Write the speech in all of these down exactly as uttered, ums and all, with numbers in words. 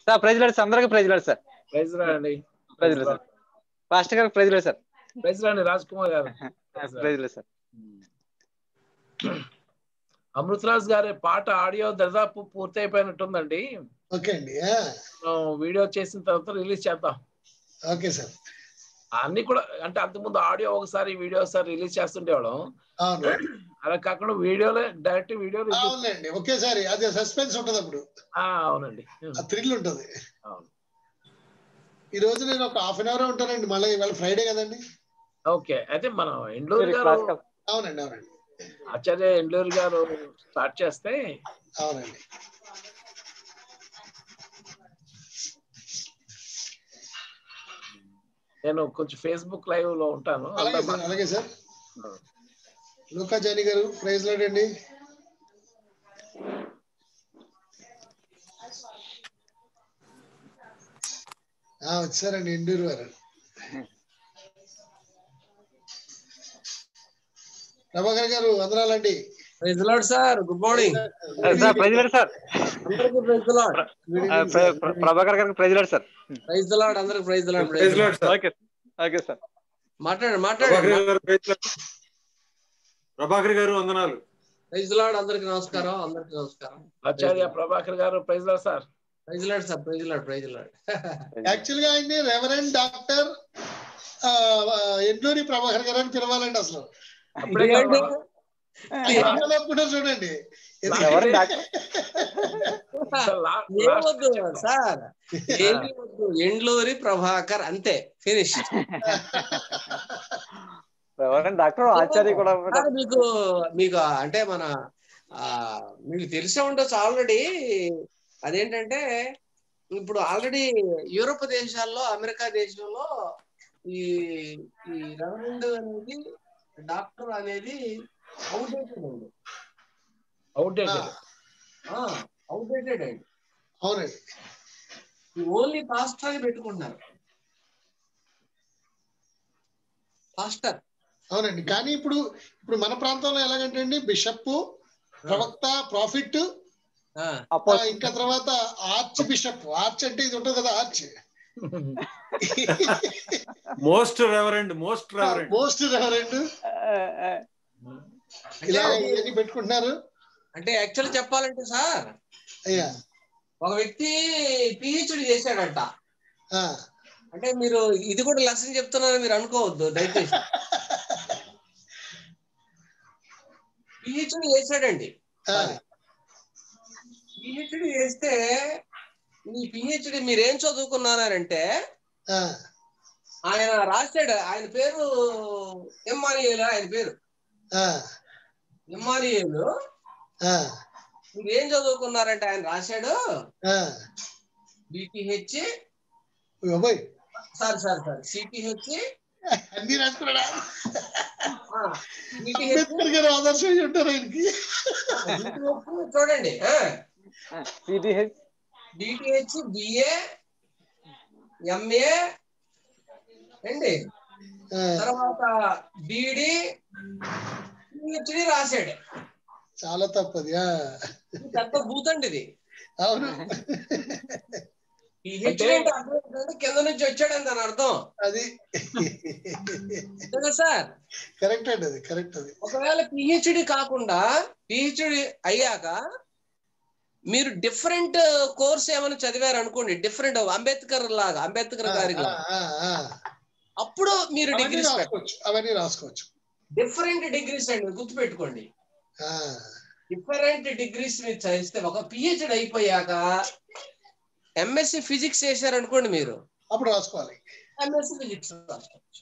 Sir praise lord sir, అందరికీ praise lord sir. Praise రాండి. Praise lord sir. Pastor గారికి praise lord sir. Praise రాండి రాజ్ కుమార్ గారు. Praise lord sir. Amritraj గారి పాట ఆడియో దాదాపు పూర్తి అయిపోయినట్టుందండి. ఓకే అండి. వీడియో చేసిన తర్వాత రిలీజ్ చేద్దాం. Okay sir. అన్ని కూడా అంటే అంతకుముందు ఆడియో ఒకసారి వీడియో ఒకసారి రిలీజ్ చేస్తుండేవాళ్ళం. అవును. అలా కాకుండా వీడియోలో డైరెక్ట్ వీడియో అవునండి. ఒకేసారి అది సస్పెన్స్ ఉంటుంది అప్పుడు. అవునండి, థ్రిల్ ఉంటుంది. అవును. ఈ రోజు నేను ఒక హాఫ్ అన్ అవర్ ఉంటానండి, మళ్ళీ ఇవాళ ఫ్రైడే కదండి. ఓకే, అయితే మనం ఎండ్లూరు గారు. అవునండి అవునండి. ఆచార్య ఎండ్లూరు గారు స్టార్ట్ చేస్తే. అవునండి. నేను కొంచెం ఫేస్బుక్ లైవ్ లో ఉంటాను. అలాగే సార్. లూకా జానీ గారు ప్రైజ్ లార్డ్ అండి. వచ్చారండి ఎండూరు వారు. ప్రభాకర్ గారు వందనాలండి. Praise lord sir, good morning sir. Praise lord sir. అందరికీ ప్రైజ్ లార్డ్. ప్రభాకర్ గారికి praise lord sir. Praise lord, అందరికి praise lord. Praise lord sir. Okay okay sir. మాట్లాడండి మాట్లాడండి. ప్రభాకర్ గారు వందనాలు. ప్రైజ్ లార్డ్, అందరికి నమస్కారం. అందరికి నమస్కారం. ఆచార్య ప్రభాకర్ గారు praise lord sir. Praise lord sir. Praise lord, praise lord. Actual గా ఆయన్ని రెవరెండ్ డాక్టర్ ఎండ్లూరి ప్రభాకర్ గారు అని పిలవాలండి అసలు. చూడండి సార్, ఎండ్లూరి ప్రభాకర్ అంతే, ఫినిష్. డాక్టర్ ఆచార్య కూడా మీకు మీకు అంటే మన మీకు తెలిసే ఉండొచ్చు ఆల్రెడీ. అదేంటంటే ఇప్పుడు ఆల్రెడీ యూరోప్ దేశాల్లో, అమెరికా దేశంలో ఈ ఈ రెవరెండ్ అనేది, డాక్టర్ అనేది అవుట్డేటెడ్ అండి. అవుట్డేటెడ్ అవుట్డేటెడ్ అండి. అవునండి. ఓన్లీ పాస్టర్ అని పెట్టుకుంటున్నారు. పాస్టర్. అవునండి. కానీ ఇప్పుడు ఇప్పుడు మన ప్రాంతంలో ఎలాగంటే అండి, బిషప్, ప్రవక్త, ప్రాఫిట్, ఇంకా తర్వాత ఆర్చ్ బిషప్. ఆర్చ్ అంటే ఇది ఉంటుంది కదా, arch. Most reverend most reverend most reverend ఇలా ఇవన్నీ పెట్టుకుంటున్నారు. అంటే యాక్చువల్ చెప్పాలంటే సార్, అయ్యా ఒక వ్యక్తి పిహెచ్డి చేశాడంట. అంటే మీరు ఇది కూడా లెసన్ చెప్తున్నారని మీరు అనుకోవద్దు దయచేసి. పిహెచ్డి చేశాడండి. పిహెచ్డి చేస్తే ఈ పిహెచ్డి మీరేం చదువుకున్నారంటే ఆయన రాశాడు. ఆయన పేరు ఎమ్మానియేలు. ఆయన పేరు ఎమ్మానియేలు. మీరు ఏం చదువుకున్నారంటే ఆయన రాశాడు బిటిహెచ్ సార్ సార్ సార్ సిటిహెచ్ అన్ని రాసుకున్నాడా? అంబేద్కర్ గారు ఆదర్శం ఉంటారు ఆయనకి. చూడండి, సిటిహెచ్ డిటిహెచ్ బిఏ ఎంఏ అండి, తర్వాత బిడి పిహెచ్డి రాశాడు. చాలా తప్పది. పెద్ద బూతండి ఇది. అవును. పిహెచ్డి అంటే కింద నుంచి వచ్చాడని దాని అర్థం. అది సార్ కరెక్ట్ అండి, అది కరెక్ట్. అది ఒకవేళ పిహెచ్డి కాకుండా పిహెచ్డి అయ్యాక మీరు డిఫరెంట్ కోర్స్ ఏమైనా చదివారు అనుకోండి, డిఫరెంట్ అంబేద్కర్ లాగా, అంబేద్కర్ గారి అప్పుడు మీరు డిగ్రీస్ అవన్నీ రాసుకోవచ్చు. డిఫరెంట్ డిగ్రీస్ అండి, గుర్తుపెట్టుకోండి. డిఫరెంట్ డిగ్రీస్ మీరు చదివిస్తే, ఒక పిహెచ్డి అయిపోయాక ఎంఎస్సి ఫిజిక్స్ చేశారు అనుకోండి మీరు, అప్పుడు రాసుకోవాలి. ఎంఎస్సి ఫిజిక్స్ రాసుకోవచ్చు.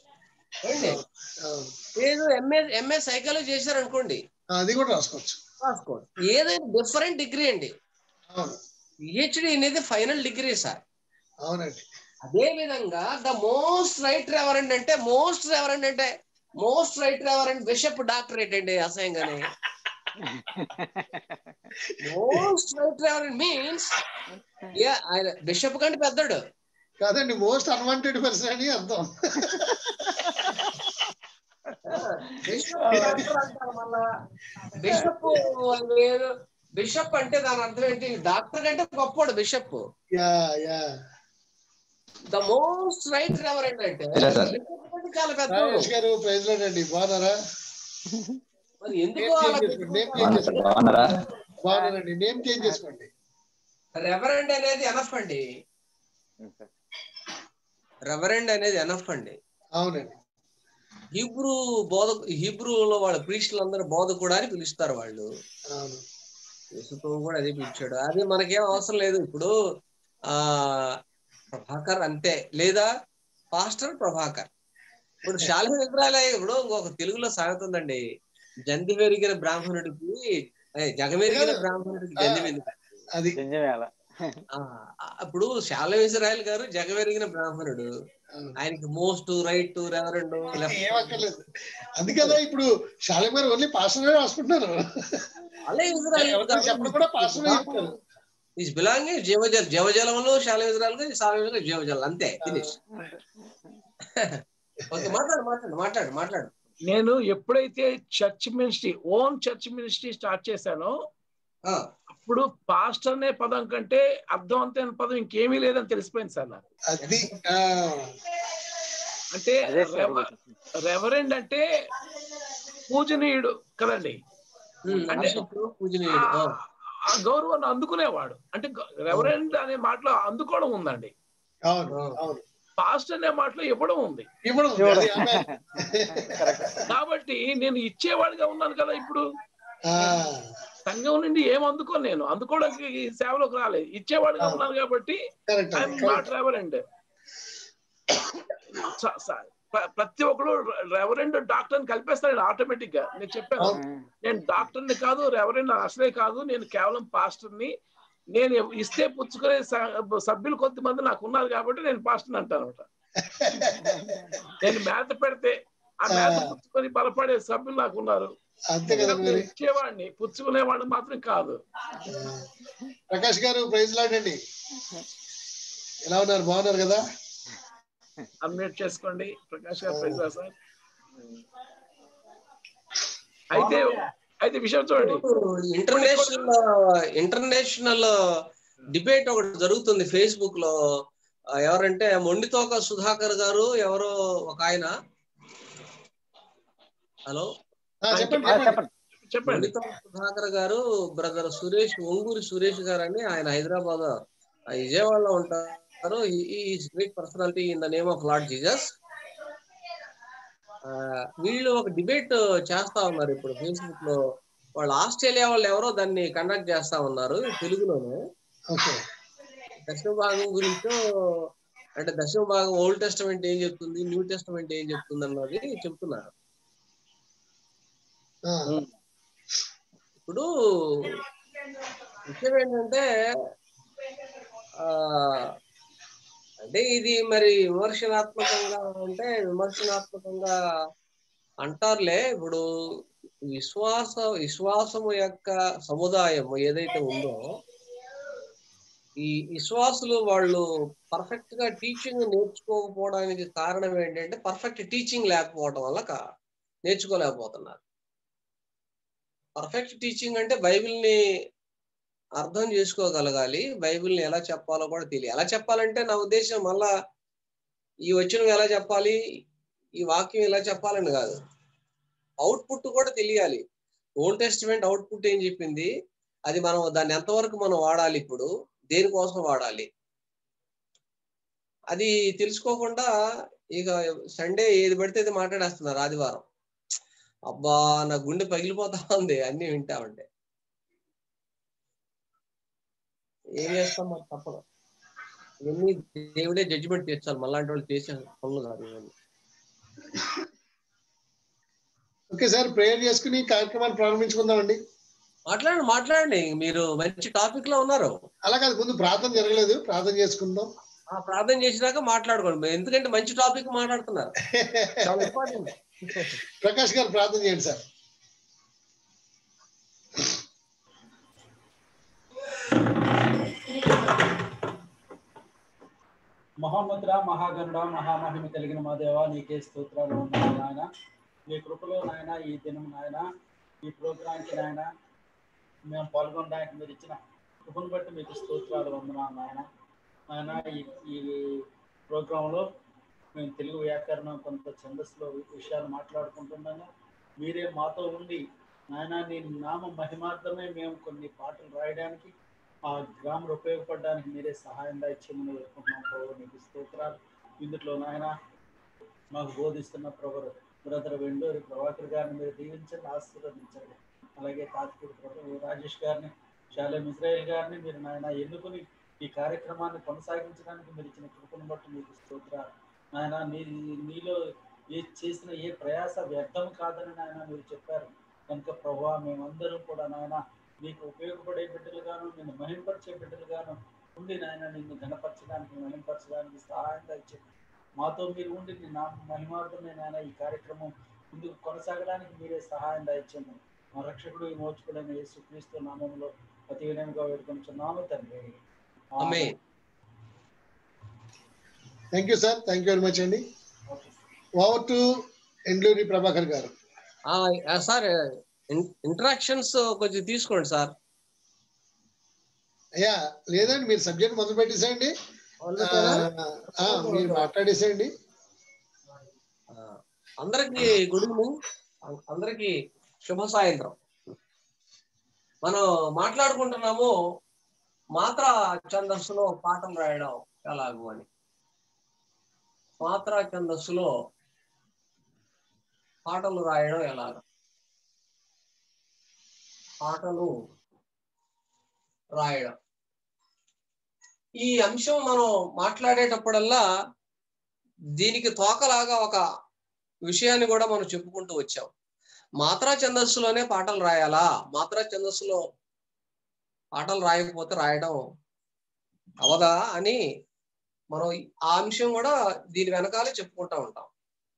ఏదో ఎంఏ ఎంఏ సైకాలజీ చేశారు అనుకోండి, అది కూడా రాసుకోవచ్చు రాసుకోవచ్చు. ఏదైనా డిఫరెంట్ డిగ్రీ అండి. పిహెచ్డి అనేది ఫైనల్ డిగ్రీ సార్. అవునండి. అదే విధంగా ద మోస్ట్ రైట్ రెవరెండ్ అంటే మోస్ట్ రెవరెండ్ అంటే most right reverend bishop doctorate అండి అసహ్యంగానే. మోస్ట్ రైట్ రెవరెండ్ మీన్స్ ఆయన బిషప్ కంటే పెద్దడు కాదండి, మోస్ట్ అన్వాంటెడ్ పర్సన్ అని అర్థం. బిషప్ అంటారు మళ్ళా. బిషప్ వేరు, బిషప్ అంటే దాని అర్థం ఏంటి? డాక్టర్ కంటే గొప్పవాడు bishop. Yeah yeah the most right reverend అంటే చాలా పెద్ద. రాజేష్ గారు ప్రైజ్ లార్డ్ అండి, బాగున్నారా? మరి ఎందుకు బాగున్నారండి, నేమ్ చేంజ్ చేసుకోండి. రెవరెండ్ అనేది ఎనఫ్ అండి, రెవరెండ్ అనేది ఎనఫ్ అండి. అవునండి. హీబ్రూ బోధ హీబ్రూలో వాళ్ళ ప్రీస్టులు అందరూ బోధకుడు అని పిలుస్తారు వాళ్ళు. అవును, యేసుతో కూడా అదే పిలిచాడు. అది మనకేం అవసరం లేదు. ఇప్పుడు ఆ ప్రభాకర్ అంతే, లేదా పాస్టర్ ప్రభాకర్. ఇప్పుడు శాలిహ ఇజ్రాయలే ఇప్పుడు ఇంకొక తెలుగులో సామెత ఉందండి, జంతి పెరిగిన బ్రాహ్మణుడికి జగమెరిగిన బ్రాహ్మణుడికి జంధ్యం ఎందుకు? అది ఇప్పుడు శాలిహ ఇజ్రాయల్ గారు జగమెరిగిన బ్రాహ్మణుడు, ఆయనకి మోస్ట్ రైట్ రెవరెండ్ ఏమక్కర్లేదు. అందుకదా ఇప్పుడు శాలిం గారు ఓన్లీ పాస్టర్ రాసుకుంటున్నారు, చెప్పడం కూడా పాస్టర్ చెప్తారు. ఈజ్ బిలాంగింగ్ జీవజల జీవజలంలో శాలిహ ఇజ్రాయల్ గారు, శాలిహ జీవజలం అంతే, ఫినిష్. ఓకే, మాట్లాడు మాట్లాడు మాట్లాడు మాట్లాడు నేను ఎప్పుడైతే church ministry own church ministry start చేశానో అప్పుడు పాస్టర్ అనే పదం కంటే అర్థవంతమైన పదం ఇంకేమీ లేదని తెలిసిపోయింది సార్ నాకు. అంటే రెవరెండ్ అంటే పూజనీయుడు కదండి, అంటే ఆ గౌరవాన్ని అందుకునేవాడు. అంటే రెవరెండ్ అనే మాటలో అందుకోవడం ఉందండి, పాస్టర్ అనే మాటలో ఇవ్వడం ఉంది. కాబట్టి నేను ఇచ్చేవాడిగా ఉన్నాను కదా. ఇప్పుడు సంఘం నుండి ఏం అందుకోను, నేను అందుకోవడానికి సేవలోకి రాలేదు, ఇచ్చేవాడిగా ఉన్నాను కాబట్టి ఐఎమ్ నాట్ రెవరెండ్. ప్రతి ఒక్కరు రెవరెండ్ డాక్టర్ అని కలిపేస్తాను ఆటోమేటిక్ గా. నేను చెప్పాను, నేను డాక్టర్ని కాదు, రెవరెండ్ అసలే కాదు, నేను కేవలం పాస్టర్ని. నేను ఇస్తే పుచ్చుకునే సభ్యులు కొంతమంది నాకు ఉన్నారు కాబట్టి నేను పాస్టర్ని అంటాను అనమాట. నేను మేత పెడితే ఆ మేత పుచ్చుకొని బలపడే సభ్యులు నాకు ఉన్నారు, ఇచ్చేవాడిని, పుచ్చుకునేవాడిని మాత్రం కాదు. ప్రకాష్ గారు ప్రైజ్ లార్డ్ అండి, ఎలా ఉన్నారు? బాగున్నారు కదా? అన్మ్యూట్ చేసుకోండి ప్రకాష్ గారు. Praise lord sir. అయితే అయితే విషయం చూడండి, ఇంటర్నేషనల్ ఇంటర్నేషనల్ డిబేట్ ఒకటి జరుగుతుంది ఫేస్బుక్ లో. ఎవరంటే మొండితోక సుధాకర్ గారు, ఎవరో ఒక ఆయన. హలో చెప్పండి. మొండితోక సుధాకర్ గారు, బ్రదర్ సురేష్, ఒంగూరి సురేష్ గారు అని, ఆయన హైదరాబాద్ విజయవాడలో ఉంటారు. ఈ great personality in the name of lord Jesus. వీళ్ళు ఒక డిబేట్ చేస్తా ఉన్నారు ఇప్పుడు ఫేస్బుక్ లో. వాళ్ళు ఆస్ట్రేలియా వాళ్ళు ఎవరో దాన్ని కండక్ట్ చేస్తా ఉన్నారు తెలుగులోనే. దశమ భాగం గురించో, అంటే దశమ భాగం ఓల్డ్ టెస్టమెంట్ ఏం చెప్తుంది, న్యూ టెస్టమెంట్ ఏం చెప్తుంది అన్నది చెప్తున్నారు. ఇప్పుడు విషయం ఏంటంటే, ఆ అంటే ఇది మరి విమర్శనాత్మకంగా అంటే విమర్శనాత్మకంగా అంటారులే. ఇప్పుడు విశ్వాస విశ్వాసము యొక్క సముదాయం ఏదైతే ఉందో, ఈ విశ్వాసులు వాళ్ళు పర్ఫెక్ట్ గా టీచింగ్ నేర్చుకోకపోవడానికి కారణం ఏంటంటే పర్ఫెక్ట్ టీచింగ్ లేకపోవడం వల్ల నేర్చుకోలేకపోతున్నారు. పర్ఫెక్ట్ టీచింగ్ అంటే బైబిల్ని అర్థం చేసుకోగలగాలి, బైబిల్ని ఎలా చెప్పాలో కూడా తెలియాలి. ఎలా చెప్పాలంటే నా ఉద్దేశం మళ్ళా ఈ వచనం ఎలా చెప్పాలి, ఈ వాక్యం ఎలా చెప్పాలని కాదు, అవుట్పుట్ కూడా తెలియాలి. ఓల్డ్ టెస్టిమెంట్ అవుట్పుట్ ఏం చెప్పింది, అది మనం దాన్ని ఎంతవరకు మనం వాడాలి, ఇప్పుడు దేనికోసం వాడాలి, అది తెలుసుకోకుండా ఇక సండే ఏది పడితే అది మాట్లాడేస్తున్నారు. ఆదివారం అబ్బా నా గుండె పగిలిపోతా ఉంది అన్ని వింటా ఉంటే. ఏం చేస్తాం, మాకు తప్పదు. ఇవన్నీ దేవుడే జడ్జిమెంట్ చేర్చాలి, మళ్ళాంటి వాళ్ళు చేసే పనులు కాదు ఇవన్నీ. ఓకే సార్, ప్రేయర్ చేసుకుని కార్యక్రమాన్ని ప్రారంభించుకుందామండి. మాట్లాడండి మాట్లాడండి, మీరు మంచి టాపిక్ లో ఉన్నారు. అలా కాదు, ముందు ప్రార్థన జరగలేదు, ప్రార్థన చేసుకుందాం. ఆ ప్రార్థన చేసినాక మాట్లాడుకోండి, ఎందుకంటే మంచి టాపిక్ మాట్లాడుతున్నారు. ప్రకాష్ గారు ప్రార్థన చేయండి సార్. మహోన్నతుడ, మహాగణుడ, మహామహిమ కలిగిన మా దేవ, నీకే స్తోత్రాలు ఉన్నాయి నాయన. నీ కృపలో నాయన ఈ దినం నాయన ఈ ప్రోగ్రాంకి నాయన మేము పాల్గొనడానికి మీరు ఇచ్చిన కృపను బట్టి మీకు స్తోత్రాలు వందనాలు నాయన. ఆయన ఈ ఈ ప్రోగ్రాంలో మేము తెలుగు వ్యాకరణం కొంత ఛందస్సులో విషయాలు మాట్లాడుకుంటున్నాము. మీరే మాతో ఉండి నాయన నీ నామ మహిమార్థమే మేము కొన్ని పాటలు రాయడానికి ఆ గ్రామంలో ఉపయోగపడడానికి మీరే సహాయం దాయిచ్చేమని వేడుకుంటున్నాం ప్రభు. నీకు స్తోత్రాలు. ఇందులో నాయన మాకు బోధిస్తున్న ప్రభు బ్రదర్ వెండూరి ప్రభాకర్ గారిని మీరు దీవించండి, ఆశీర్వదించండి. అలాగే తాతిపూడి ప్రభు రాజేష్ గారిని, షాలేం ఇజ్రాయేల్ గారిని మీరు నాయన ఎన్నుకుని ఈ కార్యక్రమాన్ని కొనసాగించడానికి మీరు ఇచ్చిన కృపను బట్టి మీకు స్తోత్రాలు నాయన. నీ నీలో ఏ చేసిన ఏ ప్రయాస వ్యర్థం కాదని నాయన మీరు చెప్పారు కనుక ప్రభా మేమందరం కూడా నాయన నీకు ఉపయోగపడే బిడ్డలుగాను, నిన్ను మహింపరిచే బిడ్డలుగాను ఉండి నాయన నిన్ను ఘనపరచడానికి, మహింపరచడానికి సహాయంగా ఇచ్చింది. మాతో మీరు ఉండి నీ నా మహిమార్థమే నాయన ఈ కార్యక్రమం ముందుకు కొనసాగడానికి మీరే సహాయం దాయిచ్చండి. మా రక్షకుడు మోచుకుడైన యేసుక్రీస్తు నామంలో అతి వినయంగా వేడుకొంచున్నాము తండ్రి. Amen. Thank you sir, thank you very much అండి. ఓవర్ టు ఎండ్లూరి ప్రభాకర్ గారు. సార్ ఇంటరాక్షన్స్ కొంచెం తీసుకోండి సార్. అయ్యా లేదండి, మీరు సబ్జెక్ట్ మొదలు పెట్టేసేయండి, మీరు మాట్లాడేసేయండి. అందరికి గుడ్ ఈవినింగ్, అందరికి శుభ సాయంత్రం. మనం మాట్లాడుకుంటున్నాము మాత్రా ఛందస్సులో పాటలు రాయడం ఎలాగు అని. మాత్రా ఛందస్సులో పాటలు రాయడం ఎలాగ, పాటలు రాయడం ఈ అంశం మనం మాట్లాడేటప్పుడల్లా దీనికి తోకలాగా ఒక విషయాన్ని కూడా మనం చెప్పుకుంటూ వచ్చాం. మాత్రా ఛందస్సులోనే పాటలు రాయాలా, మాత్రా ఛందస్సులో పాటలు రాయకపోతే రాయడం అవదా అని మనం ఆ అంశం కూడా దీని వెనకాలే చెప్పుకుంటా ఉంటాం.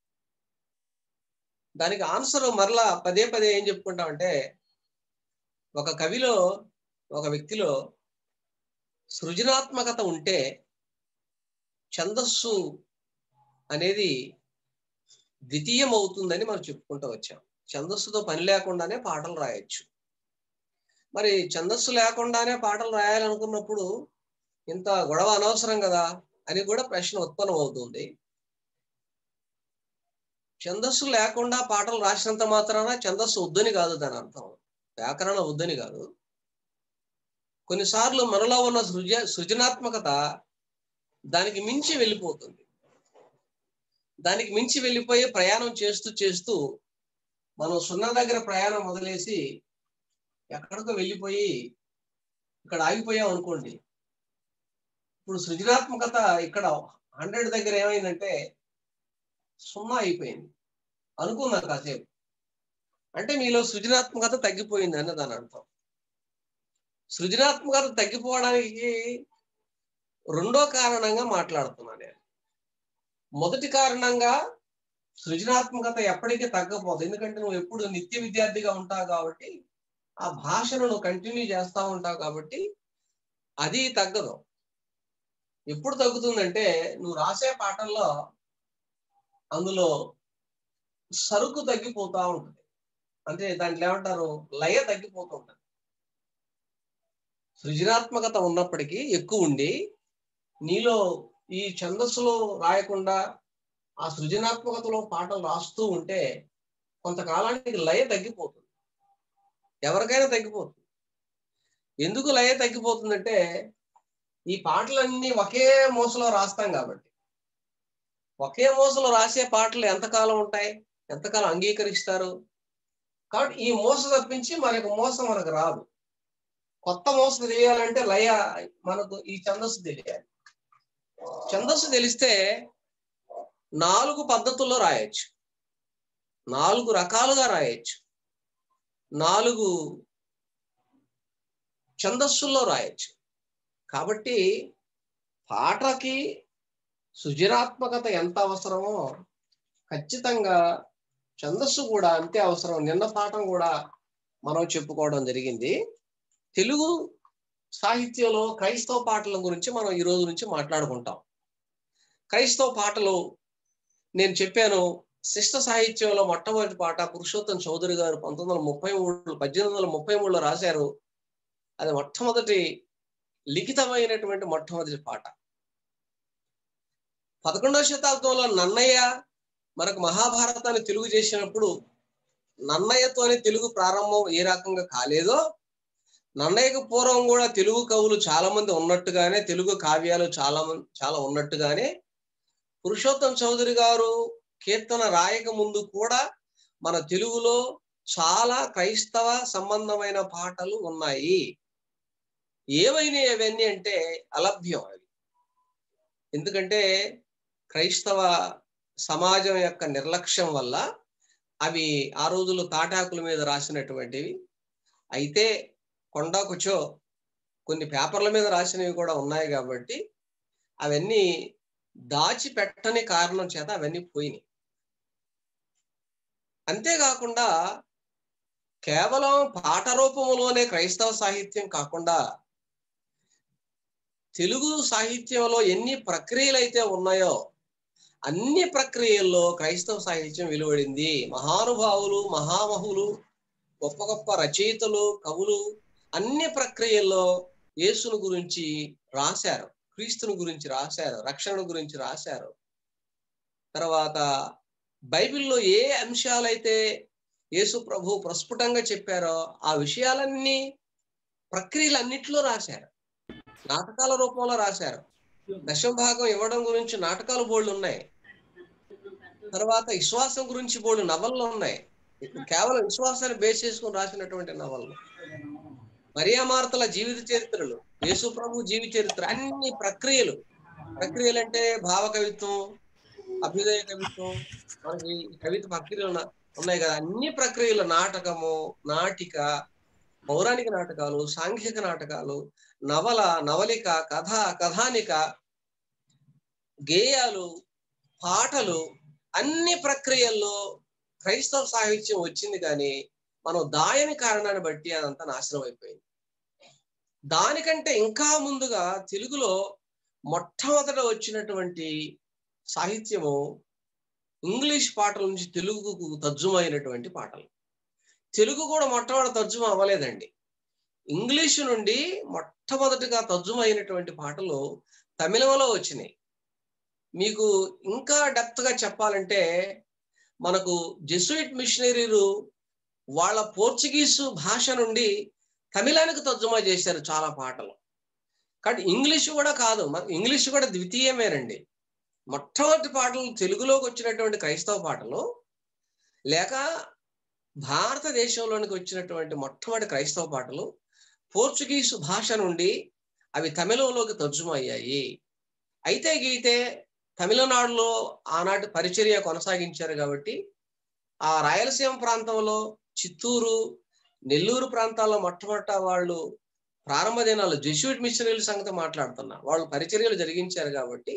దానికి ఆన్సర్ మరలా పదే పదే ఏం చెప్పుకుంటామంటే, ఒక కవిలో, ఒక వ్యక్తిలో సృజనాత్మకత ఉంటే ఛందస్సు అనేది ద్వితీయం అవుతుందని మనం చెప్పుకుంటూ వచ్చాం. ఛందస్సుతో పని లేకుండానే పాటలు రాయొచ్చు. మరి ఛందస్సు లేకుండానే పాటలు రాయాలనుకున్నప్పుడు ఇంత గొడవ అనవసరం కదా అని కూడా ప్రశ్న ఉత్పన్నం అవుతుంది. ఛందస్సు లేకుండా పాటలు రాసినంత మాత్రాన ఛందస్సు వద్దని కాదు దాని అర్థం, వ్యాకరణం వద్దని కాదు. కొన్నిసార్లు మనలో ఉన్న సృజ సృజనాత్మకత దానికి మించి వెళ్ళిపోతుంది. దానికి మించి వెళ్ళిపోయి ప్రయాణం చేస్తూ చేస్తూ మనం సున్నా దగ్గర ప్రయాణం మొదలేసి ఎక్కడికో వెళ్ళిపోయి ఇక్కడ ఆగిపోయాం అనుకోండి. ఇప్పుడు సృజనాత్మకత ఇక్కడ హండ్రెడ్ దగ్గర ఏమైందంటే సున్నా అయిపోయింది అనుకున్నా కాసేపు, అంటే మీలో సృజనాత్మకత తగ్గిపోయింది అని దాని అర్థం. సృజనాత్మకత తగ్గిపోవడానికి రెండో కారణంగా మాట్లాడుతున్నాను నేను. మొదటి కారణంగా సృజనాత్మకత ఎప్పటికీ తగ్గపోదు, ఎందుకంటే నువ్వు ఎప్పుడు నిత్య విద్యార్థిగా ఉంటావు కాబట్టి, ఆ భాషను నువ్వు కంటిన్యూ చేస్తూ ఉంటావు కాబట్టి అది తగ్గదు. ఎప్పుడు తగ్గుతుందంటే నువ్వు రాసే పాటల్లో అందులో సరుకు తగ్గిపోతా ఉంటుంది, అంటే దాంట్లో ఏమంటారు, లయ తగ్గిపోతుంటుంది. సృజనాత్మకత ఉన్నప్పటికీ ఎక్కువ ఉండి నీలో ఈ ఛందస్సులో రాయకుండా ఆ సృజనాత్మకతలో పాటలు రాస్తూ ఉంటే కొంతకాలానికి లయ తగ్గిపోతుంది, ఎవరికైనా తగ్గిపోతుంది. ఎందుకు లయ తగ్గిపోతుందంటే ఈ పాటలన్నీ ఒకే మోసలో రాస్తాం కాబట్టి. ఒకే మోసలో రాసే పాటలు ఎంతకాలం ఉంటాయి, ఎంతకాలం అంగీకరిస్తారు కాబట్టి ఈ మోస తప్పించి మనకు మోస మనకు రాదు. కొత్త మోస తెలియాలంటే లయ మనకు ఈ ఛందస్సు తెలియాలి. ఛందస్సు తెలిస్తే నాలుగు పద్ధతుల్లో రాయొచ్చు, నాలుగు రకాలుగా రాయొచ్చు, నాలుగు ఛందస్సుల్లో రాయొచ్చు. కాబట్టి పాటకి సృజనాత్మకత ఎంత అవసరమో ఖచ్చితంగా ఛందస్సు కూడా అంతే అవసరం. నిన్న పాఠం కూడా మనం చెప్పుకోవడం జరిగింది. తెలుగు సాహిత్యంలో క్రైస్తవ పాటల గురించి మనం ఈ రోజు నుంచి మాట్లాడుకుంటాం. క్రైస్తవ పాటలు నేను చెప్పాను, శిష్ట సాహిత్యంలో మొట్టమొదటి పాట పురుషోత్తం చౌదరి గారు పంతొమ్మిది వందల ముప్పై మూడు పద్దెనిమిది వందల ముప్పై మూడులో రాశారు. అది మొట్టమొదటి లిఖితమైనటువంటి మొట్టమొదటి పాట. పదకొండవ శతాబ్దంలో నన్నయ్య మనకు మహాభారతాన్ని తెలుగు చేసినప్పుడు నన్నయ్యతోనే తెలుగు ప్రారంభం ఏ రకంగా కాలేదో, నన్నయ్యకు పూర్వం కూడా తెలుగు కవులు చాలా మంది ఉన్నట్టుగానే, తెలుగు కావ్యాలు చాలా మంది చాలా ఉన్నట్టుగానే, పురుషోత్తం చౌదరి గారు కీర్తన రాయక ముందు కూడా మన తెలుగులో చాలా క్రైస్తవ సంబంధమైన పాటలు ఉన్నాయి. ఏమైనా అవన్నీ అంటే అలభ్యం అవి. ఎందుకంటే క్రైస్తవ సమాజం యొక్క నిర్లక్ష్యం వల్ల అవి ఆ రోజుల్లో తాటాకుల మీద రాసినటువంటివి. అయితే కొండకుచో కొన్ని పేపర్ల మీద రాసినవి కూడా ఉన్నాయి కాబట్టి అవన్నీ దాచిపెట్టని కారణం చేత అవన్నీ పోయినాయి. అంతేకాకుండా కేవలం పాట రూపంలోనే క్రైస్తవ సాహిత్యం కాకుండా తెలుగు సాహిత్యంలో ఎన్ని ప్రక్రియలు అయితే ఉన్నాయో అన్ని ప్రక్రియల్లో క్రైస్తవ సాహిత్యం వెలువడింది. మహానుభావులు, మహామహులు, గొప్ప గొప్ప రచయితలు, కవులు అన్ని ప్రక్రియల్లో యేసును గురించి రాశారు, క్రీస్తుని గురించి రాశారు, రక్షణ గురించి రాశారు. తర్వాత బైబిల్లో ఏ అంశాలైతే యేసు ప్రభు ప్రస్ఫుటంగా చెప్పారో ఆ విషయాలన్నీ ప్రక్రియలన్నిట్లో రాశారు. నాటకాల రూపంలో రాశారు. దశమ భాగం ఇవ్వడం గురించి నాటకాలు బోర్డులు ఉన్నాయి. తర్వాత విశ్వాసం గురించి బోర్డు నవళ్ళు ఉన్నాయి. కేవలం విశ్వాసాన్ని బేస్ చేసుకుని రాసినటువంటి నవళ్ళు. మరియామార్తల జీవిత చరిత్రలు, యేసు ప్రభు జీవిత చరిత్ర, అన్ని ప్రక్రియలు. ప్రక్రియలు అంటే భావ కవిత్వం, అభ్యుదయ కవిత్వం, మనకి కవిత ప్రక్రియలు ఉన్నాయి కదా. అన్ని ప్రక్రియలు, నాటకము, నాటిక, పౌరాణిక నాటకాలు, సాంఘిక నాటకాలు, నవల, నవలిక, కథ, కథానిక, గేయాలు, పాటలు, అన్ని ప్రక్రియల్లో క్రైస్తవ సాహిత్యం వచ్చింది. కానీ మనం దాయని కారణాన్ని బట్టి అదంతా నాశనం అయిపోయింది. దానికంటే ఇంకా ముందుగా తెలుగులో మొట్టమొదట వచ్చినటువంటి సాహిత్యము ఇంగ్లీష్ పాటల నుంచి తెలుగుకు తర్జుమైనటువంటి పాటలు. తెలుగు కూడా మొట్టమొదటి తర్జుమ అవ్వలేదండి. ఇంగ్లీషు నుండి మొట్టమొదటిగా తర్జుమ అయినటువంటి పాటలు తమిళంలో వచ్చినాయి. మీకు ఇంకా డెప్త్ గా చెప్పాలంటే మనకు జెసూయిట్ మిషనరీలు వాళ్ళ పోర్చుగీసు భాష నుండి తమిళానికి తర్జుమా చేశారు చాలా పాటలు. కాబట్టి ఇంగ్లీషు కూడా కాదు, ఇంగ్లీషు కూడా ద్వితీయమేనండి. మొట్టమొదటి పాటలు తెలుగులోకి వచ్చినటువంటి క్రైస్తవ పాటలు, లేక భారతదేశంలోనికి వచ్చినటువంటి మొట్టమొదటి క్రైస్తవ పాటలు పోర్చుగీసు భాష నుండి అవి తమిళంలోకి తర్జుమా అయ్యాయి. అయితే గీతే తమిళనాడులో ఆనాటి పరిచర్య కొనసాగించారు కాబట్టి ఆ రాయలసీమ ప్రాంతంలో, చిత్తూరు, నెల్లూరు ప్రాంతాల్లో మొట్టమొదట వాళ్ళు ప్రారంభ దినాలు జెసూయిట్ మిషనరీల సంగతి మాట్లాడుతున్నా, వాళ్ళు పరిచర్యలు జరిగించారు కాబట్టి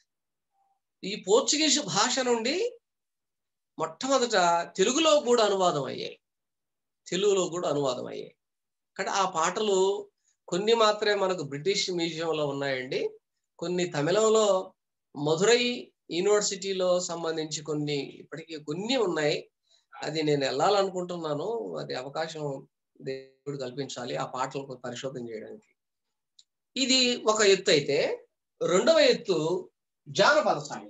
ఈ పోర్చుగీసు భాష నుండి మొట్టమొదట తెలుగులో కూడా అనువాదం అయ్యాయి. తెలుగులో కూడా అనువాదం అయ్యాయి. కానీ ఆ పాటలు కొన్ని మాత్రమే మనకు బ్రిటిష్ మ్యూజియంలో ఉన్నాయండి. కొన్ని తమిళంలో మధురై యూనివర్సిటీలో సంబంధించి కొన్ని ఇప్పటికీ కొన్ని ఉన్నాయి. అది నేను వెళ్ళాలనుకుంటున్నాను. అది అవకాశం దేవుడు కల్పించాలి ఆ పాటలకు పరిశోధన చేయడానికి. ఇది ఒక ఎత్తు. అయితే రెండవ ఎత్తు జానపద సాహిత్యం.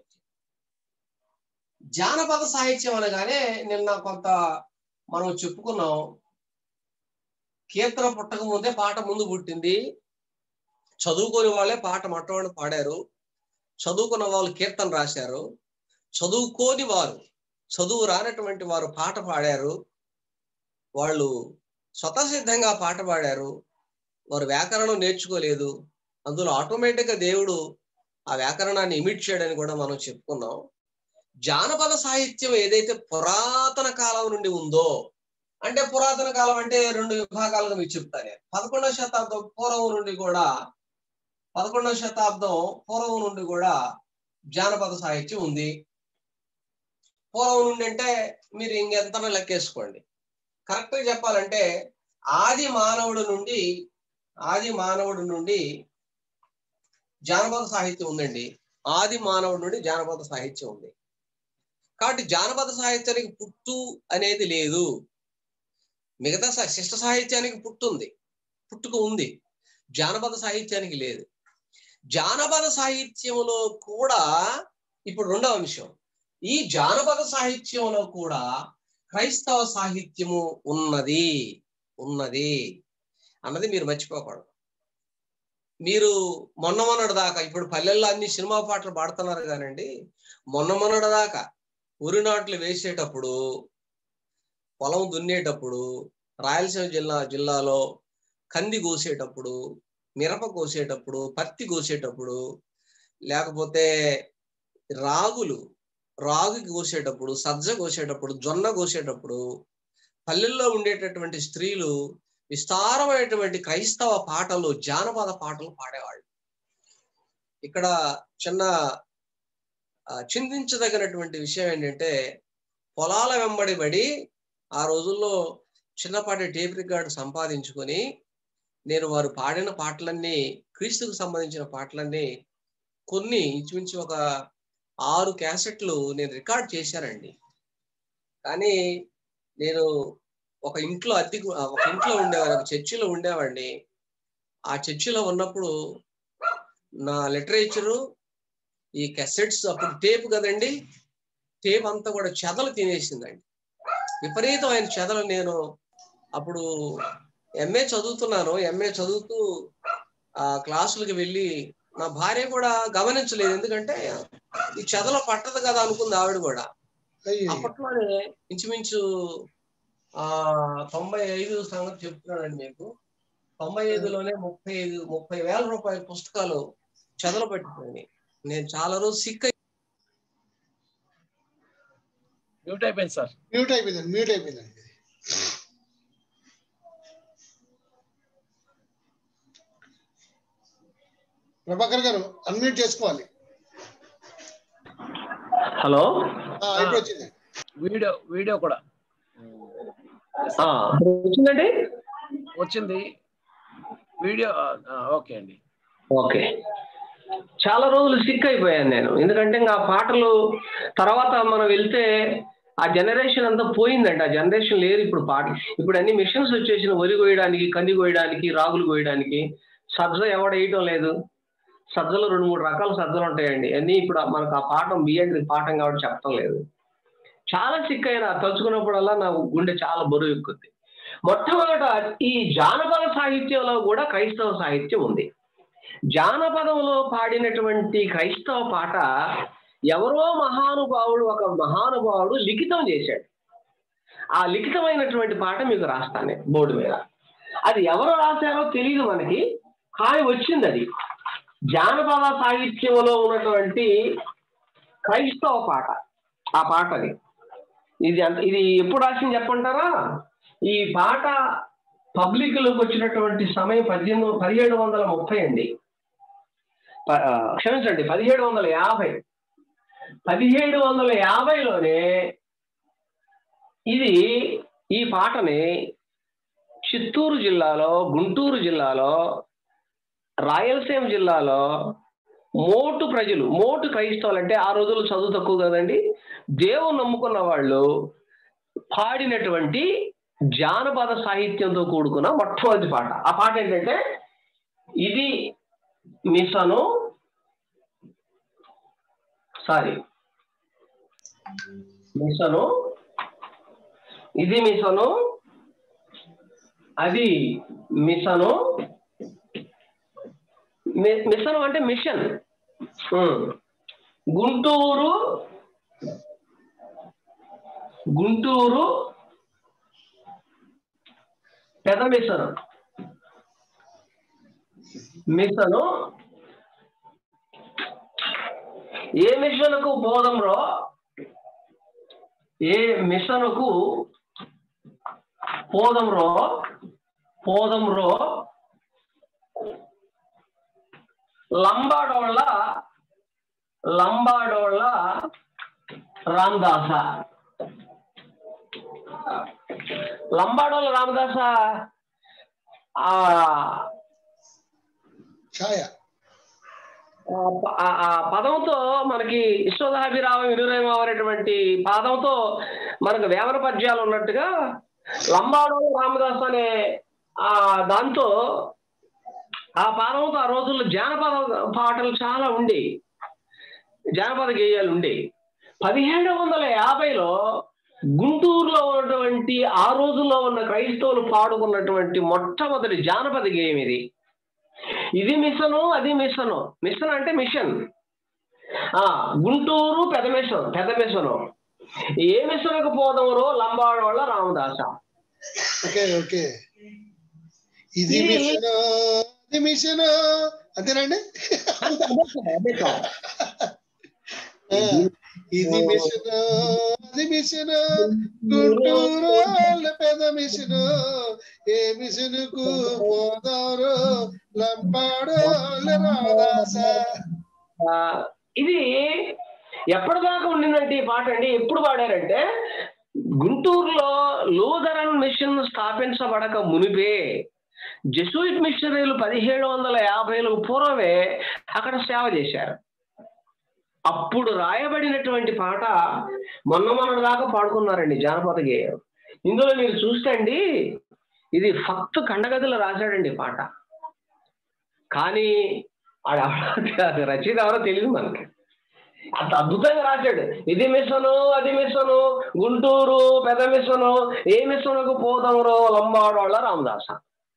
జానపద సాహిత్యం అనగానే నిన్న కొంత మనం చెప్పుకున్నాం, కీర్తన పుట్టక ముందే పాట ముందు పుట్టింది. చదువుకోని వాళ్ళే పాట మొట్టమొదటి పాడారు, చదువుకున్న వాళ్ళు కీర్తన రాశారు, చదువుకోని వారు, చదువు రానటువంటి వారు పాట పాడారు. వాళ్ళు స్వతసిద్ధంగా పాట పాడారు. వారు వ్యాకరణం నేర్చుకోలేదు. అందులో ఆటోమేటిక్గా దేవుడు ఆ వ్యాకరణాన్ని ఇమిట్ చేయడని కూడా మనం చెప్పుకున్నాం. జానపద సాహిత్యం ఏదైతే పురాతన కాలం నుండి ఉందో, అంటే పురాతన కాలం అంటే రెండు విభాగాలుగా మీకు చెప్తాను. పదకొండవ శతాబ్దం పూర్వం నుండి కూడా పదకొండవ శతాబ్దం పూర్వం నుండి కూడా జానపద సాహిత్యం ఉంది. పూర్వం నుండి అంటే మీరు ఇంకెంతనో లెక్కేసుకోండి. కరెక్ట్ గా చెప్పాలంటే ఆది మానవుడు నుండి ఆది మానవుడు నుండి జానపద సాహిత్యం ఉందండి. ఆది మానవుడి నుండి జానపద సాహిత్యం ఉంది. కాబట్టి జానపద సాహిత్యానికి పుట్టు అనేది లేదు. మిగతా శిష్ట సాహిత్యానికి పుట్టుంది. పుట్టుక ఉంది, జానపద సాహిత్యానికి లేదు. జానపద సాహిత్యంలో కూడా ఇప్పుడు రెండవ అంశం, ఈ జానపద సాహిత్యంలో కూడా క్రైస్తవ సాహిత్యము ఉన్నది ఉన్నది అన్నది మీరు మర్చిపోకూడదు. మీరు మొన్న మొన్నటి దాకా, ఇప్పుడు పల్లెల్లో అన్ని సినిమా పాటలు పాడుతున్నారు కానండి, మొన్న మొన్నటి దాకా ఉరి నాట్లు వేసేటప్పుడు, పొలం దున్నేటప్పుడు, రాయలసీమ జిల్లా జిల్లాలో కంది కోసేటప్పుడు, మిరప కోసేటప్పుడు, పత్తి కోసేటప్పుడు, లేకపోతే రాగులు రాగి కోసేటప్పుడు, సజ్జ కోసేటప్పుడు, జొన్న కోసేటప్పుడు పల్లెల్లో ఉండేటటువంటి స్త్రీలు విస్తారమైనటువంటి క్రైస్తవ పాటలు, జానపద పాటలు పాడేవాళ్ళు. ఇక్కడ చిన్న చింతించదగినటువంటి విషయం ఏంటంటే, పొలాల వెంబడి పడి ఆ రోజుల్లో చిన్నపాటి టేప్ రికార్డు సంపాదించుకొని నేను వారు పాడిన పాటలన్నీ, క్రీస్తుకు సంబంధించిన పాటలన్నీ కొన్ని ఇంచుమించు ఒక ఆరు క్యాసెట్లు నేను రికార్డ్ చేశానండి. కానీ నేను ఒక ఇంట్లో అద్దె ఒక ఇంట్లో ఉండేవాడిని, ఒక చర్చిలో ఉండేవాడిని. ఆ చర్చిలో ఉన్నప్పుడు నా లిటరేచరు, ఈ క్యాసెట్స్, అప్పుడు టేప్ కదండి, టేప్ అంతా కూడా చెదలు తినేసిందండి, విపరీతమైన చెదలు. నేను అప్పుడు ఎంఏ చదువుతున్నాను, ఎంఏ చదువుతూ ఆ క్లాసులకు వెళ్ళి నా భార్య కూడా గమనించలేదు, ఎందుకంటే ఈ చెదలో పట్టదు కదా అనుకుంది ఆవిడ కూడా. అప్పట్లోనే ఇంచుమించు ఆ తొంభై ఐదు సంగతి చెప్తున్నానండి మీకు. తొంభై ఐదులోనే ముప్పై ఐదు ముప్పై వేల రూపాయల పుస్తకాలు చెదలు పెట్టిపోయింది. నేను చాలా రోజు సిక్ అయి మ్యూట్ అయిపోయింది సార్. మ్యూట్ అయిపోయిందండి మ్యూట్ అయిపోయిందండి ప్రభాకర్ గారు అన్మ్యూట్ చేసుకోవాలి. హలో, అయిపోయింది వీడియో వీడియో కూడా వచ్చిందండి, వచ్చింది వీడియో. ఓకే అండి, ఓకే. చాలా రోజులు సిక్ అయిపోయాను నేను, ఎందుకంటే ఇంకా పాటలు తర్వాత మనం వెళ్తే ఆ జనరేషన్ అంతా పోయిందండి, ఆ జనరేషన్ లేరు ఇప్పుడు పాటలు. ఇప్పుడు అన్ని మిషన్స్ వచ్చేసిన, వరి కోయడానికి, కంది కోయడానికి, రాగులు కోయడానికి. సజ్జ ఎవడ వేయటం లేదు, సజ్జలు రెండు మూడు రకాల సజ్జలు ఉంటాయండి, అన్నీ ఇప్పుడు మనకు ఆ పాఠం బిఎడ్ పాఠం కాబట్టి చెప్పడం లేదు. చాలా సిక్ అయినా తలుచుకున్నప్పుడల్లా నా గుండె చాలా బరువు ఎక్కుద్ది. మొట్టమొదట ఈ జానపద సాహిత్యంలో కూడా క్రైస్తవ సాహిత్యం ఉంది. జానపదంలో పాడినటువంటి క్రైస్తవ పాట ఎవరో మహానుభావుడు, ఒక మహానుభావుడు లిఖితం చేశాడు. ఆ లిఖితమైనటువంటి పాట మీకు రాస్తానే బోర్డు మీద. అది ఎవరు రాశారో తెలియదు మనకి, కానీ వచ్చింది అది జానపద సాహిత్యంలో ఉన్నటువంటి క్రైస్తవ పాట. ఆ పాట అది ఇది ఇది ఎప్పుడు రాసింది చెప్పంటారా? ఈ పాట పబ్లిక్ లోకి వచ్చినటువంటి సమయం పద్దెనిమిది పదిహేడు వందల ముప్పై అండి, క్షమించండి పదిహేడు వందల యాభై పదిహేడు వందల యాభైలోనే ఇది ఈ పాటని చిత్తూరు జిల్లాలో, గుంటూరు జిల్లాలో, రాయలసీమ జిల్లాలో మోటు ప్రజలు, మోటు క్రైస్తవులు అంటే ఆ రోజుల్లో చదువు తక్కువ కదండి, దేవుని నమ్ముకున్న వాళ్ళు పాడినటువంటి జానపద సాహిత్యంతో కూడుకున్న మొట్టమొదటి పాట. ఆ పాట ఏంటంటే, ఇది మిసను సారీ మిసను ఇది మిసను అది మిసను మిసను అంటే మిషన్. గుంటూరు గుంటూరు పెద్ద మిసను మిసను ఏ మిషన్కు పోదంరో ఏ మిషన్కు పోదంరో పోదంరో లంబాడోళ్ళ లంబాడోళ్ళ రామదాస లంబాడోళ్ళ రామదాస ఆ పదంతో మనకి విశ్వదాభిరామ వినురేమ అనేటువంటి పదంతో మనకు వేమన పద్యాలు ఉన్నట్టుగా లంబాడోళ్ళ రామదాస్ అనే ఆ దాంతో ఆ పాలనతో ఆ రోజుల్లో జానపద పాటలు చాలా ఉండేవి, జానపద గేయాలు ఉండేవి. పదిహేడు వందల యాభైలో గుంటూరులో ఉన్నటువంటి ఆ రోజుల్లో ఉన్న క్రైస్తవులు పాడుకున్నటువంటి మొట్టమొదటి జానపద గేయం ఇది. ఇది మిషను, అది మిషను. మిషన్ అంటే మిషన్. ఆ గుంటూరు పెద్ద మిషన్, పెద్ద మిషను. ఏ మిషన్కు పోదవరో లంబాడు వాళ్ళ రామదాస. Okay okay. ఇది మిషన్, అది మిషన్, అంతేనండి. ఇది మిషన్, అది మిషన్, గుంటూరు పెద్ద మిషన్, ఏ మిషన్ కు పోదారు లంబాడు రామదాస. ఇది ఎప్పటిదాకా ఉండిందంటే ఈ పాట అండి, ఎప్పుడు పాడారంటే గుంటూరులో లూథరన్ మిషన్ స్థాపించబడక మునిపే జెసూయిట్ మిషనరీలు పదిహేడు వందల యాభైలకు పూర్వమే అక్కడ సేవ చేశారు. అప్పుడు రాయబడినటువంటి పాట మొన్న మొన్న దాకా పాడుకున్నారండి జానపద గేయం. ఇందులో మీరు చూస్తే అండి ఇది ఫక్త్ కండగదిలో రాశాడండి పాట, కానీ అది రచయిత ఎవరో తెలియదు మనకి. అంత అద్భుతంగా రాశాడు. ఇది మిషను, అది మిషను, గుంటూరు పెద్ద మిషను, ఏ మిషనుకు పోదవరో లంబాడు వాళ్ళ రామదాస.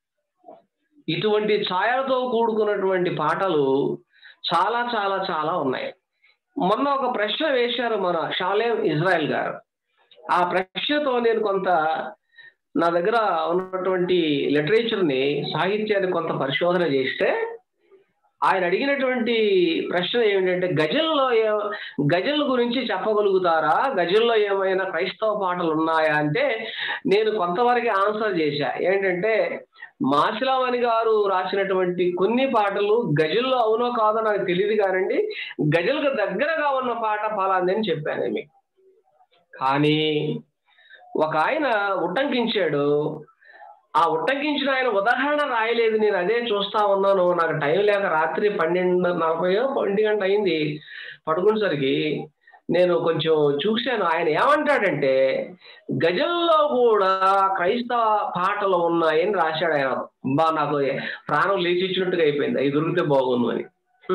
ఇటువంటి ఛాయలతో కూడుకున్నటువంటి పాటలు చాలా చాలా చాలా ఉన్నాయి. మొన్న ఒక ప్రశ్న వేశారు మన షాలేం ఇజ్రాయెల్ గారు. ఆ ప్రశ్నతో నేను కొంత నా దగ్గర ఉన్నటువంటి లిటరేచర్ని, సాహిత్యాన్ని కొంత పరిశోధన చేస్తే ఆయన అడిగినటువంటి ప్రశ్న ఏమిటంటే గజల్లో ఏ గజల్ గురించి చెప్పగలుగుతారా, గజల్లో ఏమైనా క్రైస్తవ పాటలు ఉన్నాయా అంటే నేను కొంతవరకు ఆన్సర్ చేశా. ఏంటంటే మాసిలామణి గారు రాసినటువంటి కొన్ని పాటలు గజల్లో అవునో కాదో నాకు తెలియదు కానండి, గజల్కు దగ్గరగా ఉన్న పాట ఫలాంది అని చెప్పాను మీకు. కానీ ఒక ఆయన ఉట్టంకించాడు. ఆ ఉట్టంకించిన ఆయన ఉదాహరణ రాయలేదు. నేను అదే చూస్తా ఉన్నాను, నాకు టైం లేక రాత్రి పన్నెండు నలభైయో ఒంటి గంట అయింది పడుకునేసరికి నేను కొంచెం చూశాను. ఆయన ఏమంటాడంటే గజల్లో కూడా క్రైస్తవ పాటలు ఉన్నాయని రాశాడు ఆయన. బా నాకు ప్రాణం లేచి ఇచ్చినట్టుగా అయిపోయింది, అవి దొరికితే బాగుంది అని.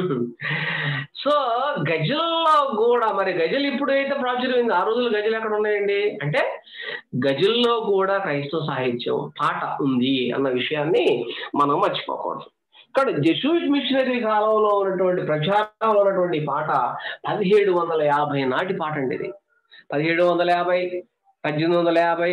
సో గజల్లో కూడా మరి గజల్ ఇప్పుడైతే ప్రాచుర్యం, ఆ రోజుల్లో గజలు ఎక్కడ ఉన్నాయండి అంటే గజల్లో కూడా క్రైస్తవ సాహిత్యం పాట ఉంది అన్న విషయాన్ని మనం మర్చిపోకూడదు. ఇక్కడ జెసూయిట్ మిషనరీ కాలంలో ఉన్నటువంటి ప్రచారంలో ఉన్నటువంటి పాట పదిహేడు వందల యాభై నాటి పాట అండి. ఇది పదిహేడు వందల యాభై పద్దెనిమిది వందల యాభై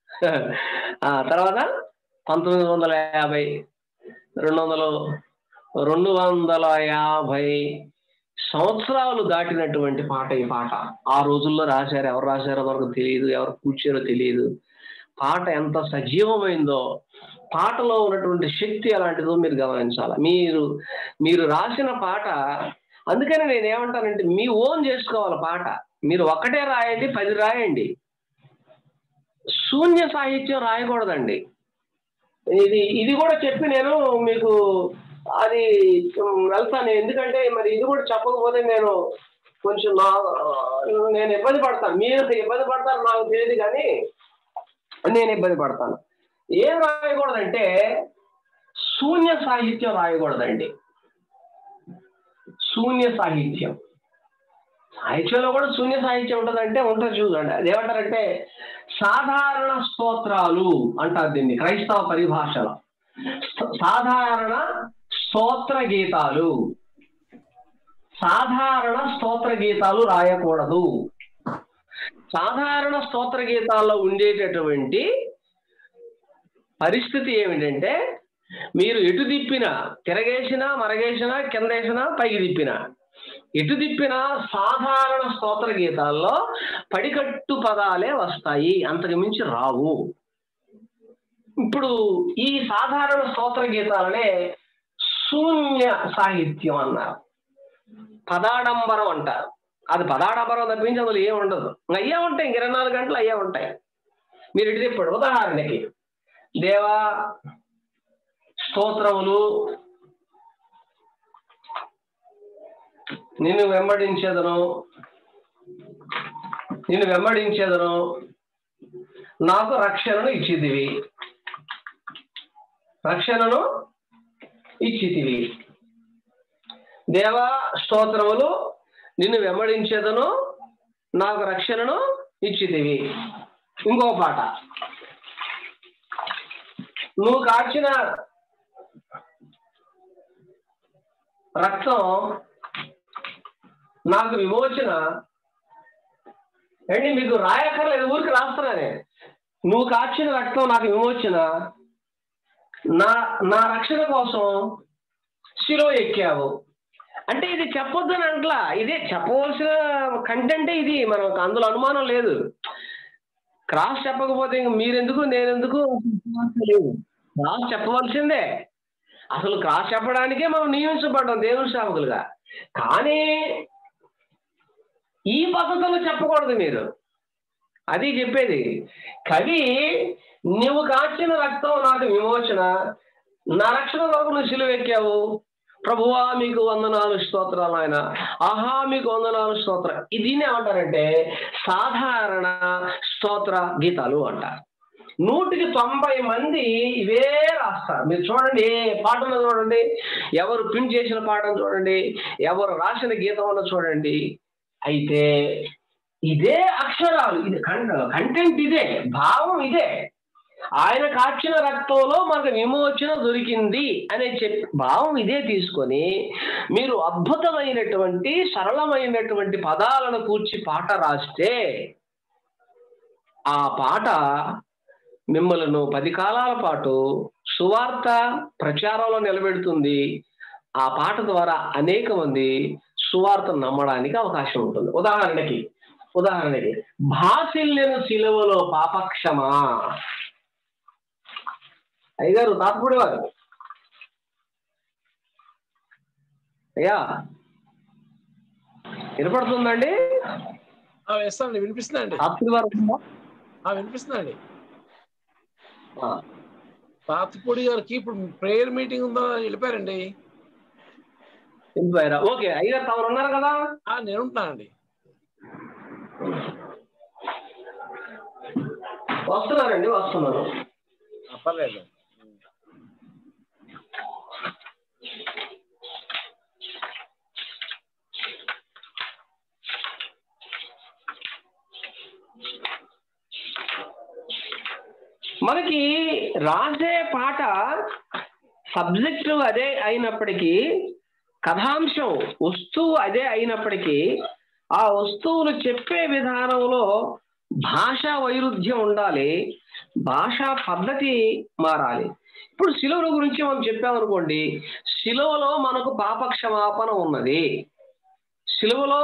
ఆ తర్వాత పంతొమ్మిది వందల యాభై రెండు వందలు రెండు వందల యాభై సంవత్సరాలు దాటినటువంటి పాట ఈ పాట. ఆ రోజుల్లో రాశారు, ఎవరు రాశారో మనకు తెలియదు, ఎవరు కూర్చారో తెలియదు. పాట ఎంత సజీవమైందో, పాటలో ఉన్నటువంటి శక్తి అలాంటిదో మీరు గమనించాలి. మీరు మీరు రాసిన పాట, అందుకని నేను ఏమంటానంటే మీ ఓన్ చేసుకోవాలి పాట. మీరు ఒక్కటే రాయండి, పది రాయండి, శూన్య సాహిత్యం రాయకూడదండి. ఇది ఇది కూడా చెప్పి నేను మీకు అది వెళ్తాను. ఎందుకంటే మరి ఇది కూడా చెప్పకపోతే నేను కొంచెం నా నేను ఇబ్బంది పడతాను. మీరు ఇబ్బంది పడతారు నాకు తెలియదు, కానీ నేను ఇబ్బంది పడతాను. ఏం రాయకూడదంటే శూన్య సాహిత్యం రాయకూడదండి. శూన్య సాహిత్యం, సాహిత్యంలో కూడా శూన్య సాహిత్యం ఉంటుందంటే ఉంటుంది చూడండి. అదేమంటారంటే సాధారణ స్తోత్రాలు అంటారు దీన్ని క్రైస్తవ పరిభాషలో. సాధారణ స్తోత్ర గీతాలు, సాధారణ స్తోత్ర గీతాలు రాయకూడదు. సాధారణ స్తోత్ర గీతాల్లో ఉండేటటువంటి పరిస్థితి ఏమిటంటే మీరు ఎటు తిప్పినా, తిరగేసినా, మరగేసినా, కిందేసినా, పైకి తిప్పినా, ఎటు తిప్పినా సాధారణ స్తోత్ర గీతాల్లో పడికట్టు పదాలే వస్తాయి, అంతకు మించి రావు. ఇప్పుడు ఈ సాధారణ స్తోత్ర గీతాలనే శూన్య సాహిత్యం అన్నారు, పదాడంబరం అంటారు. అది పదాడంబరం తప్పించి అందులో ఏమి ఉండదు. అయ్యే ఉంటాయి, ఇంక ఇరవై నాలుగు గంటలు అయ్యే ఉంటాయి. మీరు ఇటు తిప్పాడు. ఉదాహరణకి దేవా స్తోత్రములు, నిన్ను వెంబడించేదను, నిన్ను వెంబడించేదను, నాకు రక్షణను ఇచ్చిదివి. రక్షణను ఇచ్చితివి. దేవా స్తోత్రములు, నిన్ను వెంబడించేదను, నాకు రక్షణను ఇచ్చితివి. ఇంకో పాట, నువ్వు కాచిన రక్తం నాకు విమోచన. అండి మీకు రాయక్కర్లేదు, ఊరికి రాస్తున్నానే. నువ్వు కాచిన రక్తం నాకు విమోచన, నా నా రక్షణ కోసం శిలువ ఎక్కావు. అంటే ఇది చెప్పొద్దని అంట్లా, ఇదే చెప్పవలసిన కంటెంటే ఇది, మనకు అందులో అనుమానం లేదు. క్రాస్ చెప్పకపోతే ఇంక మీరెందుకు నేనెందుకు లేదు, క్రాస్ చెప్పవలసిందే. అసలు క్రాస్ చెప్పడానికే మనం నియమించబడ్డాం దేవుని సేవకులుగా. కానీ ఈ పద్ధతిలో చెప్పకూడదు మీరు, అది చెప్పేది. కవి నువ్వు కాచిన రక్తం నాకు విమోచన, నా రక్షణ కొరకు నువ్వు సిలువెక్కావు. ప్రభువా మీకు వందనాలు స్తోత్రాలు ఆయన, ఆహా మీకు వందనాలు స్తోత్రం. దీన్ని ఏమంటారంటే సాధారణ స్తోత్ర గీతాలు అంటారు. నూటికి తొంభై మంది ఇవే రాస్తారు. మీరు చూడండి, ఏ పాటను చూడండి, ఎవరు ప్రింట్ చేసిన పాటను చూడండి, ఎవరు రాసిన గీతం చూడండి. అయితే ఇదే అక్షరాలు, ఇది కంటెంట్, ఇదే భావం, ఇదే. ఆయన కాచిన రక్తంలో మనకు విమోచన దొరికింది అనే చెప్పి భావం ఇదే తీసుకొని మీరు అద్భుతమైనటువంటి సరళమైనటువంటి పదాలను కూర్చి పాట రాస్తే ఆ పాట మిమ్మల్ని పది కాలాల పాటు సువార్త ప్రచారంలో నిలబెడుతుంది. ఆ పాట ద్వారా అనేక మంది సువార్త నమ్మడానికి అవకాశం ఉంటుంది. ఉదాహరణకి ఉదాహరణకి భాసిల్యను సిలువలో పాపక్షమా. అయ్యగారు తాతపూడి వారు, అయ్యా వినపడుతుందండి? వేస్తానండి, వినిపిస్తుందండి. తాతపూడి వారు వినిపిస్తుందండి. తాతపూడి గారికి ఇప్పుడు ప్రేయర్ మీటింగ్ ఉందా, వెళ్ళిపోయారండి. వెళ్ళిపోయారా? ఓకే, అయ్యగారు తమరు ఉన్నారు కదా? నేను ఉంటున్నానండి. వస్తున్నారండి, వస్తున్నారు. పర్లేదు. మనకి రాసే పాట సబ్జెక్టు అదే అయినప్పటికీ, కథాంశం వస్తువు అదే అయినప్పటికీ, ఆ వస్తువులు చెప్పే విధానంలో భాషా వైరుధ్యం ఉండాలి, భాషా పద్ధతి మారాలి. ఇప్పుడు శిలువ గురించి మనం చెప్పామనుకోండి, శిలువలో మనకు పాపక్షమాపణ ఉన్నది. శిలువలో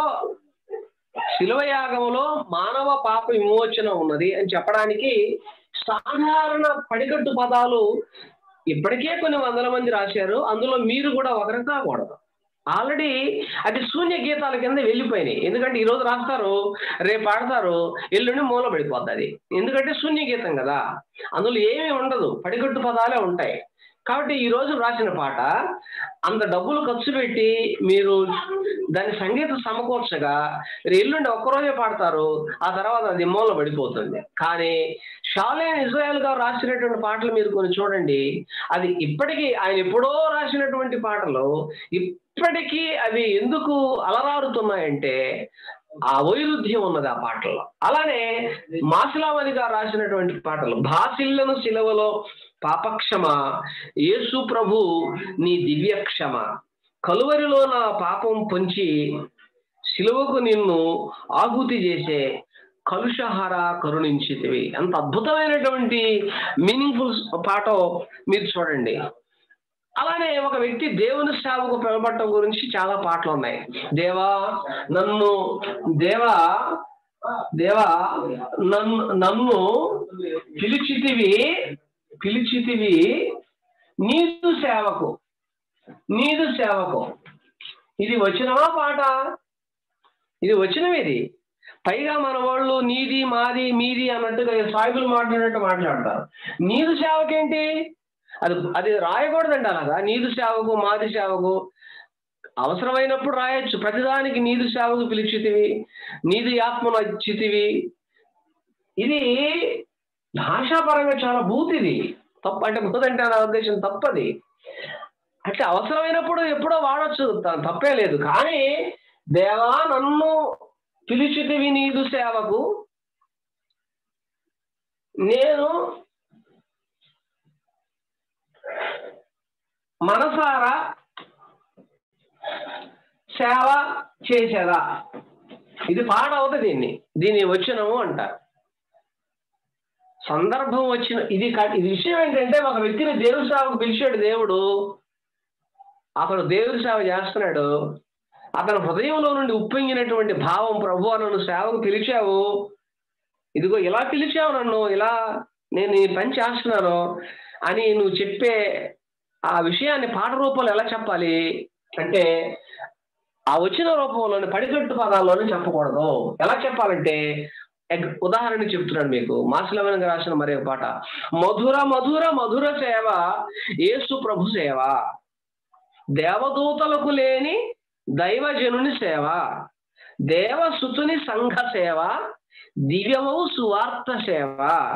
శిలువ యాగంలో మానవ పాప విమోచన ఉన్నది అని చెప్పడానికి సాధారణ పడికట్టు పదాలు ఇప్పటికే కొన్ని వందల మంది రాశారు. అందులో మీరు కూడా ఒకరు కాకూడదు. ఆల్రెడీ అది శూన్య గీతాల కింద వెళ్ళిపోయినాయి. ఎందుకంటే ఈరోజు రాస్తారు, రేపు పాడతారు, ఎల్లుండి మూల పడిపోద్ది. అది ఎందుకంటే శూన్య గీతం కదా, అందులో ఏమీ ఉండదు, పడికట్టు పదాలే ఉంటాయి. కాబట్టి ఈ రోజు రాసిన పాట అంత డబ్బులు ఖర్చు పెట్టి మీరు దాని సంగీతం సమకూర్చగా ఎల్లుండి ఒక్కరోజే పాడతారు, ఆ తర్వాత అది మూల పడిపోతుంది. కానీ షాలేన్ ఇజ్రాయెల్ గారు రాసినటువంటి పాటలు మీరు కొన్ని చూడండి, అది ఇప్పటికీ ఆయన ఎప్పుడో రాసినటువంటి పాటలు ఇప్పటికీ అవి ఎందుకు అలరారుతున్నాయంటే ఆ వైరుధ్యం ఉన్నది ఆ పాటల్లో. అలానే మాసిలామణి గారు రాసినటువంటి పాటలు, భాసిల్లను సిలువలో పాపక్షమ, యేసు ప్రభు నీ దివ్యక్షమ, కలువరిలో నా పాపం పొంచి సిలువకు నిన్ను ఆహుతి చేసే కలుషహార కరుణించితివి. అంత అద్భుతమైనటువంటి మీనింగ్ఫుల్ పాట మీరు చూడండి. అలానే ఒక వ్యక్తి దేవుని సేవకు పిలబడటం గురించి చాలా పాటలు ఉన్నాయి. దేవా నన్ను దేవా దేవా నన్ను నన్ను పిలిచితివి పిలిచితివి నీదు సేవకు నీదు సేవకు. ఇది వచ్చినవా పాట? ఇది వచ్చినవి. ఇది పైగా మన వాళ్ళు నీది మాది మీది అన్నట్టుగా సాయిబులు మాట్లాడినట్టు మాట్లాడతారు. నీదు సేవకేంటి? అది అది రాయకూడదండి అలాగా. నీదు సేవకు మాది సేవకు అవసరమైనప్పుడు రాయొచ్చు. ప్రతిదానికి నీదు సేవకు పిలిచితివి, నీది ఆత్మను ఇచ్చితివి. ఇది భాషాపరంగా చాలా బూతిది. తప్పు అంటే మొదటి నా ఉద్దేశం తప్పది. అంటే అవసరమైనప్పుడు ఎప్పుడో వాడచ్చు, తప్పే లేదు. కానీ దేవా నన్ను పిలిచితివి నీదు సేవకు, నేను మనసారా సేవ చేసేదా, ఇది పాట అవుతుంది. దీన్ని దీన్ని వచ్చినము అంటారు. సందర్భం వచ్చిన ఇది ఇది విషయం ఏంటంటే, ఒక వ్యక్తిని దేవుడి సేవకు పిలిచాడు దేవుడు, అతడు దేవుడి సేవ చేస్తున్నాడు. అతని హృదయంలో నుండి ఉప్పొంగినటువంటి భావం, ప్రభు నన్ను సేవకు పిలిచావు, ఇదిగో ఇలా పిలిచావు నన్ను, ఇలా నేను ఈ పని చేస్తున్నాను అని నువ్వు చెప్పే ఆ విషయాన్ని పాట రూపంలో ఎలా చెప్పాలి అంటే, ఆ వచ్చిన రూపంలోని పడికట్టు పదాల్లోనే చెప్పకూడదు. ఎలా చెప్పాలంటే, ఉదాహరణ చెప్తున్నాను మీకు. మాసిలవనంగా రాసిన మరే పాట, మధుర మధుర మధుర సేవ యేసు ప్రభు సేవ, దేవదూతలకు లేని దైవజనుని సేవ, దేవసుతుని సంఘ సేవ, దివ్యమౌ సువార్త సేవ.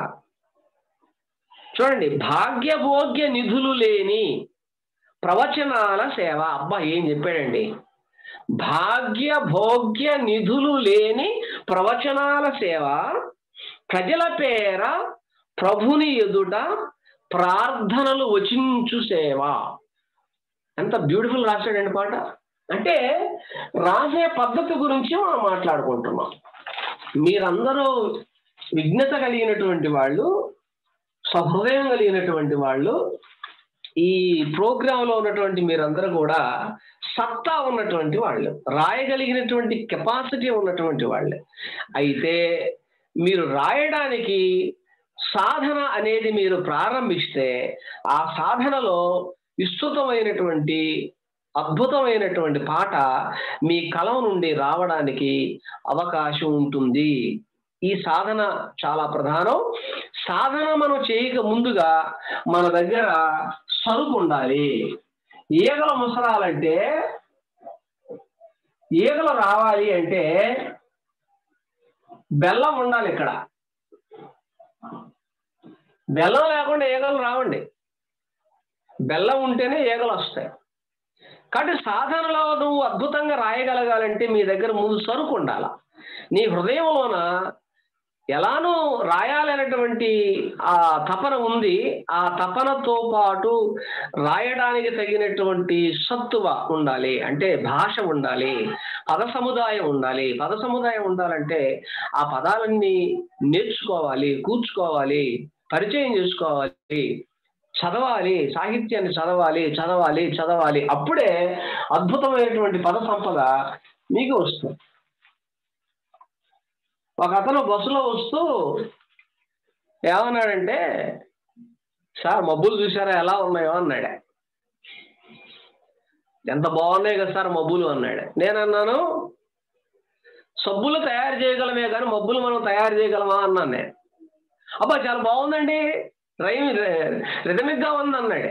చూడండి, భాగ్యభోగ్య నిధులు లేని ప్రవచనాల సేవ. అబ్బా ఏం చెప్పాడండి! భాగ్య భోగ్య నిధులు లేని ప్రవచనాల సేవ, ప్రజల పేర ప్రభుని ఎదుట ప్రార్థనలు వచించు సేవ. ఎంత బ్యూటిఫుల్ రాశాడండి పాట. అంటే రాసే పద్ధతి గురించి మనం మాట్లాడుకుంటున్నాం. మీరందరూ విఘ్నత కలిగినటువంటి వాళ్ళు, సహృదయం కలిగినటువంటి వాళ్ళు, ఈ ప్రోగ్రాంలో ఉన్నటువంటి మీరందరూ కూడా సత్తా ఉన్నటువంటి వాళ్ళు, రాయగలిగినటువంటి కెపాసిటీ ఉన్నటువంటి వాళ్ళు. అయితే మీరు రాయడానికి సాధన అనేది మీరు ప్రారంభిస్తే, ఆ సాధనలో విస్తృతమైనటువంటి అద్భుతమైనటువంటి పాట మీ కలం నుండి రావడానికి అవకాశం ఉంటుంది. ఈ సాధన చాలా ప్రధానం. సాధన మనం చేయక ముందుగా మన దగ్గర సరుకు ఉండాలి. ఈగల ముసరాలంటే, ఈగలు రావాలి అంటే బెల్లం ఉండాలి. ఇక్కడ బెల్లం లేకుండా ఈగలు రావండి. బెల్లం ఉంటేనే ఈగలు వస్తాయి. కాబట్టి సాధనలో నువ్వు అద్భుతంగా రాయగలగాలంటే మీ దగ్గర ముందు సరుకు ఉండాల. నీ హృదయంలోన ఎలానూ రాయాలనేటువంటి ఆ తపన ఉంది. ఆ తపనతో పాటు రాయడానికి తగినటువంటి సత్తువ ఉండాలి. అంటే భాష ఉండాలి, పద సముదాయం ఉండాలి. పద సముదాయం ఉండాలంటే ఆ పదాలన్నీ నేర్చుకోవాలి, కూర్చుకోవాలి, పరిచయం చేసుకోవాలి, చదవాలి, సాహిత్యాన్ని చదవాలి చదవాలి చదవాలి అప్పుడే అద్భుతమైనటువంటి పద సంపద మీకు వస్తుంది. ఒక అతను బస్సులో వస్తూ ఏమన్నాడంటే, సార్ మబ్బులు చూసారా ఎలా ఉన్నాయో అన్నాడు. ఎంత బాగున్నాయి కదా సార్ మబ్బులు అన్నాడు. నేనన్నాను, సబ్బులు తయారు చేయగలమే కానీ మబ్బులు మనం తయారు చేయగలమా అన్నాను నేను. అబ్బా చాలా బాగుందండి, రైమ్ రిథమిక్గా ఉంది అన్నాడు.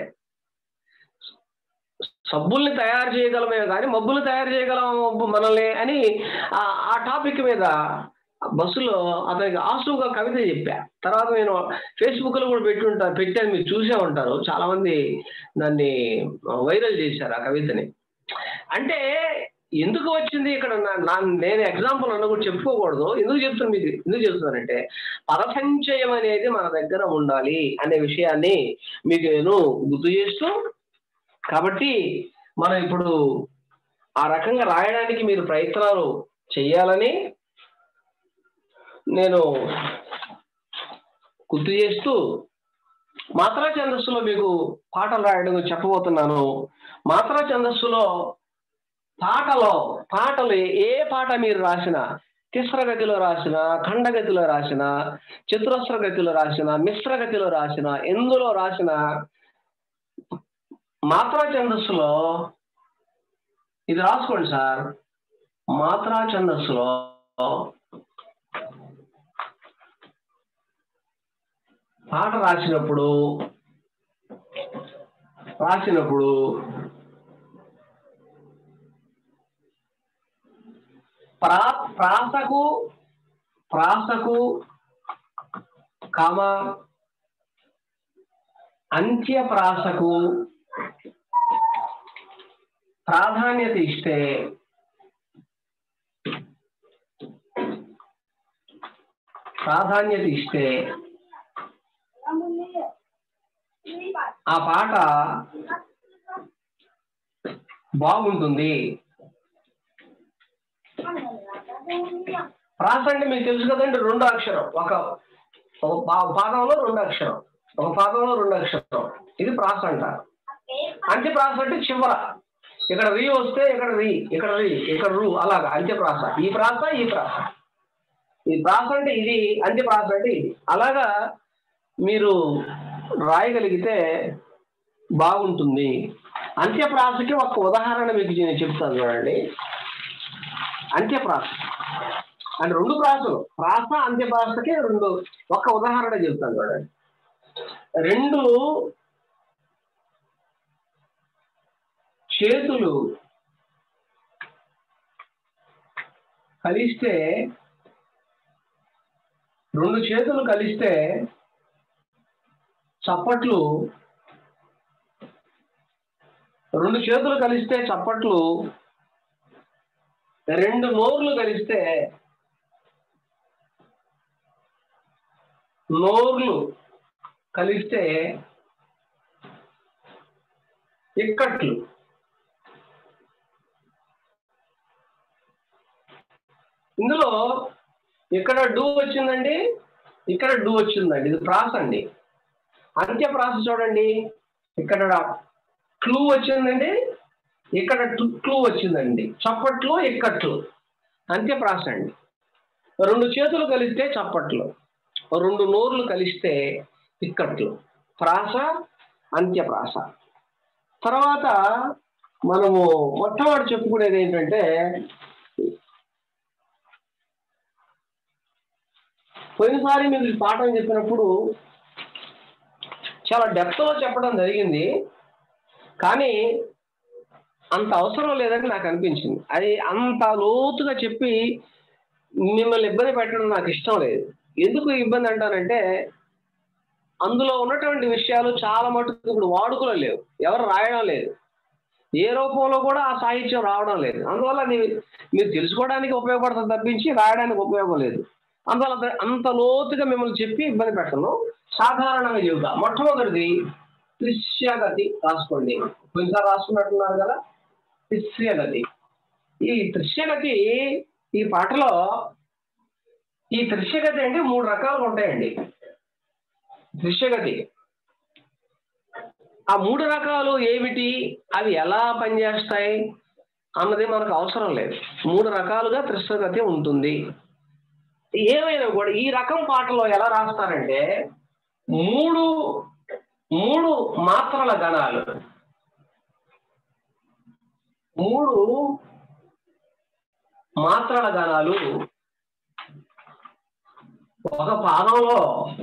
సబ్బుల్ని తయారు చేయగలమే కానీ మబ్బులు తయారు చేయగలం మనల్ని అని ఆ టాపిక్ మీద బస్సులో అతనికి ఆసుగా కవిత చెప్పా. తర్వాత నేను ఫేస్బుక్ లో కూడా పెట్టి ఉంటా పెట్టాను మీరు చూసే ఉంటారు. చాలా మంది దాన్ని వైరల్ చేశారు ఆ కవితని. అంటే ఎందుకు వచ్చింది ఇక్కడ నేను ఎగ్జాంపుల్ అన్న కూడా చెప్పుకోకూడదు. ఎందుకు చెప్తాను మీకు ఎందుకు చెప్తున్నానంటే, పదసంచయం అనేది మన దగ్గర ఉండాలి అనే విషయాన్ని మీకు నేను గుర్తు చేస్తూ, కాబట్టి మనం ఇప్పుడు ఆ రకంగా రాయడానికి మీరు ప్రయత్నాలు చేయాలని నేను గుర్తు చేస్తూ, మాత్రా ఛందస్సులో మీకు పాటలు రాయడం చెప్పబోతున్నాను. మాత్రా ఛందస్సులో పాటలో పాటలు ఏ పాట మీరు రాసిన, తిస్రగతిలో రాసిన, ఖండగతిలో రాసిన, చతురస్ర గతిలో రాసిన, మిశ్రగతిలో రాసిన, ఎందులో రాసిన మాత్రా ఛందస్సులో ఇది రాసుకోండి సార్. మాత్రా ఛందస్సులో పాట రాసినప్పుడు రాసినప్పుడు ప్రా ప్రాసకు ప్రాసకు కామ అంత్యప్రాసకు ప్రాధాన్యత ఇస్తే ప్రాధాన్యత ఇస్తే ఆ పాట బాగుంటుంది. ప్రాస అంటే మీకు తెలుసు కదండి, రెండు అక్షరం. ఒక పాదంలో రెండు అక్షరం, ఒక పాదంలో రెండు అక్షరం, ఇది ప్రాస అంటారు. అంత్యప్రాస అంటే చివర, ఇక్కడ రీ వస్తే ఇక్కడ రీ, ఇక్కడ రీ, ఇక్కడ రు, అలాగా అంత్యప్రాస. ఈ ప్రాస ఈ ప్రాస, ఈ ప్రాస అంటే ఇది, అంత్యప్రాస అంటే ఇది. అలాగా మీరు రాయగలిగితే బాగుంటుంది. అంత్యప్రాసకి ఒక ఉదాహరణ మీకు నేను చెప్తాను చూడండి. అంత్యప్రాస అంటే రెండు ప్రాసలు, ప్రాస అంత్యప్రాసకి రెండు, ఒక ఉదాహరణ చెప్తాను చూడండి. రెండు చేతులు కలిస్తే రెండు చేతులు కలిస్తే చప్పట్లు, రెండు చేతులు కలిస్తే చప్పట్లు, రెండు నోర్లు కలిస్తే నోర్లు కలిస్తే ఇక్కట్లు. ఇందులో ఇక్కడ డూ వచ్చిందండి, ఇక్కడ డూ వచ్చిందండి, ఇది ప్రాస అండి. అంత్యప్రాస చూడండి, ఇక్కడ క్లూ వచ్చిందండి, ఇక్కడ క్లూ వచ్చిందండి, చప్పట్లు ఇక్కట్లు, అంత్యప్రాస అండి. రెండు చేతులు కలిస్తే చప్పట్లు, రెండు నోర్లు కలిస్తే ఇక్కట్లు, ప్రాస అంత్యప్రాస. తర్వాత మనము మొట్టమొదటి చెప్పుకునేది ఏంటంటే, పోయినసారి మీకు పాఠం చెప్పినప్పుడు చాలా డెప్త్లో చెప్పడం జరిగింది, కానీ అంత అవసరం లేదని నాకు అనిపించింది. అది అంత లోతుగా చెప్పి మిమ్మల్ని ఇబ్బంది పెట్టడం నాకు ఇష్టం లేదు. ఎందుకు ఇబ్బంది అంటానంటే, అందులో ఉన్నటువంటి విషయాలు చాలా మటుకు ఇప్పుడు వాడుకలో లేవు, ఎవరు రాయడం లేదు, ఏ రూపంలో కూడా ఆ సాహిత్యం రావడం లేదు. అందువల్ల మీరు తెలుసుకోవడానికి ఉపయోగపడుతుంది తప్పించి రాయడానికి ఉపయోగం లేదు. అందువల్ల అంత లోతుగా మిమ్మల్ని చెప్పి ఇబ్బంది పెట్టను, సాధారణంగా చెబుతా. మొట్టమొదటిది త్రిశ్యగతి రాసుకోండి. కొన్నిసార్లు రాసుకున్నట్టున్నారు కదా, త్రిశ్యగతి. ఈ త్రిశ్యగతి ఈ పాటలో, ఈ త్రిశ్యగతి అంటే మూడు రకాలుగా ఉంటాయండి. త్రిశ్యగతి ఆ మూడు రకాలు ఏమిటి, అవి ఎలా పనిచేస్తాయి అన్నది మనకు అవసరం లేదు. మూడు రకాలుగా త్రిశ్యగతి ఉంటుంది. ఏమైనా కూడా ఈ రకం పాటలో ఎలా రాస్తారంటే, మూడు మూడు మాత్రల గణాలు, మూడు మాత్రల గణాలు ఒక పాదంలో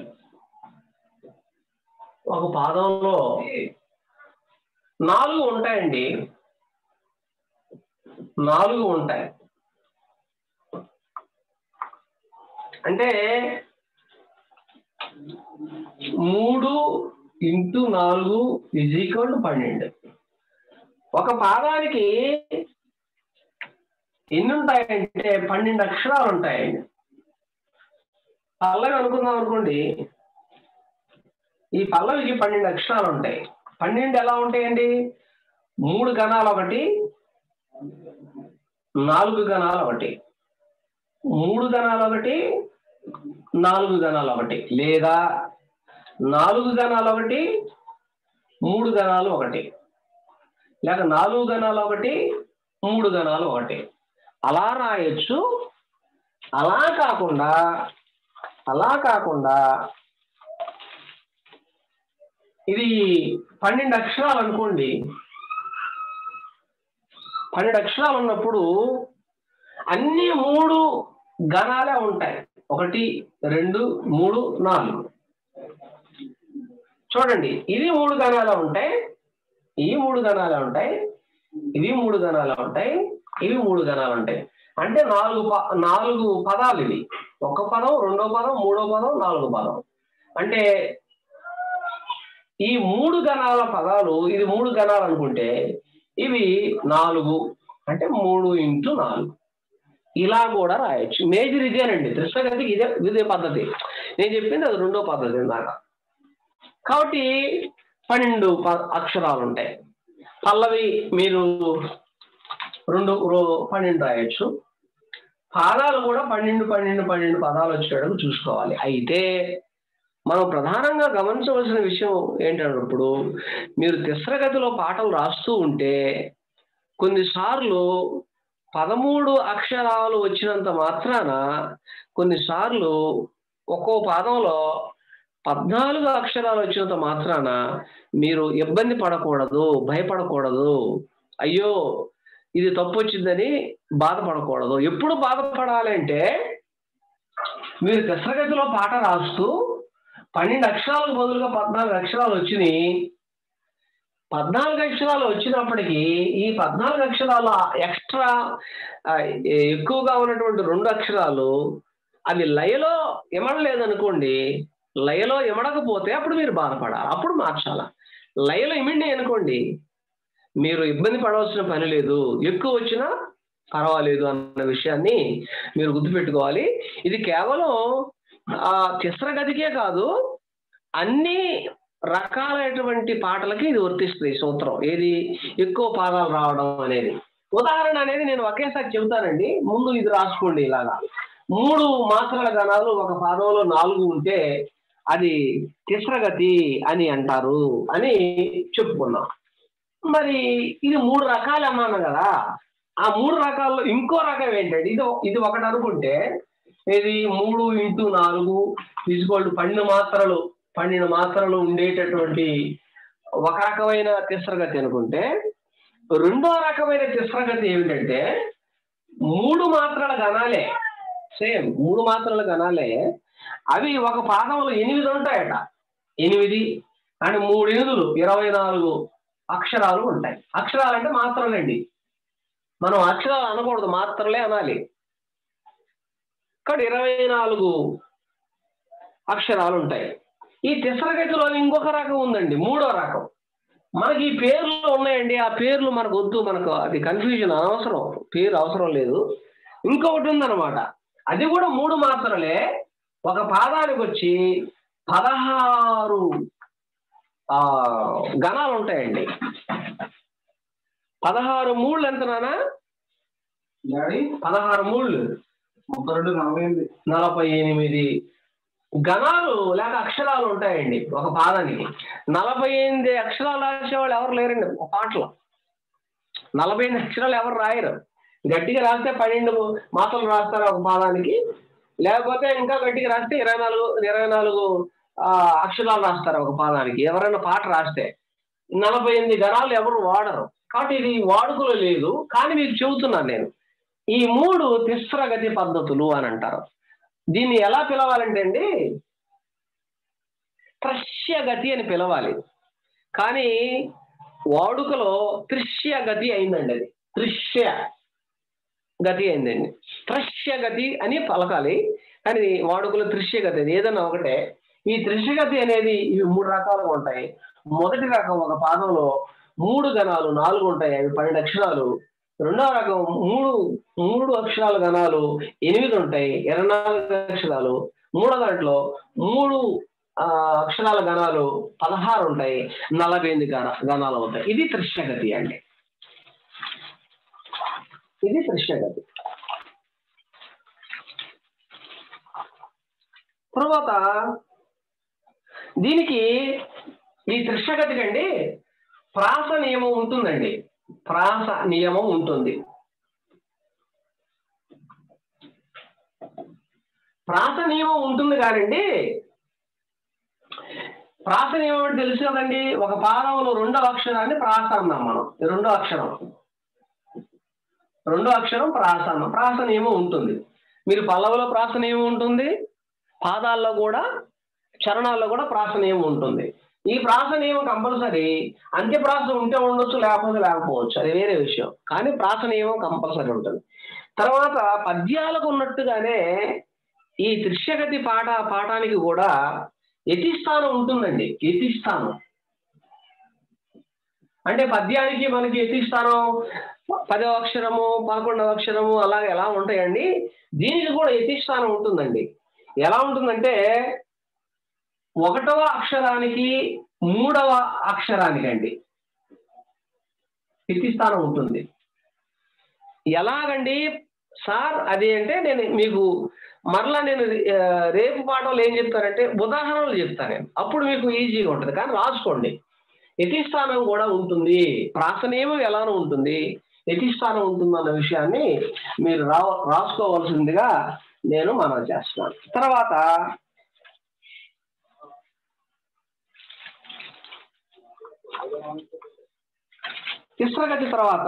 ఒక పాదంలో నాలుగు ఉంటాయండి, నాలుగు ఉంటాయి. అంటే మూడు ఇంటూ నాలుగు ఇజ్ ఈక్వల్ టు పన్నెండు. ఒక పాదానికి ఎన్ని ఉంటాయంటే పన్నెండు అక్షరాలు ఉంటాయండి. పల్లవి అనుకుందాం అనుకోండి, ఈ పల్లవికి పన్నెండు అక్షరాలు ఉంటాయి. పన్నెండు ఎలా ఉంటాయండి, మూడు గణాలు ఒకటి, నాలుగు గణాలు ఒకటి, మూడు గణాలు ఒకటి, నాలుగు గణాలు ఒకటి, లేదా నాలుగు గణాలు ఒకటి, మూడు గణాలు ఒకటి, లేక నాలుగు గణాలు ఒకటి, మూడు గణాలు ఒకటి, అలా రాయొచ్చు. అలా కాకుండా అలా కాకుండా ఇది పన్నెండు అక్షరాలు అనుకోండి. పన్నెండు అక్షరాలు ఉన్నప్పుడు అన్ని మూడు గణాలే ఉంటాయి. ఒకటి, రెండు, మూడు, నాలుగు. చూడండి, ఇది మూడు గణాలు ఉంటాయి, ఇవి మూడు గణాలు ఉంటాయి, ఇవి మూడు గణాలు ఉంటాయి, ఇవి మూడు గణాలు ఉంటాయి. అంటే నాలుగు నాలుగు పదాలు ఇవి. ఒక పదం, రెండో పదం, మూడో పదం, నాలుగో పదం. అంటే ఈ మూడు గణాల పదాలు, ఇది మూడు గణాలు అనుకుంటే ఇవి నాలుగు అంటే మూడు ఇంటూ నాలుగు ఇలా కూడా రాయొచ్చు. మేజర్ ఇదేనండి, త్రిశగతికి ఇదే ఇదే పద్ధతి. నేను చెప్పింది అది రెండో పద్ధతి ఇందాక. కాబట్టి పన్నెండు అక్షరాలు ఉంటాయి. పల్లవి మీరు రెండు పన్నెండు రాయొచ్చు. పాదాలు కూడా పన్నెండు పన్నెండు పన్నెండు పదాలు వచ్చేటప్పుడు చూసుకోవాలి. అయితే మనం ప్రధానంగా గమనించవలసిన విషయం ఏంటన్నప్పుడు, మీరు తిస్రగతిలో పాటలు రాస్తూ ఉంటే కొన్నిసార్లు పదమూడు అక్షరాలు వచ్చినంత మాత్రాన కొన్నిసార్లు ఒక్కో పాదంలో పద్నాలుగు అక్షరాలు వచ్చినంత మాత్రాన మీరు ఇబ్బంది పడకూడదు, భయపడకూడదు, అయ్యో ఇది తప్పు వచ్చిందని బాధపడకూడదు. ఎప్పుడు బాధపడాలంటే, మీరు తిస్రగతిలో పాట రాస్తూ పన్నెండు అక్షరాలకు బదులుగా పద్నాలుగు అక్షరాలు వచ్చినాయి. పద్నాలుగు అక్షరాలు వచ్చినప్పటికీ ఈ పద్నాలుగు అక్షరాలు ఎక్స్ట్రా ఎక్కువగా ఉన్నటువంటి రెండు అక్షరాలు అవి లయలో ఇమడలేదనుకోండి, లయలో ఇమడకపోతే అప్పుడు మీరు బాధపడాలి, అప్పుడు మార్చాల. లయలో ఇమిడి అనుకోండి మీరు ఇబ్బంది పడవలసిన పని లేదు, ఎక్కువ వచ్చినా పర్వాలేదు అన్న విషయాన్ని మీరు గుర్తుపెట్టుకోవాలి. ఇది కేవలం ఆ తిస్రగతికే కాదు, అన్ని రకాలైనటువంటి పాటలకి ఇది వర్తిస్తుంది సూత్రం. ఏది ఎక్కువ పాదాలు రావడం అనేది. ఉదాహరణ అనేది నేను ఒకేసారి చెబుతానండి, ముందు ఇది రాసుకోండి. ఇలాగా మూడు మాత్రల గణాలు ఒక పాదంలో నాలుగు ఉంటే అది తిస్రగతి అని అంటారు అని చెప్పుకున్నాం. మరి ఇది మూడు రకాలు అన్నాను కదా, ఆ మూడు రకాల్లో ఇంకో రకం ఏంటంటే, ఇది ఇది ఒకటి అనుకుంటే ఇది మూడు ఇంటూ నాలుగు ఈజ్వల్ పన్నెండు మాత్రలు పన్నెండు మాత్రలు ఉండేటటువంటి ఒక రకమైన తిస్రగతి అనుకుంటే, రెండో రకమైన తిస్రగతి ఏమిటంటే మూడు మాత్రల గణాలే, సేమ్ మూడు మాత్రల గణాలే, అవి ఒక పాదంలో ఎనిమిది ఉంటాయట. ఎనిమిది అంటే మూడు ఎనిమిదిలు ఇరవై నాలుగు అక్షరాలు ఉంటాయి. అక్షరాలు అంటే మాత్రలండి, మనం అక్షరాలు అనకూడదు, మాత్రలే అనాలి. కాబట్టి ఇరవై నాలుగు అక్షరాలు ఉంటాయి. ఈ తిస్రగతిలో ఇంకొక రకం ఉందండి, మూడో రకం. మనకి ఈ పేర్లు ఉన్నాయండి, ఆ పేర్లు మనకు వద్దు, మనకు అది కన్ఫ్యూజన్ అనవసరం, పేరు అవసరం లేదు. ఇంకొకటి ఉందన్నమాట, అది కూడా మూడు మాత్రలే. ఒక పాదానికి వచ్చి పదహారు ఆ గణాలు ఉంటాయండి. పదహారు మూళ్ళు ఎంత నానా? పదహారు మూళ్ళు ముప్పై రెండు నలభై ఎనిమిది నలభై ఎనిమిది గణాలు లేక అక్షరాలు ఉంటాయండి ఒక పాదానికి. నలభై ఎనిమిది అక్షరాలు రాసేవాళ్ళు ఎవరు లేరండి ఒక పాటలో. నలభై ఎనిమిది అక్షరాలు ఎవరు రాయరు. గట్టిగా రాస్తే పన్నెండు మాత్రలు రాస్తారు ఒక పాదానికి, లేకపోతే ఇంకా గట్టిగా రాస్తే ఇరవై నాలుగు ఇరవై నాలుగు ఆ అక్షరాలు రాస్తారు ఒక పాదానికి. ఎవరైనా పాట రాస్తే నలభై ఎనిమిది గణాలు ఎవరు వాడరు. కాబట్టి ఇది వాడుకలో లేదు. కానీ మీకు చెబుతున్నాను నేను, ఈ మూడు తిస్రగతి పద్ధతులు అని అంటారు. దీన్ని ఎలా పిలవాలంటే అండి, త్రస్యగతి అని పిలవాలి. కానీ వాడుకలో త్రిశ్యగతి అయిందండి, అది త్రిశ్య గతి అయిందండి. త్రస్యగతి అని పలకాలి, కానీ వాడుకలో త్రిశ్యగతి అది ఏదన్నా ఒకటే. ఈ త్రిశ్యగతి అనేది ఇవి మూడు రకాలుగా ఉంటాయి. మొదటి రకం ఒక పాదంలో మూడు గణాలు నాలుగు ఉంటాయి, అవి పన్నెండు అక్షరాలు. రెండవ రకం మూడు మూడు అక్షరాల గణాలు ఎనిమిది ఉంటాయి, ఇరవై నాలుగు అక్షరాలు. మూడో దాంట్లో మూడు ఆ అక్షరాల గణాలు పదహారు ఉంటాయి, నలభై ఎనిమిది గణాలు అవుతాయి. ఇది త్రిశ్యగతి అండి, ఇది త్రిశ్యగతి. తర్వాత దీనికి ఈ త్రిశ్యగతికి అండి ప్రాస నియమం ఉంటుందండి, ప్రాస నియమం ఉంటుంది. ప్రాస నియమం ఉంటుంది కానండి, ప్రాస నియమం అంటే తెలుసు కదండి. ఒక పాదంలో రెండో అక్షరాన్ని ప్రాస అన్నాం మనం. రెండో అక్షరం రెండో అక్షరం ప్రాస అన్నాం. ప్రాస నియమం ఉంటుంది. మీరు పల్లవిలో ప్రాస నియమం ఉంటుంది, పాదాల్లో కూడా చరణాల్లో కూడా ప్రాస నియమం ఉంటుంది. ఈ ప్రాస నియమం కంపల్సరీ. అంత్యప్రాస ఉంటే ఉండొచ్చు, లేకపోతే లేకపోవచ్చు, అది వేరే విషయం. కానీ ప్రాస నియమం కంపల్సరీ ఉంటుంది. తర్వాత పద్యాలకు ఉన్నట్టుగానే ఈ త్రిశ్యగతి పాట పాఠానికి కూడా యతిస్థానం ఉంటుందండి. యతిస్థానం అంటే పద్యానికి మనకి యతి స్థానం పదవ అక్షరము పదకొండవ అక్షరము అలా ఎలా ఉంటాయండి, దీనికి కూడా యతి స్థానం ఉంటుందండి. ఎలా ఉంటుందంటే ఒకటవ అక్షరానికి మూడవ అక్షరానికి అండి యతి స్థానం ఉంటుంది. ఎలాగండి సార్ అది అంటే నేను మీకు మరలా నేను రేపు పాఠంలో ఏం చెప్తానంటే ఉదాహరణలు చెప్తాను నేను, అప్పుడు మీకు ఈజీగా ఉంటుంది. కానీ రాసుకోండి, యతి స్థానం కూడా ఉంటుంది, ప్రాసనేమం ఎలానో ఉంటుంది, యతి స్థానం ఉంటుంది అన్న విషయాన్ని మీరు రా రాసుకోవాల్సిందిగా నేను మనం చేస్తున్నాను. తర్వాత తిస్రగతి తర్వాత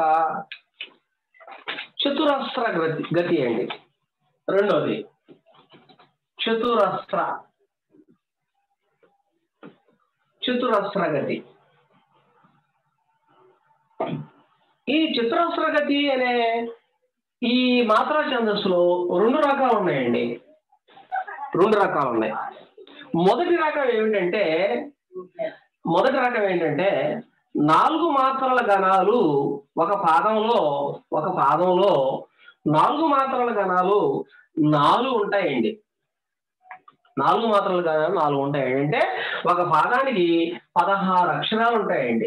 చతురస్ర గతి గతి అండి. రెండోది చతురస్ర చతురస్ర గతి. ఈ చతురస్ర గతి అనే ఈ మాత్రా ఛందస్సులో రెండు రకాలు ఉన్నాయండి, రెండు రకాలు ఉన్నాయి. మొదటి రకం ఏమిటంటే మొదటి రకం ఏంటంటే నాలుగు మాత్రల గణాలు ఒక పాదంలో ఒక పాదంలో నాలుగు మాత్రల గణాలు నాలుగు ఉంటాయండి. నాలుగు మాత్రల గణాలు నాలుగు ఉంటాయండి అంటే ఒక పాదానికి పదహారు అక్షరాలు ఉంటాయండి.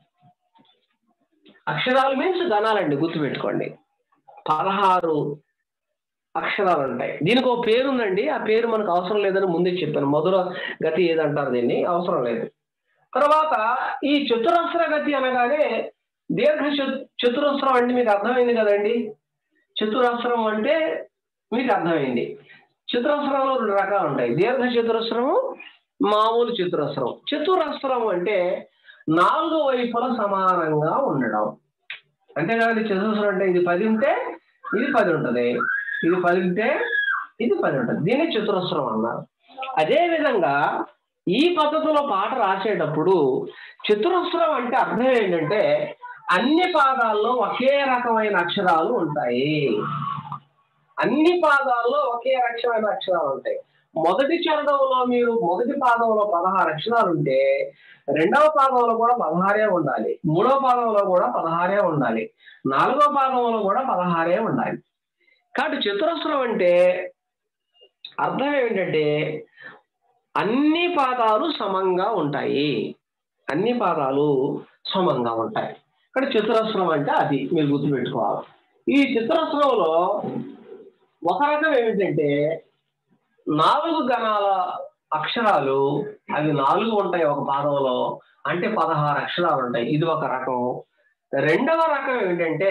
అక్షరాలు మీన్స్ గణాలండి, గుర్తుపెట్టుకోండి. పదహారు అక్షరాలు ఉంటాయి. దీనికి ఒక పేరు ఉందండి, ఆ పేరు మనకు అవసరం లేదని ముందే చెప్పాను. మధుర గతి ఏదంటారు, దీన్ని అవసరం లేదు. తర్వాత ఈ చతురస్ర గతి అనగానే దీర్ఘ చతురస్రం అంటే మీకు అర్థమైంది కదండి. చతురస్రం అంటే మీకు అర్థమైంది. చతురస్రంలో రెండు రకాలు ఉంటాయి, దీర్ఘ చతురస్రము, మామూలు చతురస్రం. చతురస్రం అంటే నాలుగు వైపుల సమానంగా ఉండడం. అంతేకాదండి చతురస్రం అంటే ఇది పది ఉంటే ఇది పది ఉంటుంది, ఇది పది ఉంటే ఇది పది ఉంటుంది, దీన్ని చతురస్రం అన్నారు. అదే విధంగా ఈ పద్ధతిలో పాట రాసేటప్పుడు చతురస్రం అంటే అర్థం ఏంటంటే అన్ని పాదాల్లో ఒకే రకమైన అక్షరాలు ఉంటాయి. అన్ని పాదాల్లో ఒకే రకమైన అక్షరాలు ఉంటాయి. మొదటి చరణంలో మీరు మొదటి పాదంలో పదహారు అక్షరాలు ఉంటే రెండవ పాదంలో కూడా పదహారే ఉండాలి, మూడవ పాదంలో కూడా పదహారే ఉండాలి, నాలుగవ పాదంలో కూడా పదహారే ఉండాలి. కాబట్టి చతురస్రం అంటే అర్థం ఏంటంటే అన్ని పాదాలు సమంగా ఉంటాయి, అన్ని పాదాలు సమంగా ఉంటాయి. ఇక్కడ చతురస్రం అంటే అది మీరు గుర్తుపెట్టుకోవాలి. ఈ చతురస్రంలో ఒక రకం ఏమిటంటే నాలుగు గణాల అక్షరాలు, అవి నాలుగు ఉంటాయి ఒక పాదంలో, అంటే పదహారు అక్షరాలు ఉంటాయి. ఇది ఒక రకం. రెండవ రకం ఏమిటంటే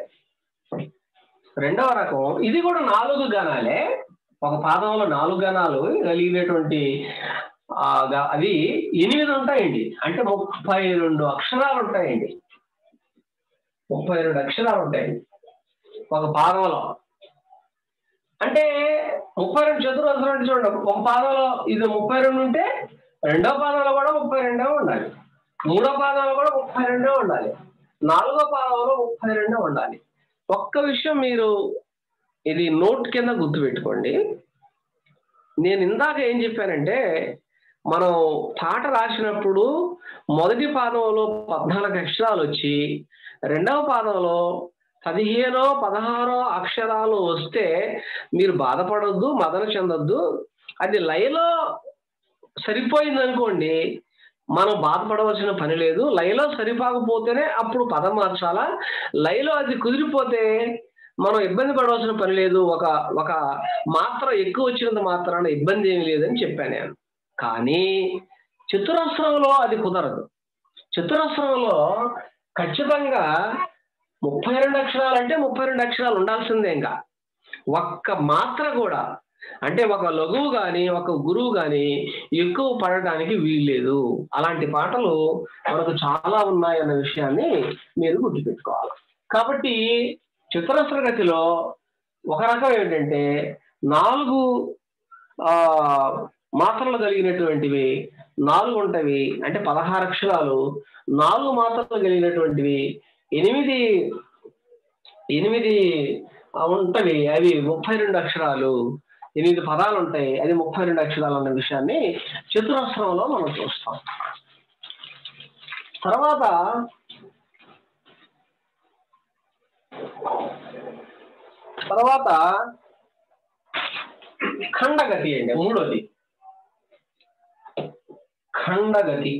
రెండవ రకం ఇది కూడా నాలుగు గణాలే, ఒక పాదంలో నాలుగు గణాలు కలిగినటువంటి అవి ఎనిమిది ఉంటాయండి. అంటే ముప్పై రెండు అక్షరాలు ఉంటాయండి, ముప్పై రెండు అక్షరాలు ఉంటాయండి ఒక పాదంలో. అంటే ముప్పై రెండు చతురస్రం అంటే చూడండి, ఒక పాదంలో ఇది ముప్పై రెండు ఉంటే రెండో పాదంలో కూడా ముప్పై రెండో ఉండాలి, మూడో పాదంలో కూడా ముప్పై రెండో ఉండాలి, నాలుగో పాదంలో ముప్పై రెండో ఉండాలి. ఒక్క విషయం మీరు ఇది నోట్ కింద గుర్తుపెట్టుకోండి. నేను ఇందాక ఏం చెప్పానంటే మనం పాట రాసినప్పుడు మొదటి పాదంలో పద్నాలుగు అక్షరాలు వచ్చి రెండవ పాదంలో పదిహేనో పదహారో అక్షరాలు వస్తే మీరు బాధపడొద్దు, మదన చెందొద్దు. అది లయలో సరిపోయింది అనుకోండి, మనం బాధపడవలసిన పని లేదు. లయలో సరిపోకపోతేనే అప్పుడు పదం మార్చాలా, లయలో అది కుదిరిపోతే మనం ఇబ్బంది పడవలసిన పని లేదు. ఒక ఒక మాత్ర ఎక్కువ వచ్చినంత మాత్రాన ఇబ్బంది ఏమి లేదని చెప్పాను నేను. కానీ చతురస్రంలో అది కుదరదు. చతురస్రంలో ఖచ్చితంగా ముప్పై రెండు అక్షరాలు అంటే ముప్పై రెండు అక్షరాలు ఉండాల్సిందే. ఇంకా ఒక్క మాత్ర కూడా అంటే ఒక లఘువు కానీ ఒక గురువు కానీ ఎక్కువ పడడానికి వీల్లేదు. అలాంటి పాటలు మనకు చాలా ఉన్నాయన్న విషయాన్ని మీరు గుర్తుపెట్టుకోవాలి. కాబట్టి చతురస్ర గతిలో ఒక రకం ఏంటంటే నాలుగు ఆ మాత్రలు కలిగినటువంటివి నాలుగు ఉంటవి, అంటే పదహారు అక్షరాలు. నాలుగు మాత్రలు కలిగినటువంటివి ఎనిమిది ఎనిమిది ఉంటవి, అవి ముప్పై రెండు అక్షరాలు. ఎనిమిది పదాలు ఉంటాయి, అది ముప్పై రెండు అక్షరాలు అన్న విషయాన్ని చతురస్రంలో మనం చూస్తాం. తర్వాత తర్వాత ఖండగతి అండి మూడోది. ఖండగతి.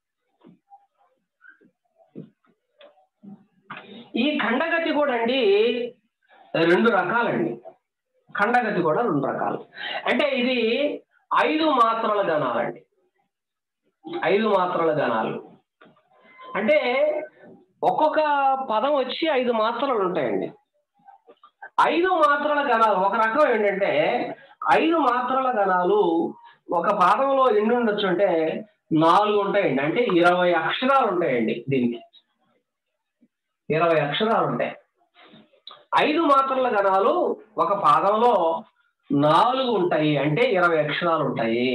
ఈ ఖండగతి కూడా అండి రెండు రకాలండి. ఖండగతి కూడా రెండు రకాలు. అంటే ఇది ఐదు మాత్రల గణాలండి. ఐదు మాత్రల గణాలు అంటే ఒక్కొక్క పదం వచ్చి ఐదు మాత్రలు ఉంటాయండి. ఐదు మాత్రల గణాలు ఒక రకం ఏంటంటే ఐదు మాత్రల గణాలు ఒక పాదంలో ఎన్ని ఉండొచ్చు అంటే నాలుగు ఉంటాయండి. అంటే ఇరవై అక్షరాలు ఉంటాయండి. దీనికి ఇరవై అక్షరాలు ఉంటాయి. ఐదు మాత్రల గణాలు ఒక పాదంలో నాలుగు ఉంటాయి. అంటే ఇరవై అక్షరాలు ఉంటాయి.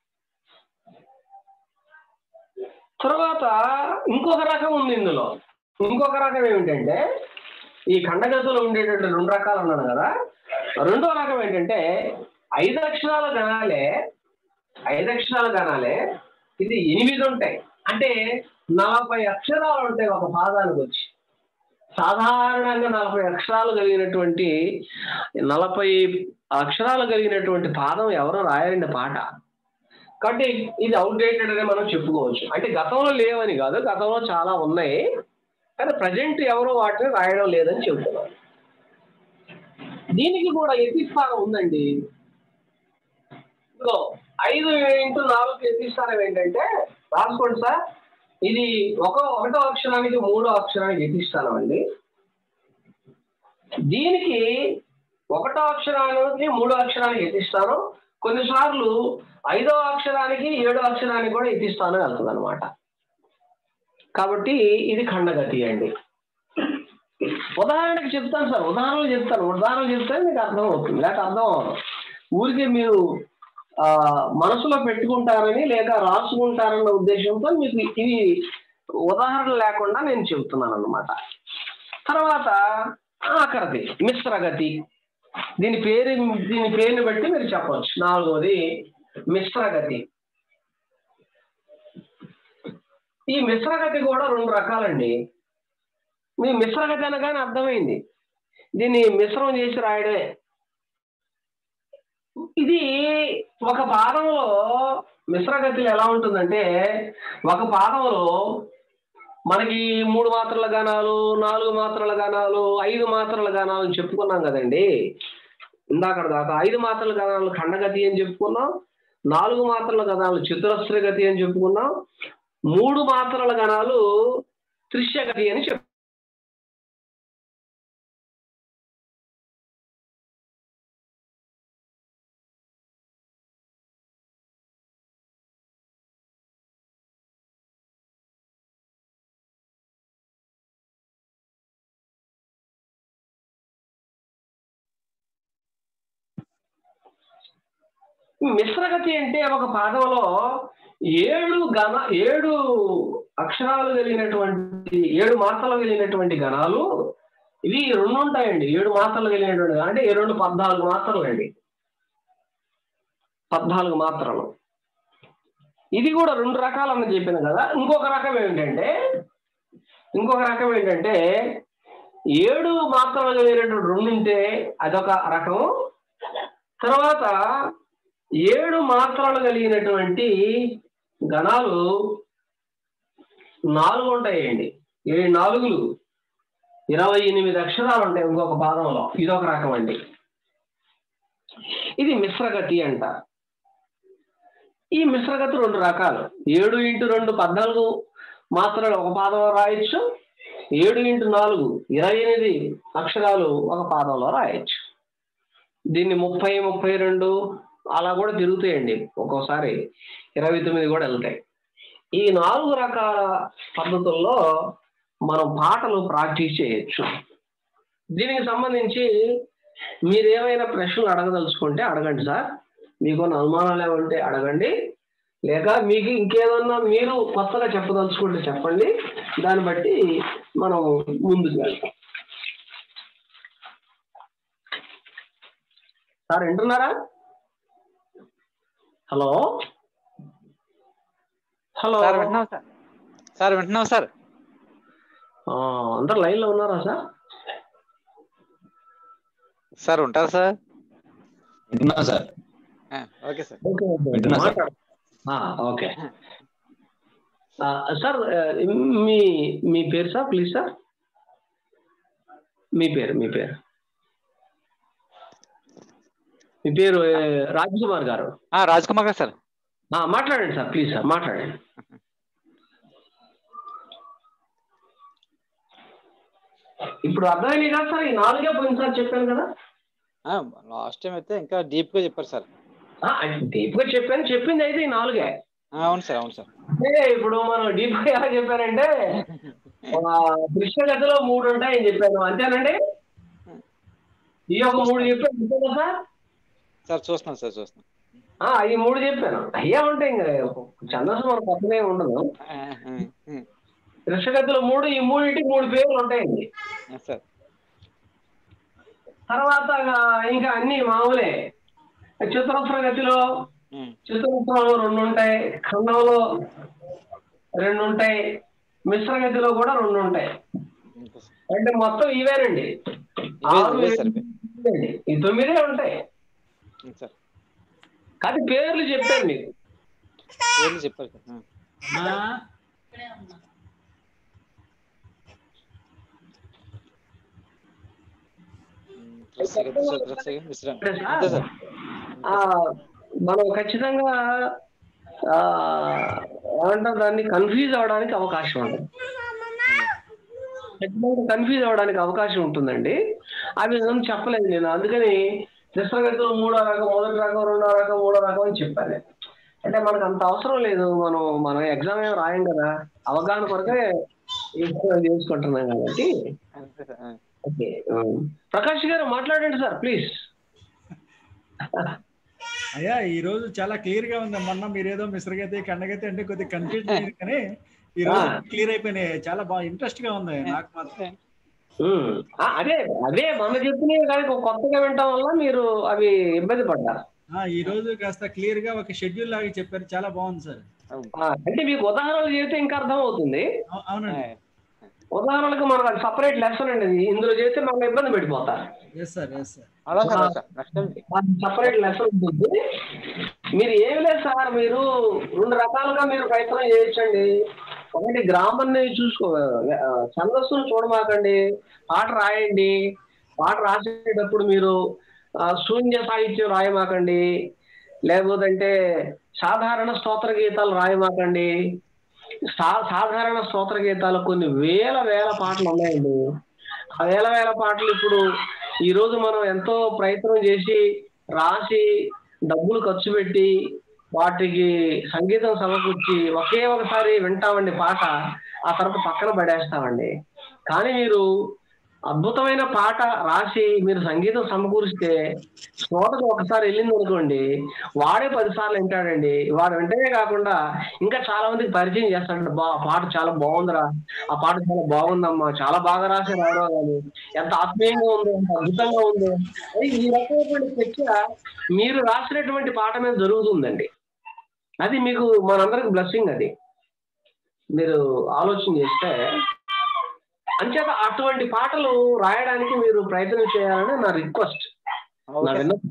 తర్వాత ఇంకొక రకం ఉంది ఇందులో. ఇంకొక రకం ఏమిటంటే ఈ ఖండగతిలో ఉండేటువంటి రెండు రకాలు అన్నాను కదా. రెండో రకం ఏంటంటే ఐదు అక్షరాల గణాలే ఐదు అక్షరాల గణాలే ఇది ఎనిమిది ఉంటాయి. అంటే నలభై అక్షరాలు ఉంటాయి ఒక పాదానికి వచ్చి. సాధారణంగా నలభై అక్షరాలు కలిగినటువంటి నలభై అక్షరాలు కలిగినటువంటి పాదం ఎవరో రాయాలండి పాట. కాబట్టి ఇది అవుట్డేటెడ్ అని మనం చెప్పుకోవచ్చు. అంటే గతంలో లేవని కాదు, గతంలో చాలా ఉన్నాయి, కానీ ప్రజెంట్ ఎవరో వాటిని రాయడం లేదని చెబుతున్నారు. దీనికి కూడా యతిస్థానం ఉందండి. ఇదిగో ఐదు ఇంటూ నాలుగు యతిస్థానం ఏంటంటే రాసుకోండి సార్. ఇది ఒక ఒకటో అక్షరానికి మూడో అక్షరానికి యతిస్థానం అండి. దీనికి ఒకటో అక్షరానికి మూడో అక్షరానికి యతిస్థానం, కొన్నిసార్లు ఐదో అక్షరానికి ఏడో అక్షరానికి కూడా యతిస్థానం వెళ్తుంది అనమాట. కాబట్టి ఇది ఖండగతి అండి. ఉదాహరణకి చెప్తాను సార్, ఉదాహరణలు చెప్తాను ఉదాహరణలు చెప్తే మీకు అర్థం అవుతుంది, లేక అర్థం అవ్వదు. ఊరికే మీరు ఆ మనసులో పెట్టుకుంటారని లేక రాసుకుంటారన్న ఉద్దేశంతో మీకు ఇది ఉదాహరణ లేకుండా నేను చెబుతున్నాను అన్నమాట. తర్వాత ఆఖరిది మిశ్రగతి. దీని పేరు దీని పేరుని బట్టి మీరు చెప్పవచ్చు. నాలుగోది మిశ్రగతి. ఈ మిశ్రగతి కూడా రెండు రకాలండి. మీ మిశ్రగతి అనగానే అర్థమైంది, దీన్ని మిశ్రం చేసి రాయడమే. ఇది ఒక పాదంలో మిశ్రగతిలో ఎలా ఉంటుందంటే ఒక పాదంలో మనకి మూడు మాత్రల గణాలు, నాలుగు మాత్రల గణాలు, ఐదు మాత్రల గణాలు చెప్పుకున్నాం కదండి ఇందాక దాకా. ఐదు మాత్రల గణాలు ఖండగతి అని చెప్పుకున్నాం, నాలుగు మాత్రల గణాలు చతురస్రగతి అని చెప్పుకున్నాం, మూడు మాత్రల గణాలు త్రిశ్యగతి అని చెప్పు. మిశ్రగతి అంటే ఒక పాదంలో ఏడు గణ ఏడు అక్షరాలు కలిగినటువంటి ఏడు మాత్రలు కలిగినటువంటి గణాలు ఇవి రెండు ఉంటాయండి. ఏడు మాత్రలు కలిగినటువంటి అంటే ఈ రెండు పద్నాలుగు మాత్రలు అండి, పద్నాలుగు మాత్రలు. ఇది కూడా రెండు రకాలని చెప్పిన కదా. ఇంకొక రకం ఏంటంటే ఇంకొక రకం ఏంటంటే ఏడు మాత్రలు కలిగినటువంటి రెండు ఉంటే అదొక రకం. తర్వాత ఏడు మాత్రలు కలిగినటువంటి గణాలు నాలుగు ఉంటాయండి. ఏడు నాలుగులు ఇరవై ఎనిమిది అక్షరాలు ఉంటాయి ఇంకొక పాదంలో. ఇదొక రకం అండి. ఇది మిశ్రగతి అంట. ఈ మిశ్రగతి రెండు రకాలు. ఏడు ఇంటూ రెండు పద్నాలుగు మాత్రలు ఒక పాదంలో రాయొచ్చు, ఏడు ఇంటూ నాలుగు ఇరవై ఎనిమిది అక్షరాలు ఒక పాదంలో రాయొచ్చు. దీన్ని ముప్పై ముప్పై రెండు అలా కూడా తిరుగుతాయండి, ఒక్కోసారి ఇరవై తొమ్మిది కూడా వెళ్తాయి. ఈ నాలుగు రకాల పద్ధతుల్లో మనం పాటలు ప్రాక్టీస్ చేయొచ్చు. దీనికి సంబంధించి మీరు ఏమైనా ప్రశ్నలు అడగదలుచుకుంటే అడగండి సార్. మీకు అనుమానాలు ఏమంటే అడగండి, లేక మీకు ఇంకేదన్నా మీరు కొత్తగా చెప్పదలుచుకుంటే చెప్పండి. దాన్ని బట్టి మనం ముందుకు వెళ్తాం. సార్ వింటున్నారా? హలో హలో సార్ వింటున్నాం సార్. సార్ వింటున్నాం సార్. అందరు లైన్ లో ఉన్నారా సార్? సార్ ఉంటారు సార్. వింటున్నా సార్. Okay sir. వింటున్నా సార్. ఓకే సార్, మీ మీ పేరు సార్ ప్లీజ్ సార్, మీ పేరు మీ పేరు మీ పేరు రాజ్ కుమార్ గారు. రాజ్ కుమార్ గారు సార్. మాట్లాడండి సార్ ప్లీజ్ సార్, మాట్లాడండి. ఇప్పుడు అర్థమైంది కదా సార్, ఈ నాలుగే పోయింది సార్ చెప్పాను కదా. లాస్ట్ టైం అయితే ఇంకా డీప్ గా చెప్పారు సార్. డీప్ గా చెప్పాను, చెప్పింది అయితే ఈ నాలుగే. అవును సార్, అవును సార్. ఇప్పుడు మనం డీప్ గా ఎలా చెప్పానంటే కృష్ణ గదిలో మూడు ఉంటాయని చెప్పాను, అంతేనండి. ఈ యొక్క మూడు చెప్పాను అంతే కదా సార్. సార్ చూస్తున్నాను సార్, చూస్తున్నాను. ఈ మూడు చెప్పాను, అయ్యా ఉంటాయి ఇంకా ఛందస్సు మనకు పక్కనే ఉండదు. కృష్ణ గదిలో మూడు, ఈ మూడింటికి మూడు పేర్లు ఉంటాయండి. తర్వాత ఇంకా అన్ని మామూలే. చతురస్ర గతిలో చతురస్రంలో రెండు ఉంటాయి, ఖండంలో రెండు ఉంటాయి, మిశ్ర గతిలో కూడా రెండు ఉంటాయి. అంటే మొత్తం ఇవేనండి, ఈ తొమ్మిదే ఉంటాయి. కానీ పేర్లు చెప్పాను మీకు. పేర్లు చెప్పారు మనం ఖచ్చితంగా ఏమంటారు దాన్ని కన్ఫ్యూజ్ అవడానికి అవకాశం ఉంటుంది, ఖచ్చితంగా కన్ఫ్యూజ్ అవడానికి అవకాశం ఉంటుందండి. అవి నేను చెప్పలేదు నేను, అందుకని దశరగతిలో మూడో రకం, మొదటి రకం, రెండో రకం, మూడో రకం అని చెప్పాను. అంటే మనకు అంత అవసరం లేదు, మనం మనం ఎగ్జామ్ ఏం రాయం కదా, అవగాహన కొరకే చేసుకుంటున్నాం కాబట్టి. ఓకే ప్రకాష్ గారు మాట్లాడండి సార్ ప్లీజ్. అయ్యా ఈ రోజు చాలా క్లియర్ గా ఉంది. మొన్న మీరు ఏదో మిశ్రగతి ఖండగతి అంటే కొద్దిగా కన్ఫ్యూజ్ అయింది, కానీ ఈ రోజు క్లియర్ అయిపోయినాయి. చాలా బాగా ఇంట్రెస్ట్ గా ఉంది నాకు మాత్రం. అదే అదే మన చెప్పినవి కానీ కొత్తగా వినటం వల్ల మీరు అవి ఇబ్బంది పడ్డారు. ఈ రోజు కాస్త క్లియర్ గా ఒక షెడ్యూల్ లాగా చెప్పారు, చాలా బాగుంది సార్. అంటే మీకు ఉదాహరణలు చెబితే ఇంకా అర్థం అవుతుంది. అవునండి, ఉదాహరణకు మనకు సపరేట్ లెసన్ అండి, ఇందులో చేస్తే మనం ఇబ్బంది పెట్టిపోతారు. సపరేట్ లెసన్ ఉంటుంది. మీరు ఏమి లేదు సార్, మీరు రెండు రకాలుగా మీరు ప్రయత్నం చేయొచ్చండి. ఒకటి గ్రామాన్ని చూసుకో, ఛందస్సును చూడమాకండి, పాట రాయండి. పాట రాసేటప్పుడు మీరు శూన్య సాహిత్యం రాయమాకండి, లేకపోతే సాధారణ స్తోత్ర గీతాలు రాయమాకండి. సా సాధారణ స్తోత్ర గీతాలు కొన్ని వేల వేల పాటలు ఉన్నాయండి. ఆ వేల వేల పాటలు ఇప్పుడు ఈ రోజు మనం ఎంతో ప్రయత్నం చేసి రాసి డబ్బులు ఖర్చు పెట్టి వాటికి సంగీతం సమకూర్చి ఒకే ఒకసారి వింటామండి పాట, ఆ తర్వాత పక్కన పడేస్తామండి. కానీ మీరు అద్భుతమైన పాట రాసి మీరు సంగీతం సమకూరిస్తే శ్రోతకు ఒకసారి వెళ్ళింది అనుకోండి, వాడే పదిసార్లు వింటాడండి. వాడు వెంటనే కాకుండా ఇంకా చాలా మందికి పరిచయం చేస్తాడు. బా ఆ పాట చాలా బాగుందిరా, ఆ పాట చాలా బాగుందమ్మా, చాలా బాగా రాసే రావడం కానీ ఎంత ఆత్మీయంగా ఉందో, ఎంత అద్భుతంగా ఉందో. అది ఈ రకమైనటువంటి చర్చ మీరు రాసినటువంటి పాట మీద జరుగుతుందండి. అది మీకు మనందరికి బ్లెస్సింగ్. అది మీరు ఆలోచన చేస్తే అంచేత అటువంటి పాటలు రాయడానికి మీరు ప్రయత్నం చేయాలని నా రిక్వెస్ట్, నా విన్నపం.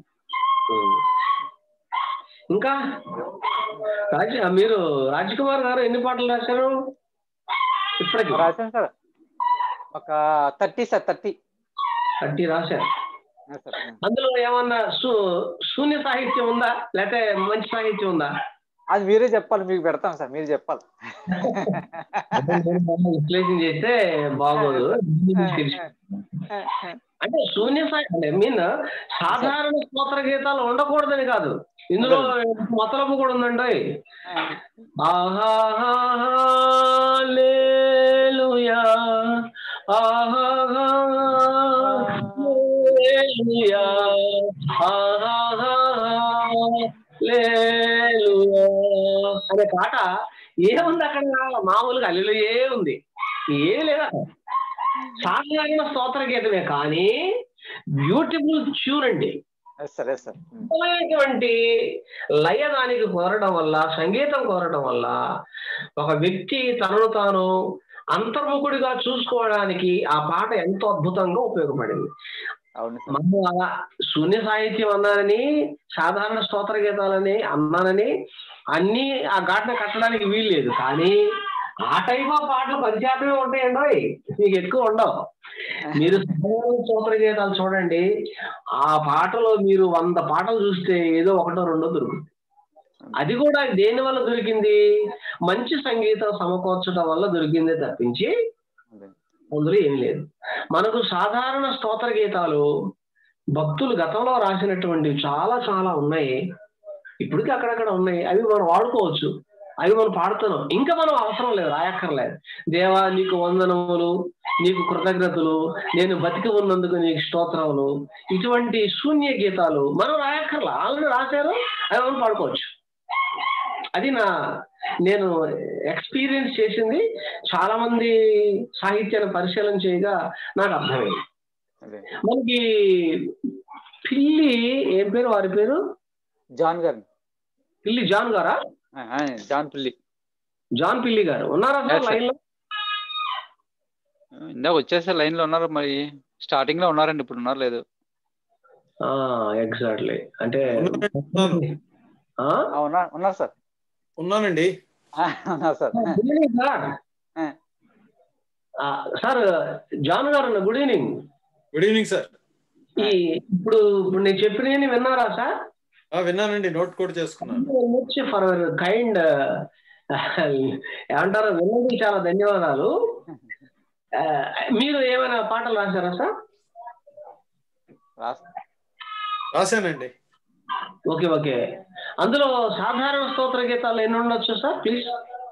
ఇంకా రాజ్ మీరు రాజ్ కుమార్ గారు ఎన్ని పాటలు రాశారు ఇప్పటికి? రాశాను సార్ ఒక థర్టీ సార్ థర్టీ థర్టీ రాశారు. అందులో ఏమన్నా శూన్య సాహిత్యం ఉందా లేకపోతే మంచి సాహిత్యం ఉందా? అది మీరే చెప్పాలి, మీకు పెడతాం సార్, మీరు చెప్పాలి. విశ్లేషణ చేస్తే బాగోదు. అంటే శూన్య సాహిత్యం ఐ మీన్ సాధారణ స్తోత్ర గీతాలు ఉండకూడదని కాదు, ఇందులో మతలబు కూడా ఉందండి. ఆహాలేలుయా ఆహాలేలుయా ఆహాలేలుయా అనే పాట ఏముంది అక్కడ? మామూలుగా అల్లిలో ఏ ఉంది, ఏ లేదా? సాధారణ స్తోత్ర గీతమే కానీ బ్యూటిఫుల్ ట్యూన్ అండి. అద్భుతమైనటువంటి లయ దానికి కోరడం వల్ల, సంగీతం కోరడం వల్ల ఒక వ్యక్తి తనను తాను అంతర్ముఖుడిగా చూసుకోవడానికి ఆ పాట ఎంతో అద్భుతంగా ఉపయోగపడింది. మనం అలా శూన్య సాహిత్యం అన్నానని సాధారణ స్తోత్ర గీతాలని అన్నానని అన్ని ఆ ఘాటన కట్టడానికి వీలు లేదు. కానీ ఆ టైప్ ఆఫ్ పాటలు పది శాతమే ఉంటాయండి, మీకు ఎక్కువ ఉండవు. మీరు స్తోత్ర గీతాలు చూడండి, ఆ పాటలో మీరు వంద పాటలు చూస్తే ఏదో ఒకటో రెండో దొరుకుతుంది. అది కూడా దేని వల్ల దొరికింది? మంచి సంగీతం సమకూర్చడం వల్ల దొరికిందే తప్పించి అందులో ఏం లేదు. మనకు సాధారణ స్తోత్ర గీతాలు భక్తులు గతంలో రాసినటువంటి చాలా చాలా ఉన్నాయి, ఇప్పటికీ అక్కడక్కడ ఉన్నాయి. అవి మనం వాడుకోవచ్చు, అవి మనం పాడుతున్నాం. ఇంకా మనం అవసరం లేదు, రాయక్కర్లేదు. దేవా నీకు వందనములు, నీకు కృతజ్ఞతలు, నేను బతికి ఉన్నందుకు నీకు స్తోత్రములు, ఇటువంటి శూన్య గీతాలు మనం రాయక్కర్లా, ఆల్రెడీ రాశారు, అవి మనం పాడుకోవచ్చు. అది నా నేను ఎక్స్పీరియన్స్ చేసింది. చాలా మంది సాహిత్యాన్ని పరిశీలన చేయగా నాకు అర్థమైంది. మనకి పిల్లి ఏం పేరు, వారి పేరు జాన్ గారు, పిల్లి జాన్ గారా? జాన్ పిల్లి, జాన్ పిల్లి గారు ఉన్నారా సార్ లైన్ లో? ఇందాక వచ్చేసే లైన్ లో ఉన్నారు, మరి స్టార్టింగ్ లో ఉన్నారండి, ఇప్పుడు ఉన్నారు లేదు. ఎగ్జాక్ట్లీ, అంటే ఉన్నారు సార్. ఉన్నానండి సార్. సార్ జాన్ గారు good evening. Good evening sir. ఈ ఇప్పుడు ఇప్పుడు నేను చెప్పిన విన్నారా సార్? విన్నానండి, నోట్ కూడా చేసుకున్నాను. ఫర్ కైండ్ ఏమంటారు, విన్నది చాలా ధన్యవాదాలు. మీరు ఏమైనా పాటలు రాశారా సార్? రాశానండి. Okay okay. అందులో సాధారణ స్తోత్ర గీతాలు ఎన్ని ఉండొచ్చు సార్ ప్లీజ్?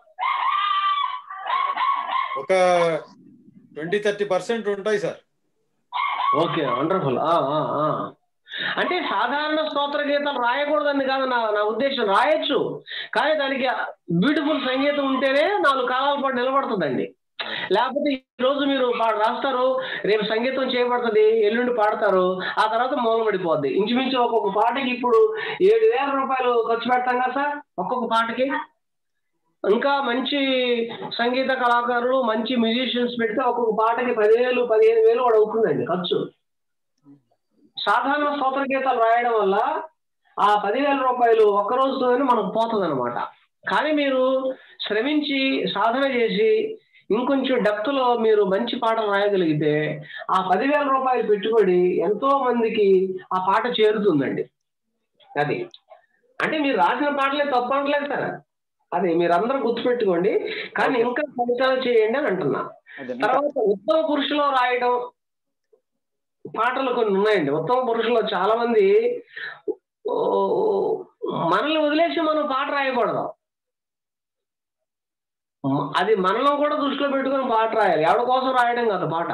ఒక ట్వంటీ థర్టీ పర్సెంట్ ఉంటాయి సార్. Okay, wonderful. అంటే సాధారణ స్తోత్ర గీతాలు రాయకూడదని కాదు నా నా ఉద్దేశం, రాయొచ్చు, కానీ దానికి బ్యూటిఫుల్ సంగీతం ఉంటేనే నాలుగు కాలాల పాటు నిలబడుతుందండి. లేకపోతే ఈ రోజు మీరు రాస్తారు, రేపు సంగీతం చేయబడుతుంది, ఎల్లుండి పాడతారు, ఆ తర్వాత మూలబడిపోద్ది. ఇంచుమించు ఒక్కొక్క పాటకి ఇప్పుడు ఏడు వేల రూపాయలు ఖర్చు పెడతాం కదా సార్ ఒక్కొక్క పాటకి. ఇంకా మంచి సంగీత కళాకారులు, మంచి మ్యూజిషియన్స్ పెడితే ఒక్కొక్క పాటకి పదివేలు పదిహేను వేలు కూడా అవుతుందండి ఖర్చు. సాధారణ స్తోత్ర గీతాలు రాయడం వల్ల ఆ పదివేల రూపాయలు ఒక్క రోజుతోనే మనకు పోతుంది అనమాట. కానీ మీరు శ్రమించి సాధన చేసి ఇంకొంచెం డెప్త్ లో మీరు మంచి పాటలు రాయగలిగితే ఆ పదివేల రూపాయలు పెట్టుబడి ఎంతో మందికి ఆ పాట చేరుతుందండి. అది అంటే మీరు రాసిన పాటలే తప్పు అనట్లేదు సార్, అది మీరు అందరూ గుర్తుపెట్టుకోండి. కానీ ఇంకా ఫలితాలు చేయండి అని అంటున్నా. తర్వాత ఉత్తమ పురుషులో రాయడం పాటలు కొన్ని ఉన్నాయండి. ఉత్తమ పురుషులో చాలా మంది మనల్ని వదిలేసి మనం పాట రాయకూడదు, అది మనలో కూడా దృష్టిలో పెట్టుకుని పాట రాయాలి. ఎవరి కోసం రాయడం కాదు పాట,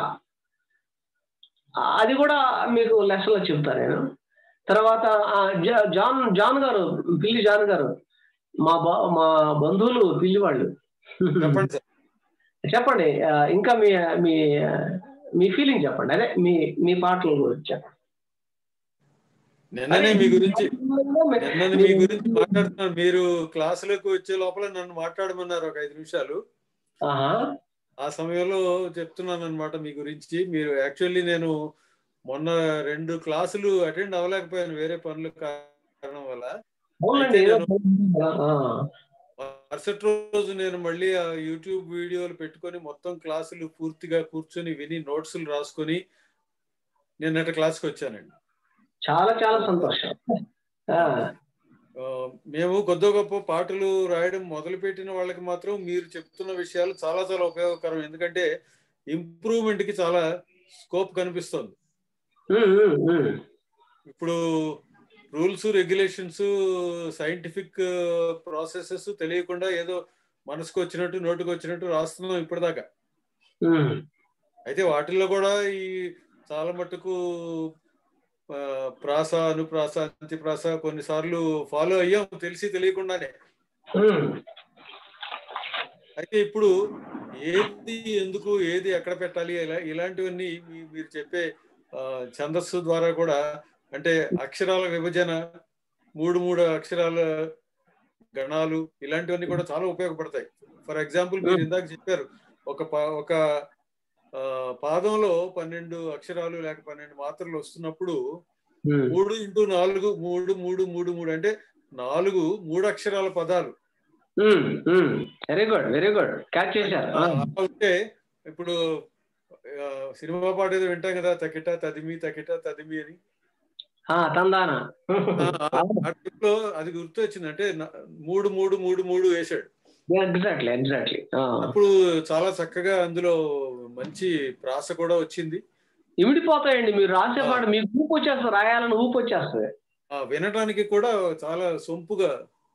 అది కూడా మీకు లెసన్లో చెప్తా నేను. తర్వాత జాన్ జాన్ గారు, పిల్లి జాన్ గారు మా బా మా బంధువులు పిల్లి వాళ్ళు, చెప్పండి ఇంకా మీ మీ మీ ఫీలింగ్ చెప్పండి, అదే మీ మీ పాటల గురించి చెప్పండి. నిన్ననే మీ గురించి నిన్ననే మీ గురించి మాట్లాడుతున్నాను. మీరు క్లాసులకు వచ్చే లోపల నన్ను మాట్లాడమన్నారు ఒక ఐదు నిమిషాలు. ఆ సమయంలో చెప్తున్నాను అనమాట మీ గురించి. మీరు యాక్చువల్లీ నేను మొన్న రెండు క్లాసులు అటెండ్ అవ్వలేకపోయాను వేరే పనుల కారణం వల్ల. మరుసటి రోజు నేను మళ్ళీ ఆ యూట్యూబ్ వీడియోలు పెట్టుకొని మొత్తం క్లాసులు పూర్తిగా కూర్చొని విని నోట్సులు రాసుకొని నిన్నటి క్లాస్కి వచ్చానండి. చాలా చాలా సంతోషం. మేము కొద్ది గొప్ప పాటలు రాయడం మొదలుపెట్టిన వాళ్ళకి మాత్రం మీరు చెప్తున్న విషయాలు చాలా చాలా ఉపయోగకరం. ఎందుకంటే ఇంప్రూవ్మెంట్ కి చాలా స్కోప్ కనిపిస్తుంది. ఇప్పుడు రూల్స్, రెగ్యులేషన్స్, సైంటిఫిక్ ప్రాసెసెస్ తెలియకుండా ఏదో మనసుకు వచ్చినట్టు నోటుకు వచ్చినట్టు రాస్తున్నాం ఇప్పటిదాకా. అయితే వాటిల్లో కూడా ఈ చాలా మట్టుకు ప్రాస, అనుప్రాస, అంతిప్రాస కొన్నిసార్లు ఫాలో అయ్యాం తెలిసి తెలియకుండానే. అయితే ఇప్పుడు ఏది ఎందుకు, ఏది ఎక్కడ పెట్టాలి, ఇలా ఇలాంటివన్నీ మీరు చెప్పే ఛందస్సు ద్వారా కూడా, అంటే అక్షరాల విభజన, మూడు మూడు అక్షరాల గణాలు, ఇలాంటివన్నీ కూడా చాలా ఉపయోగపడతాయి. ఫర్ ఎగ్జాంపుల్ మీరు ఇందాక చెప్పారు ఒక ఒక ఆ పాదంలో పన్నెండు అక్షరాలు లేక పన్నెండు మాత్రలు వస్తున్నప్పుడు మూడు ఇంటూ నాలుగు మూడు మూడు మూడు మూడు అంటే నాలుగు మూడు అక్షరాల పదాలు. Very good very good catch చేశారు. అంటే ఇప్పుడు సినిమా పాట ఏదో వింటాం కదా, తకిట తదిమి తకిట తదిమి అని. అది గుర్తు వచ్చింది అంటే మూడు మూడు మూడు మూడు వేసాడు. Exactly exactly. అప్పుడు చాలా చక్కగా అందులో మంచి ప్రాస కూడా వచ్చింది. ఇమిడిపోతాయండి మీరు రాసే పాట, మీకు ఊపు వచ్చేస్తుంది, రాయాలని ఊపు వచ్చేస్తుంది. వినడానికి కూడా చాలా సొంపుగా.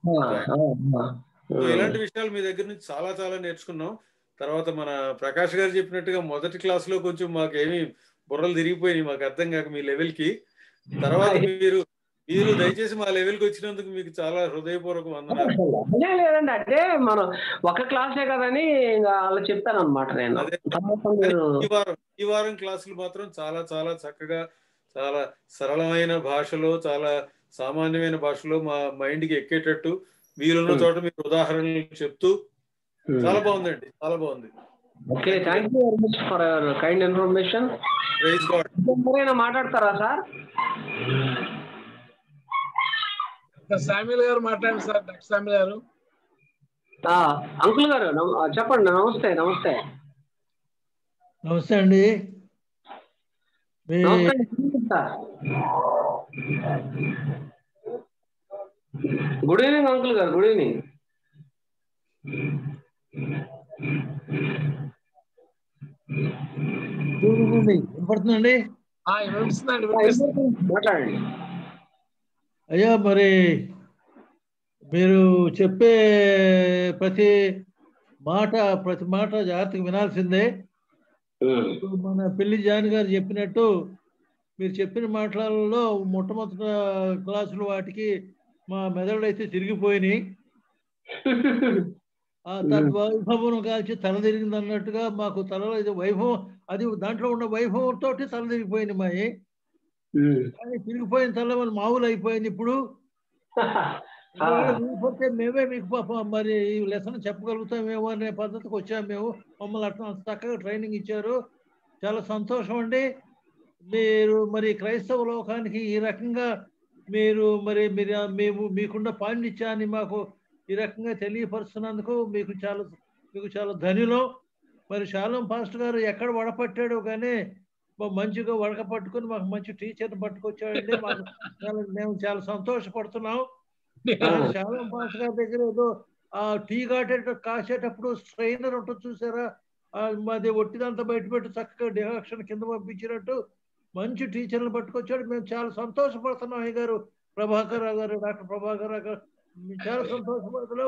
ఇలాంటి విషయాలు మీ దగ్గర నుంచి చాలా చాలా నేర్చుకున్నాం. తర్వాత మన ప్రకాష్ గారు చెప్పినట్టుగా మొదటి క్లాస్ లో కొంచెం మాకేమి బుర్రలు తిరిగిపోయినాయి, మాకు అర్థం కాక మీ లెవెల్ కి. తర్వాత మీరు మీరు దయచేసి మా లెవెల్ కి వచ్చినందుకు మీకు చాలా హృదయపూర్వక వందనాలు. లేదండి అంటే మనం ఒక క్లాసే కదని అలా చెప్పాను అనమాట నేను. ఈ వారం ఈ వారం క్లాసులు మాత్రం చాలా చాలా చక్కగా, చాలా సరళమైన భాషలో, చాలా సామాన్యమైన భాషలో మా మైండ్ కి ఎక్కేటట్టు మీరున్న చోట మీరు ఉదాహరణలు చెప్తూ చాలా బాగుందండి, చాలా బాగుంది. Okay, thank you very much for your kind information. Praise god. ఎవరైనా మాట్లాడతారా సార్? శామ్యుల్ గారు మాట్లాడండి సార్. డాక్టర్ శామ్యుల్ గారు. అంకుల్ గారు చెప్పండి. నమస్తే. నమస్తే నమస్తే అండి. గుడ్ ఈవినింగ్ అంకుల్ గారు. Good evening. వినపడుతుందండి? మాట్లాడండి. అయ్యా మరి మీరు చెప్పే ప్రతి మాట ప్రతి మాట జాగ్రత్తగా వినాల్సిందే. మన పెళ్లి జాన్ గారు చెప్పినట్టు మీరు చెప్పిన మాటలలో మొట్టమొదటి క్లాసులు వాటికి మా మెదడు అయితే తిరిగిపోయినాయి. ఆ తద్వైభవం కాల్చి తల తిరిగింది అన్నట్టుగా మాకు తలలో ఇది వైభవం, అది దాంట్లో ఉన్న వైభవంతో తల తిరిగిపోయింది మాయి. కానీ తిరిగిపోయిన తల వాళ్ళు మామూలు అయిపోయింది ఇప్పుడు. పోతే మేమే మీకు పాప మరి ఈ లెసన్ చెప్పగలుగుతామేమో అనే పద్ధతికి వచ్చాము మేము. మమ్మల్ని అట్లా చక్కగా ట్రైనింగ్ ఇచ్చారు, చాలా సంతోషం అండి. మీరు మరి క్రైస్తవ లోకానికి ఈ రకంగా మీరు మరి మీరు మేము మీకున్న పాండిత్యాన్ని మాకు ఈ రకంగా తెలియపరుస్తున్నందుకు మీకు చాలా మీకు చాలా ధన్యులం. మరి శాలం పాస్టర్ గారు ఎక్కడ వడపట్టాడో కానీ మంచిగా వడక పట్టుకుని మాకు మంచి టీచర్ని పట్టుకొచ్చాడండి. మాకు చాలా మేము చాలా సంతోషపడుతున్నాం. శాలం పాస్టర్ గారి దగ్గర ఏదో ఆ టీ కాటే కాసేటప్పుడు స్ట్రైనర్ ఉంటుంది చూసారా, మాది ఒట్టిదంతా బయట పెట్టి చక్కగా డిహాక్షన్ కింద పంపించినట్టు మంచి టీచర్లు పట్టుకొచ్చాడు. మేము చాలా సంతోషపడుతున్నాం. అయ్య గారు ప్రభాకర్ రావు గారు, డాక్టర్ ప్రభాకర్ రావు గారు చాలా సంతోషపడుతున్నాం.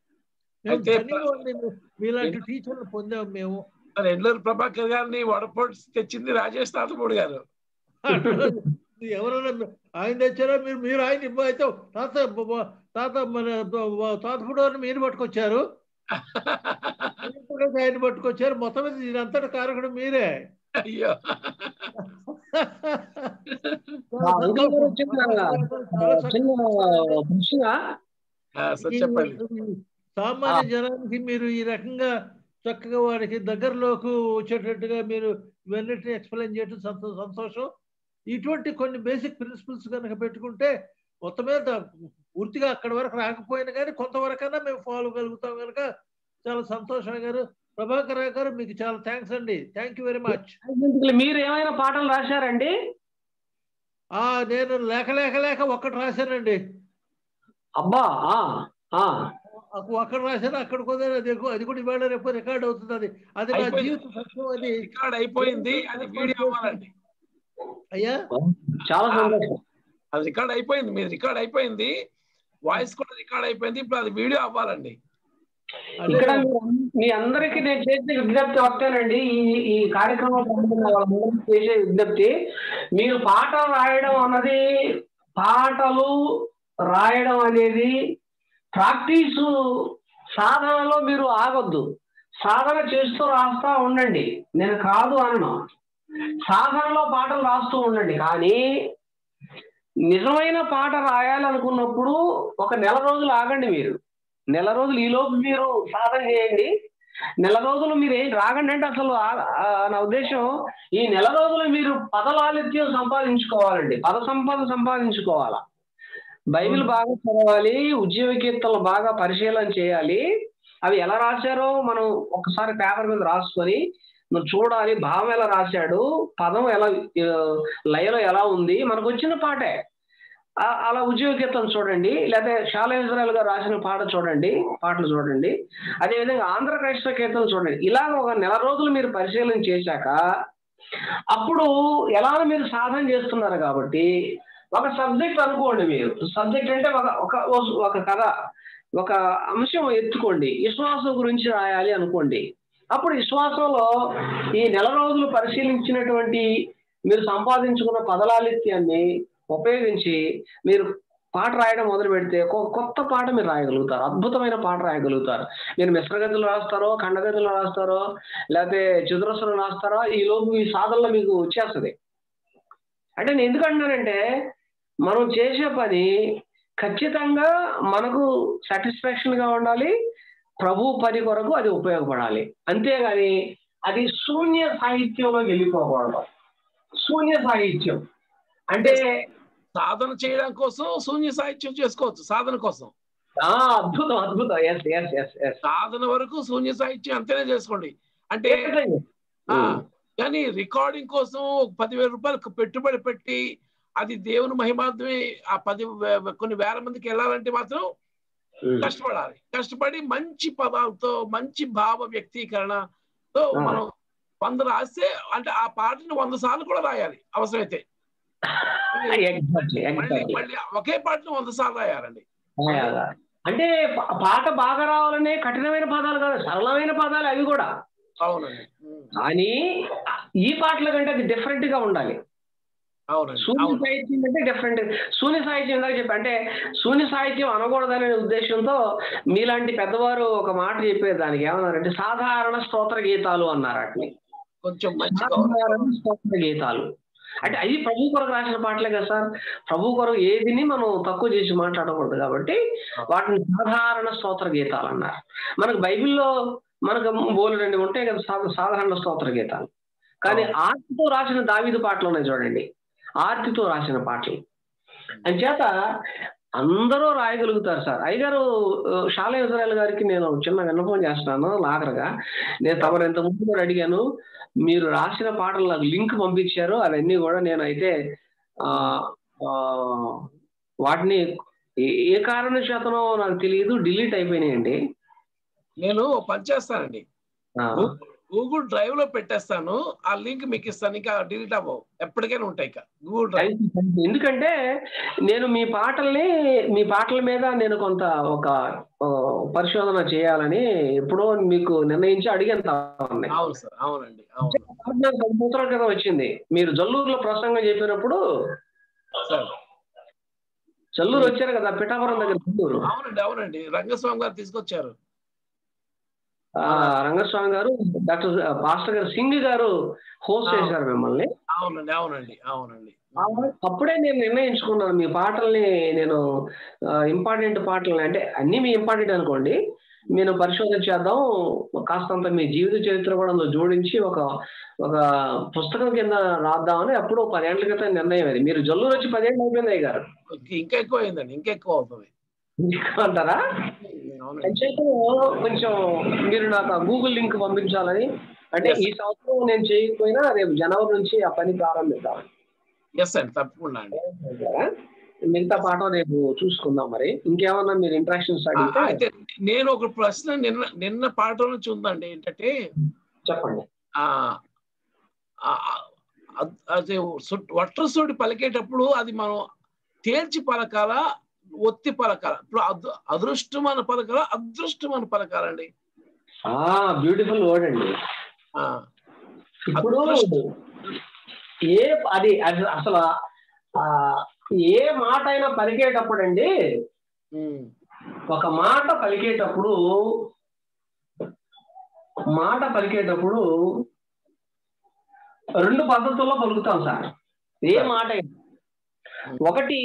మీలాంటి టీచర్లు పొందాము మేము. ఎండ్లూరు ప్రభాకర్ గారిని వడపోటు తెచ్చింది రాజేష్ తాతపూడి గారు. ఎవరైనా ఆయన తెచ్చారో మీరు మీరు ఆయన అయితే తాత తాత మన తాతపూడి గారిని మీరు పట్టుకొచ్చారు, ఆయన పట్టుకొచ్చారు. మొత్తం మీద దీనంతటి కారకుడు మీరే. అయ్యో సామాన్య జనానికి మీరు ఈ రకంగా చక్కగా వాడికి దగ్గరలోకి వచ్చేటట్టుగా మీరు ఇవన్నిటిని ఎక్స్ప్లెయిన్ చేయడం సంతోషం. ఇటువంటి కొన్ని బేసిక్ ప్రిన్సిపల్స్ కనుక పెట్టుకుంటే మొత్తం మీద పూర్తిగా అక్కడి వరకు రాకపోయినా కానీ కొంతవరకైనా మేము ఫాలో కలుగుతాం కనుక చాలా సంతోషం. గారు ప్రభాకర్ రావు గారు మీకు చాలా థ్యాంక్స్ అండి. Thank you very much. మీరు ఏమైనా పాటలు రాశారండి? ఆ నేను లేక లేక లేక ఒక్కటి రాశానండి. అబ్బా అక్కడ రాశాను, అక్కడ కుదరదు. అది అది కూడా ఇవాళ రేపు రికార్డ్ అవుతుంది. అది అది నా జీవిత సత్యం. అది రికార్డ్ అయిపోయింది. అది వీడియో అవ్వాలండి. అయ్యా చాలా సంతోషం. అది రికార్డ్ అయిపోయింది. మీరు రికార్డ్ అయిపోయింది, వాయిస్ కూడా రికార్డ్ అయిపోయింది. ఇప్పుడు అది వీడియో అవ్వాలండి. ఇక్కడ మీ అందరికి నేను చేసే విజ్ఞప్తి వస్తానండి. ఈ ఈ కార్యక్రమం వాళ్ళందరికీ చేసే విజ్ఞప్తి, మీరు పాటలు రాయడం అన్నది పాటలు రాయడం అనేది ప్రాక్టీసు సాధనలో మీరు ఆగొద్దు. సాధన చేస్తూ రాస్తా ఉండండి. నేను కాదు అనను, సాధనలో పాటలు రాస్తూ ఉండండి. కానీ నిజమైన పాట రాయాలనుకున్నప్పుడు ఒక నెల రోజులు ఆగండి. మీరు నెల రోజులు ఈలోపు మీరు సాధన చేయండి. నెల రోజులు మీరు ఏం రాగండి అంటే అసలు నా ఉద్దేశం ఈ నెల రోజులు మీరు పదలాలిత్యం సంపాదించుకోవాలండి, పద సంపద సంపాదించుకోవాలా. బైబిల్ బాగా చదవాలి, ఉద్యోగ కీర్తనలు బాగా పరిశీలన చేయాలి. అవి ఎలా రాశారో మనం ఒకసారి పేపర్ మీద రాసుకొని నువ్వు చూడాలి, భావం ఎలా రాశాడు, పదం ఎలా లయలో ఎలా ఉంది, మనకు వచ్చిన పాటే. అలా ఉద్యోగ కీర్తన చూడండి, లేకపోతే షాలా ఇజ్రాయెల్ గారు రాసిన పాట చూడండి, పాటలు చూడండి. అదేవిధంగా ఆంధ్ర క్రైస్తవ కీర్తనలు చూడండి. ఇలాగ ఒక నెల రోజులు మీరు పరిశీలన చేశాక అప్పుడు ఎలా మీరు సాధన చేస్తున్నారు కాబట్టి ఒక సబ్జెక్ట్ అనుకోండి. మీరు సబ్జెక్ట్ అంటే ఒక ఒక ఒక కథ, ఒక అంశం ఎత్తుకోండి. విశ్వాసం గురించి రాయాలి అనుకోండి. అప్పుడు విశ్వాసంలో ఈ నెల రోజులు పరిశీలించినటువంటి మీరు సంపాదించుకున్న పదలాలిత్యాన్ని ఉపయోగించి మీరు పాట రాయడం మొదలు పెడితే కొత్త పాట మీరు రాయగలుగుతారు, అద్భుతమైన పాట రాయగలుగుతారు. మీరు మిశ్రగతిలో రాస్తారో, ఖండగతిలో రాస్తారో, లేకపోతే చతురస్రం రాస్తారో, ఈ లోపు ఈ సాధనలో మీకు వచ్చేస్తుంది. అంటే నేను ఎందుకంటున్నానంటే మనం చేసే పని ఖచ్చితంగా మనకు సాటిస్ఫాక్షన్ గా ఉండాలి, ప్రభు పని కొరకు అది ఉపయోగపడాలి. అంతేగాని అది శూన్య సాహిత్యంలో వెళ్ళిపోకూడదు. శూన్య సాహిత్యం అంటే సాధన చేయడం కోసం శూన్య సాహిత్యం చేసుకోవచ్చు, సాధన కోసం. అద్భుతం అద్భుతం. ఎస్ ఎస్ ఎస్ ఎస్ సాధన వరకు శూన్య సాహిత్యం అంతేనే చేసుకోండి. అంటే కానీ రికార్డింగ్ కోసం పదివేల రూపాయలు పెట్టుబడి పెట్టి అది దేవుని మహిమార్థమే ఆ పది కొన్ని వేల మందికి వెళ్ళాలంటే మాత్రం కష్టపడాలి. కష్టపడి మంచి పదాలతో మంచి భావ వ్యక్తీకరణతో మనం వంద రాస్తే అంటే ఆ పాటని వంద సార్లు కూడా రాయాలి అవసరమైతే. మళ్ళీ ఒకే పాటను వంద సార్లు రాయాలండి. అంటే పాట బాగా రావాలనే కఠినమైన పదాలు కాదు, సరళమైన పదాలు అవి కూడా. అవునండి. కానీ ఈ పాటల కంటే అది డిఫరెంట్ గా ఉండాలి. శూన్య సాహిత్యం అంటే డిఫరెంట్. శూన్య సాహిత్యం ఇందాక చెప్పి అంటే శూన్య సాహిత్యం అనకూడదనే ఉద్దేశంతో మీలాంటి పెద్దవారు ఒక మాట చెప్పేది. దానికి ఏమన్నారంటే సాధారణ స్తోత్ర గీతాలు అన్నారు. అట్ని కొంచెం సాధారణ స్తోత్ర గీతాలు అంటే అది ప్రభు కొరకు రాసిన పాటలే కదా సార్. ప్రభు కొరకు ఏదిని మనం తక్కువ చేసి మాట్లాడకూడదు కాబట్టి వాటిని సాధారణ స్తోత్ర గీతాలు అన్నారు. మనకు బైబిల్లో మనకు బోలు రెండు ఉంటాయి కదా సాధారణ స్తోత్ర గీతాలు. కానీ ఆర్తితో రాసిన దావీదు పాటలు ఉన్నాయి చూడండి, ఆర్తితో రాసిన పాటలు. అంచేత అందరూ రాయగలుగుతారు సార్. అయ్యగారు షాలా ఇజ్రాయెల్ గారికి నేను చిన్న విన్నపం చేస్తున్నాను ఆఖరిగా. నేను తమరు ఇంత ముందు కూడా అడిగాను, మీరు రాసిన పాటలు నాకు లింక్ పంపించారు. అవన్నీ కూడా నేను అయితే ఆ వాటిని ఏ కారణ చేతనో నాకు తెలియదు డిలీట్ అయిపోయినాయండి. నేను పని చేస్తానండి, గూగుల్ డ్రైవ్ లో పెట్టేస్తాను, ఆ లింక్ మీకు ఇస్తాను. ఇంకా డిలీట్ అవ్వవు, ఎప్పటికైనా ఉంటాయి ఇక గూగుల్ డ్రైవ్. ఎందుకంటే నేను మీ పాటల్ని మీ పాటల మీద నేను కొంత ఒక పరిశోధన చేయాలని ఎప్పుడో మీకు నిర్ణయించి అడిగాను. అవును సార్, అవునండి. పది సంవత్సరాల క్రితం వచ్చింది. మీరు జల్లూరులో ప్రసంగం చెప్పినప్పుడు జల్లూరు వచ్చారు కదా, పిఠాపురం దగ్గర జల్లూరు. అవునండి అవునండి రంగస్వామి గారు తీసుకొచ్చారు. రంగస్వామి గారు, డాక్టర్ పాస్టర్ గారు సింగ్ గారు హోస్ట్ చేశారు మిమ్మల్ని. అవునండి అవునండి అవునండి అప్పుడే నేను నిర్ణయించుకున్నాను మీ పాటల్ని నేను ఇంపార్టెంట్ పాటలని అంటే అన్ని మీ ఇంపార్టెంట్ అనుకోండి, నేను పరిశోధన చేద్దాం, కాస్తంత మీ జీవిత చరిత్ర కూడా అందులో జోడించి ఒక ఒక పుస్తకం కింద రాద్దామని అప్పుడు పదేళ్ల క్రితం నిర్ణయం. అది మీరు జల్లూరు వచ్చి పదేళ్ళు అయిపోయింది అయ్య గారు. ఇంకా ఎక్కువ అయిందండి, ఇంకా ఎక్కువ అవుతుంది అంటారా? కొంచెం మీరు నాకు గూగుల్ లింక్ పంపించాలని, అంటే ఈ సంవత్సరం నేను చేయకపోయినా రేపు జనవరి నుంచి ఆ పని ప్రారంభిద్దామని. తప్పకుండా మిగతా పాఠం రేపు చూసుకుందాం. మరి ఇంకేమన్నా మీరు ఇంట్రాక్షన్స్ అడిగితే. నేను ఒక ప్రశ్న నిన్న నిన్న పాఠం నుంచి ఉందండి, ఏంటంటే చెప్పండి. అదే వట్రసోడి పలికేటప్పుడు అది మనం తేల్చి పలకాలా, ఒత్తి పలకాల? ఇప్పుడు అదృష్టమైన పలకాల, అదృష్టమైన పలకాలండి? బ్యూటిఫుల్ వర్డ్ అండి. ఇప్పుడు ఏ అది అసలు ఏ మాట అయినా పలికేటప్పుడు అండి, ఒక మాట పలికేటప్పుడు మాట పలికేటప్పుడు రెండు పద్ధతుల్లో పలుకుతాం సార్. ఏ మాట అయినా ఒకటి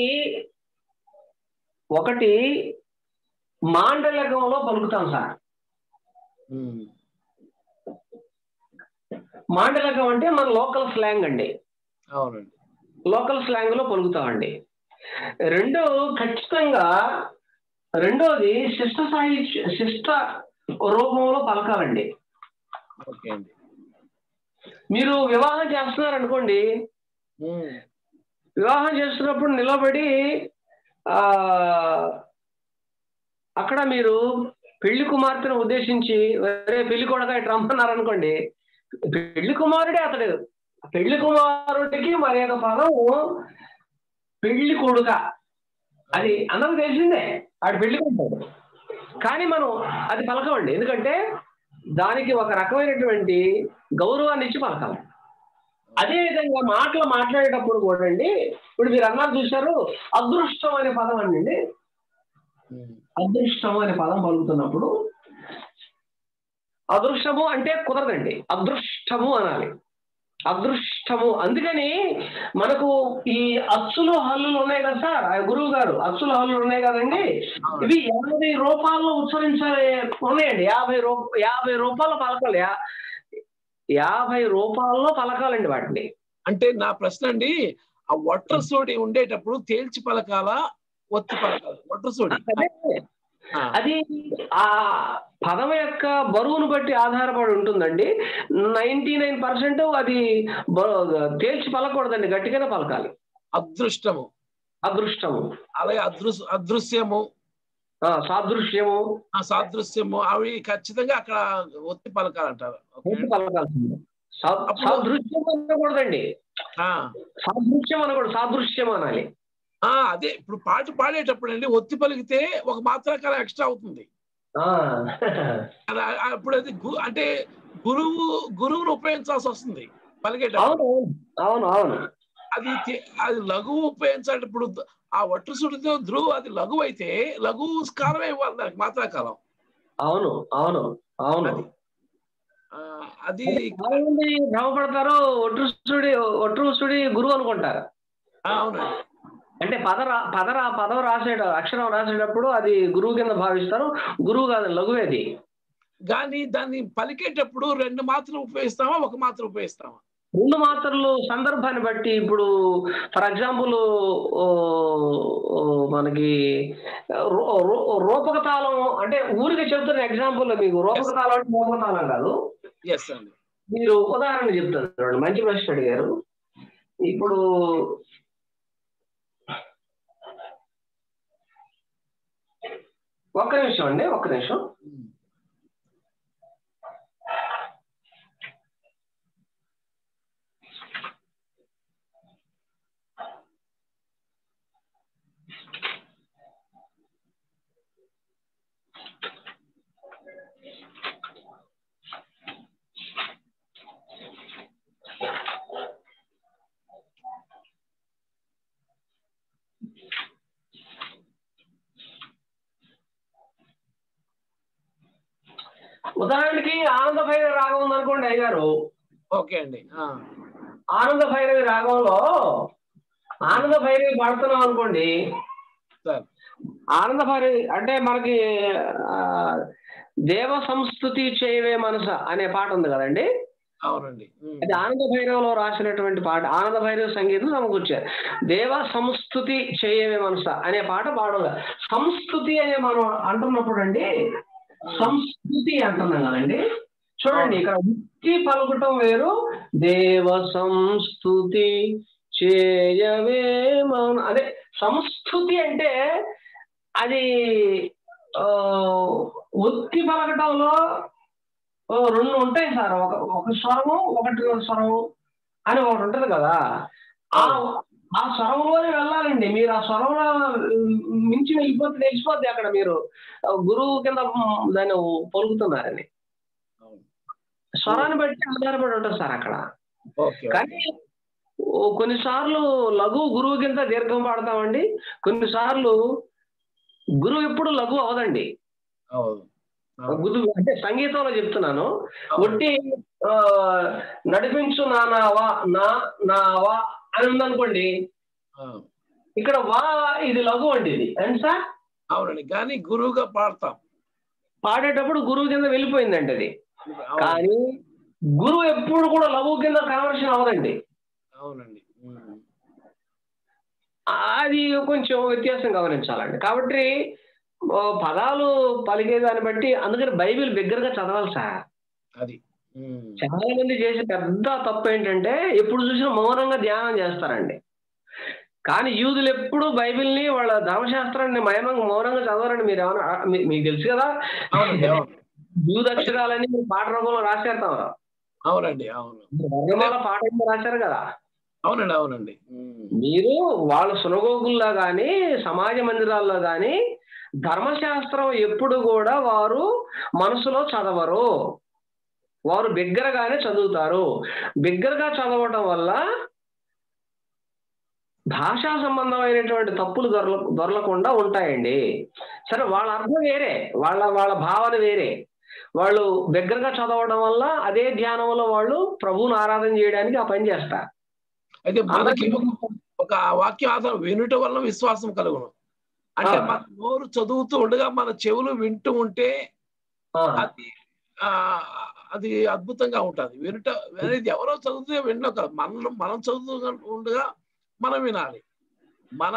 ఒకటి మాండలికంలో పలుకుతాం సార్. మాండలికం అంటే మన లోకల్ స్లాంగ్ అండి. అవునండి, లోకల్ స్లాంగ్ లో పలుకుతామండి. రెండో ఖచ్చితంగా రెండోది శిష్ట సాహిత్య శిష్ట రూపంలో పలకాలండి. ఓకే అండి. మీరు వివాహం చేస్తున్నారు అనుకోండి, వివాహం చేస్తున్నప్పుడు నిలబడి ఆ అక్కడ మీరు పెళ్లి కుమార్తెను ఉద్దేశించి వేరే పెళ్లి కొడక ఇటు రమ్మన్నారు అనుకోండి, పెళ్లి కుమారుడే అతడు. పెళ్లి కుమారుడికి మరి ఒక పదం పెళ్లి కొడుక, అది అందరికి తెలిసిందే, ఆడు పెళ్లి కొడుతాడు. కానీ మనం అది పలకమండి, ఎందుకంటే దానికి ఒక రకమైనటువంటి గౌరవాన్ని ఇచ్చి పలకాలి. అదే విధంగా మాటలు మాట్లాడేటప్పుడు కూడా అండి, ఇప్పుడు మీరు అన్నారు చూశారు అదృష్టం అనే పదం అండి. అదృష్టం అనే పదం పలుకుతున్నప్పుడు అదృష్టము అంటే కుదరదండి, అదృష్టము అనాలి. అదృష్టము. అందుకని మనకు ఈ అచ్చులు హల్లులు ఉన్నాయి కదా సార్, గురువు గారు అచ్చులు హల్లులు ఉన్నాయి కదండి, ఇవి యాభై రూపాయల్లో ఉచ్చరించాలి ఉన్నాయండి. యాభై రూ యాభై రూపాయల పలకాలి, యాభై రూపాయల్లో పలకాలండి వాటిని. అంటే నా ప్రశ్న అండి, ఆ ఒట్ర సోడి ఉండేటప్పుడు తేల్చి పలకాలా ఒత్తి పలకాల? ఒట్ర సోడి అది ఆ పదం యొక్క బరువును బట్టి ఆధారపడి ఉంటుందండి. నైన్టీ నైన్ పర్సెంట్ అది తేల్చి పలకూడదండి, గట్టిగానే పలకాలి. అదృష్టము, అదృష్టము, అలాగే అదృ అదృశ్యము, సాదృశ్యము, సాదృశ్యము, అవి ఖచ్చితంగా అక్కడ ఒత్తి పలకాలంటారు. ఒత్తి పలకాల్సింది. సాదృశ్యం అనకూడదండి, సాదృశ్యం అనకూడదు, సాదృశ్యం అనాలి. ఆ అదే ఇప్పుడు పాట పాడేటప్పుడు అండి ఒత్తి పలికితే ఒక మాత్రాకాలం ఎక్స్ట్రా అవుతుంది. అప్పుడు అది అంటే గురువు గురువును ఉపయోగించాల్సి వస్తుంది పలికేటప్పుడు. అవును అవును. అది అది లఘువు ఉపయోగించేటప్పుడు ఆ ఒట్టు సుడితో ధ్రువు అది లఘువు అయితే లఘువు కాలమే ఇవ్వాలి దానికి మాత్రాకాలం. అవును అవును అవును. అది భ్రమపడతారు, ఒట్టు సుడి ఒట్టు సుడి గురువు అనుకుంటారు. అవునండి. అంటే పద పద పదం రాసేట అక్షరం రాసేటప్పుడు అది గురువు కింద భావిస్తారు, గురువు కాదు, లఘువేది. కానీ దాన్ని పలికేటప్పుడు రెండు మాత్రలు ఉపయోగిస్తామా ఒక మాత్ర ఉపయోగిస్తామా? రెండు మాత్రలు సందర్భాన్ని బట్టి. ఇప్పుడు ఫర్ ఎగ్జాంపుల్ మనకి రూపక తాళం అంటే ఊరికి చెప్తున్న ఎగ్జాంపుల్ మీకు రూపక తాళం అంటే రూపక తాళం కాదు. మీరు ఉదాహరణ చెప్తారు, మంచి ప్రశ్న అడిగారు. ఇప్పుడు ఒక్క నిమిషం అండి, ఒక్క నిమిషం. ఉదాహరణకి ఆనంద భైరవి రాగం ఉందనుకోండి అయ్యారు. ఓకే అండి. ఆనంద భైరవి రాగంలో ఆనంద భైరవి పాడుతున్నాం అనుకోండి, ఆనంద భైరవి అంటే మనకి దేవ సంస్కృతి చేయవే మనస అనే పాట ఉంది కదండి. అవునండి. అది ఆనంద భైరవిలో రాసినటువంటి పాట. ఆనంద భైరవి సంగీతం సమకూర్చారు. దేవ సంస్కృతి చేయవే మనస అనే పాట పాడగా, సంస్కృతి అనే మనం అంటున్నప్పుడు అండి, సంస్కృతి అంటున్నాం కదండి. చూడండి ఇక్కడ ఉత్తి పలుకటం వేరు, దేవ సంస్కృతి చేయవే మన అదే సంస్కృతి అంటే అది ఒత్తి పలకటంలో రెండు ఉంటాయి సార్. ఒక ఒక స్వరము ఒకటి స్వరము అని ఒకటి ఉంటది కదా. ఆ ఆ స్వరంలోనే వెళ్ళాలండి. మీరు ఆ స్వరంలో మించి వెళ్ళిపోతే తెలిసిపోద్ది అక్కడ మీరు గురువు కింద దాన్ని పలుకుతున్నారని. స్వరాన్ని బట్టి ఆధారపడి ఉంటుంది సార్ అక్కడ. కానీ కొన్నిసార్లు లఘు గురువు కింద దీర్ఘం పాడతామండి, కొన్నిసార్లు గురువు ఎప్పుడు లఘు అవదండి. గురువు అంటే సంగీతంలో చెప్తున్నాను, ఒట్టి నడిపించు నా నావా నా నావా అని ఉందనుకోండి, ఇక్కడ వా ఇది లఘు అండి, ఇది అండి సార్. అవునండి, కానీ గురువుగా పాడతాం, పాడేటప్పుడు గురువు కింద వెళ్ళిపోయిందండి అది. కానీ గురువు ఎప్పుడు కూడా లఘు కింద కన్వర్షన్ అవ్వదండి. అవునండి. అది కొంచెం వ్యత్యాసం గమనించాలండి. కాబట్టి పదాలు పలికేదాన్ని బట్టి అందుకని బైబిల్ బిగ్గరగా చదవాలి సార్. అది చాలా మంది చేసే పెద్ద తప్పు ఏంటంటే ఎప్పుడు చూసినా మౌనంగా ధ్యానం చేస్తారండి. కానీ యూదులు ఎప్పుడు బైబిల్ని వాళ్ళ ధర్మశాస్త్రాన్ని మౌనంగా మౌనంగా చదవరండి. మీరు ఏమన్నా మీకు తెలుసు కదా, యూదు అక్షరాలని పాట రూపంలో రాసేస్తాం. అవునండి. అవును, వర్ణమాల పాట రాశారు కదా. అవునండి. అవునండి. మీరు వాళ్ళ సునగోగుల్లో గాని సమాజ మందిరాల్లో గాని ధర్మశాస్త్రం ఎప్పుడు కూడా వారు మనసులో చదవరు, వారు బిగ్గరగానే చదువుతారు. బిగ్గరగా చదవటం వల్ల భాషా సంబంధమైనటువంటి తప్పులు దొరల దొరలకుండా ఉంటాయండి. సరే, వాళ్ళ అర్థం వేరే, వాళ్ళ వాళ్ళ భావన వేరే. వాళ్ళు బిగ్గరగా చదవడం వల్ల అదే ధ్యానంలో వాళ్ళు ప్రభువుని ఆరాధన చేయడానికి ఆ పని చేస్తారు. అయితే మనకి ఒక వాక్య ఆధారం వినుట వల్ల విశ్వాసం కలుగును. అంటే మన నోరు చదువుతూ ఉండగా మన చెవులు వింటూ ఉంటే అది ఆ అది అద్భుతంగా ఉంటుంది. వినుట అనేది ఎవరో చదువుతూ వినడం కాదు, మనం మనం చదువుతూ ఉండగా మనం వినాలి. మన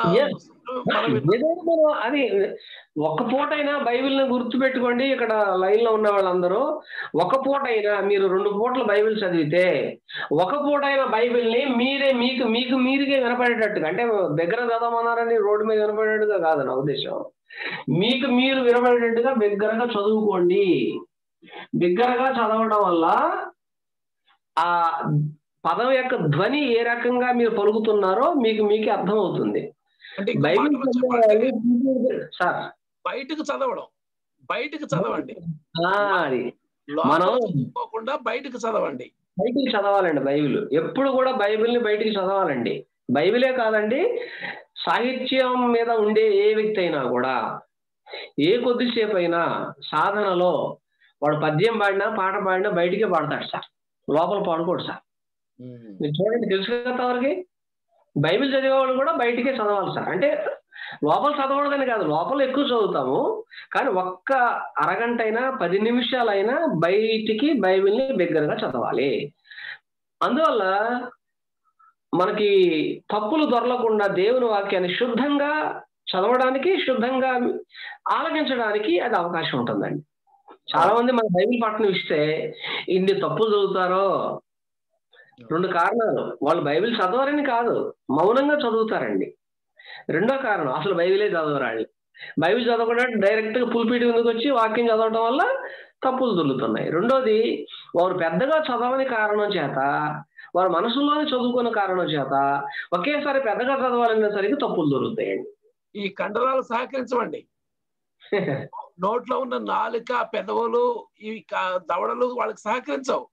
అది ఒక్క పూటైనా బైబిల్ని గుర్తుపెట్టుకోండి. ఇక్కడ లైన్ లో ఉన్న వాళ్ళందరూ ఒక పూటైనా మీరు రెండు పూటలు బైబిల్ చదివితే ఒక పూటైనా బైబిల్ని మీరే మీకు మీకు మీరుగా వినపడేటట్టుగా, అంటే దగ్గర చదవమన్నారని రోడ్డు మీద వినపడేట్టుగా కాదు నా ఉద్దేశం. మీకు మీరు వినపడేటట్టుగా బిగ్గరగా చదువుకోండి. బిగ్గరగా చదవడం వల్ల ఆ పదం యొక్క ధ్వని ఏ రకంగా మీరు పలుకుతున్నారో మీకు మీకే అర్థం అవుతుంది. బైబిల్ సార్ బయటకు చదవడం, బయటకు చదవండి, మనం చదువుకోకుండా బయటకు చదవండి. బయటికి చదవాలండి. బైబిల్ ఎప్పుడు కూడా బైబిల్ని బయటికి చదవాలండి. బైబిలే కాదండి, సాహిత్యం మీద ఉండే ఏ వ్యక్తి అయినా కూడా ఏ కొద్దిసేపు అయినా సాధనలో వాడు పద్యం పాడినా పాట పాడినా బయటికే పాడతాడు సార్, లోపల పాడుకోడు సార్. మీరు చూడండి, తెలుసు కదా వారికి. బైబిల్ చదివేవాళ్ళు కూడా బయటికే చదవాలి సార్. అంటే లోపల చదవడదని కాదు, లోపల ఎక్కువ చదువుతాము, కానీ ఒక్క అరగంట అయినా పది నిమిషాలైనా బయటికి బైబిల్ని బిగ్గరగా చదవాలి. అందువల్ల మనకి తప్పులు దొరలకుండా దేవుని వాక్యాన్ని శుద్ధంగా చదవడానికి, శుద్ధంగా ఆలకించడానికి అది అవకాశం ఉంటుందండి. చాలా మంది మన బైబిల్ పట్టణం ఇస్తే ఇన్ని తప్పులు చదువుతారో, రెండు కారణాలు. వాళ్ళు బైబిల్ చదవరని కాదు, మౌనంగా చదువుతారండి. రెండో కారణం, అసలు బైబిలే చదవరాళ్ళు. బైబిల్ చదవకుండా డైరెక్ట్ గా పుల్పీటి ముందుకు వచ్చి వాక్యం చదవడం వల్ల తప్పులు దొరుకుతున్నాయి. రెండోది, వారు పెద్దగా చదవని కారణం చేత, వారు మనసులోనే చదువుకున్న కారణం చేత ఒకేసారి పెద్దగా చదవాలనేసరికి తప్పులు దొరుకుతాయండి. ఈ కండరాలు సహకరించవండి. నోట్లో ఉన్న నాలుక, పెదవులు, ఈ దవడలు వాళ్ళకి సహకరించవు.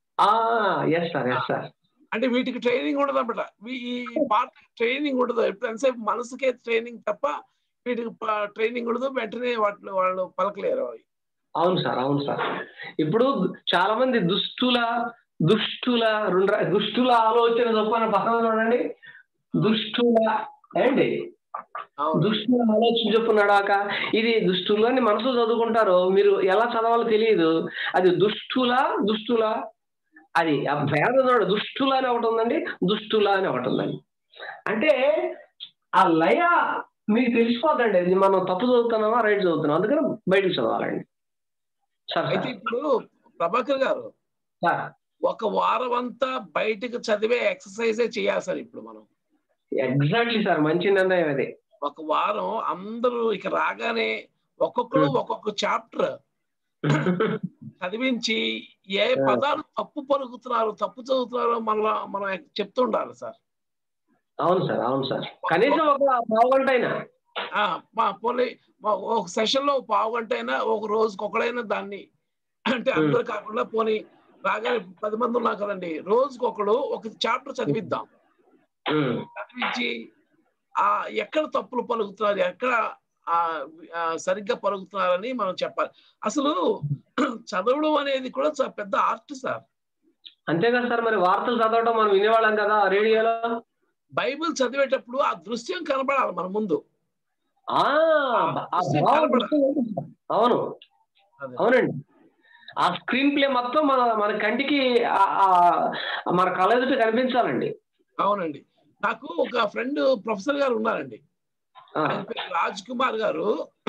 అంటే వీటికి ట్రైనింగ్ ఉండదు అన్నమాట. ఈ పార్ట్ ట్రైనింగ్ ఉండదు. ఎంతసేపు మనసుకే ట్రైనింగ్ తప్ప వీటికి ట్రైనింగ్ ఉండదు. వెంటనే వాటిని వాళ్ళు పలకలేరు. అవును సార్, అవును సార్. ఇప్పుడు చాలా మంది దుష్టుల దుష్టుల రెండు దుష్టుల ఆలోచన చొప్పున పక్కన చూడండి. దుష్టుల ఏంటి దుష్టుల ఆలోచన చెప్పున్నాడాక ఇది దుష్టులని మనసు చదువుకుంటారు. మీరు ఎలా చదవాలో తెలియదు. అది దుష్టుల దుష్టుల అది ఆ భేదం దుష్టుల అని ఒకటి ఉందండి, దుష్టుల అని ఒకటి ఉందండి. అంటే ఆ లయ మీకు తెలిసిపోద్దండి. అది మనం తప్పు చదువుతున్నామా రైట్ చదువుతున్నాం, అందుకని బయటకు చదవాలండి. అయితే ఇప్పుడు ప్రభాకర్ గారు ఒక వారం అంతా బయటకు చదివే ఎక్సర్సైజే చేయాలి సార్ ఇప్పుడు మనం. ఎగ్జాక్ట్లీ సార్, మంచి నిర్ణయం అది. ఒక వారం అందరూ ఇక రాగానే ఒక్కొక్కరు ఒక్కొక్క చాప్టర్ చదివించి ఏ పదాలు తప్పు పలుకుతున్నారు, తప్పు చదువుతున్నారో మన మనం చెప్తుండాలి సార్. అవును సార్, అవును సార్. కనీసం ఒక పావు గంట అయినా మా పోలీ ఒక సెషన్ లో పావు గంట అయినా ఒక రోజుకి ఒకడైనా దాన్ని, అంటే అందరు కాకుండా పోనీ రాగానే పది మంది ఉన్నా కదండి, రోజుకొకడు ఒక చాప్టర్ చదివిద్దాం. చదివించి ఆ ఎక్కడ తప్పులు పలుకుతున్నారు, ఎక్కడ ఆ సరిగ్గా పలుకుతున్నారని మనం చెప్పాలి. అసలు చదవడం అనేది కూడా పెద్ద ఆర్ట్ సార్. అంతే కదా సార్. మరి వార్తలు చదవడం మనం వినేవాళ్ళం కదా రేడియోలో. బైబిల్ చదివేటప్పుడు ఆ దృశ్యం కనపడాలి మన ముందు. అవును అవునండి. ఆ స్క్రీన్ ప్లే మొత్తం మన మన కంటికి మన కళ్ళ ఎదుట కనిపించాలండి. అవునండి. నాకు ఒక ఫ్రెండ్ ప్రొఫెసర్ గారు ఉన్నారండి, ఆయన పేరు రాజ్ కుమార్ గారు.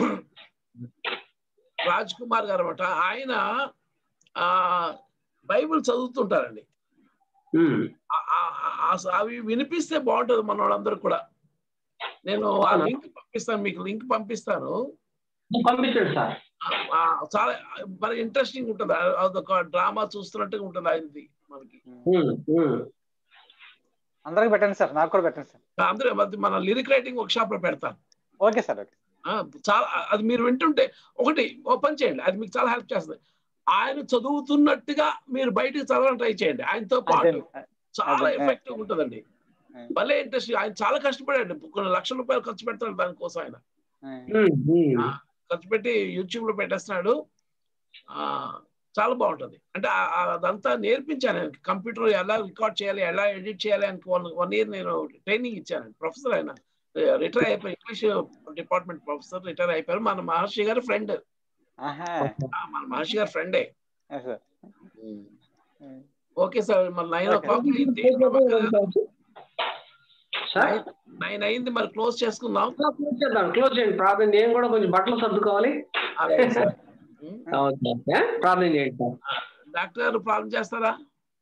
రాజ్ కుమార్ గారు అనమాట. ఆయన ఆ బైబిల్ చదువుతుంటారండి. అవి వినిపిస్తే బాగుంటుంది మన వాళ్ళందరూ కూడా. నేను ఆ లింక్ పంపిస్తాను, మీకు లింక్ పంపిస్తాను. పంపించండి సార్. చాలా మరి ఇంట్రెస్టింగ్ ఉంటుంది, అదొక డ్రామా చూస్తున్నట్టుగా ఉంటుంది ఆయనది. మనకి అందరికి పెట్టండి సార్, నాకు కూడా పెట్టండి సార్. అందరూ మన లిరిక్ రైటింగ్ వర్క్ షాప్ లో పెడతాను. Okay sir. ఓకే. చాలా అది మీరు వింటుంటే ఒకటి ఓపెన్ చేయండి, అది మీకు చాలా హెల్ప్ చేస్తుంది. ఆయన చదువుతున్నట్టుగా మీరు బయటకు చదవడం ట్రై చేయండి. ఆయనతో పాటు చాలా ఎఫెక్టివ్ ఉంటుందండి. భలే ఇంట్రెస్ట్. ఆయన చాలా కష్టపడాడు, కొన్ని లక్షల రూపాయలు ఖర్చు పెడతాడు దానికోసం. ఆయన ఖర్చు పెట్టి యూట్యూబ్ లో పెట్టేస్తున్నాడు. ఆ చాలా బాగుంటుంది. అంటే అదంతా నేర్పించాను. కంప్యూటర్ ఎలా రికార్డ్ చేయాలి, ఎలా ఎడిట్ చేయాలి అని వన్ వన్ ఇయర్ నేను ట్రైనింగ్ ఇచ్చాను. ప్రొఫెసర్ ఆయన రిటైర్ అయిపోయి, ఇంగ్లీష్ డిపార్ట్మెంట్ ప్రొఫెసర్ రిటైర్ అయిపోయారు. మన మహర్షి గారి ఫ్రెండ్, మన మహర్షి గారి ఫ్రెండే. ఓకే సార్, మరి నైన్ ఓ క్లాక్ అయింది, నైన్ అయింది, మరి క్లోజ్ చేసుకుందాం. క్లోజ్ చేయండి. ప్రార్థన. నేను కూడా కొంచెం బట్టలు సర్దుకోవాలి. ప్రార్థన చేయండి. డాక్టర్ గారు ప్రార్థన చేస్తారా?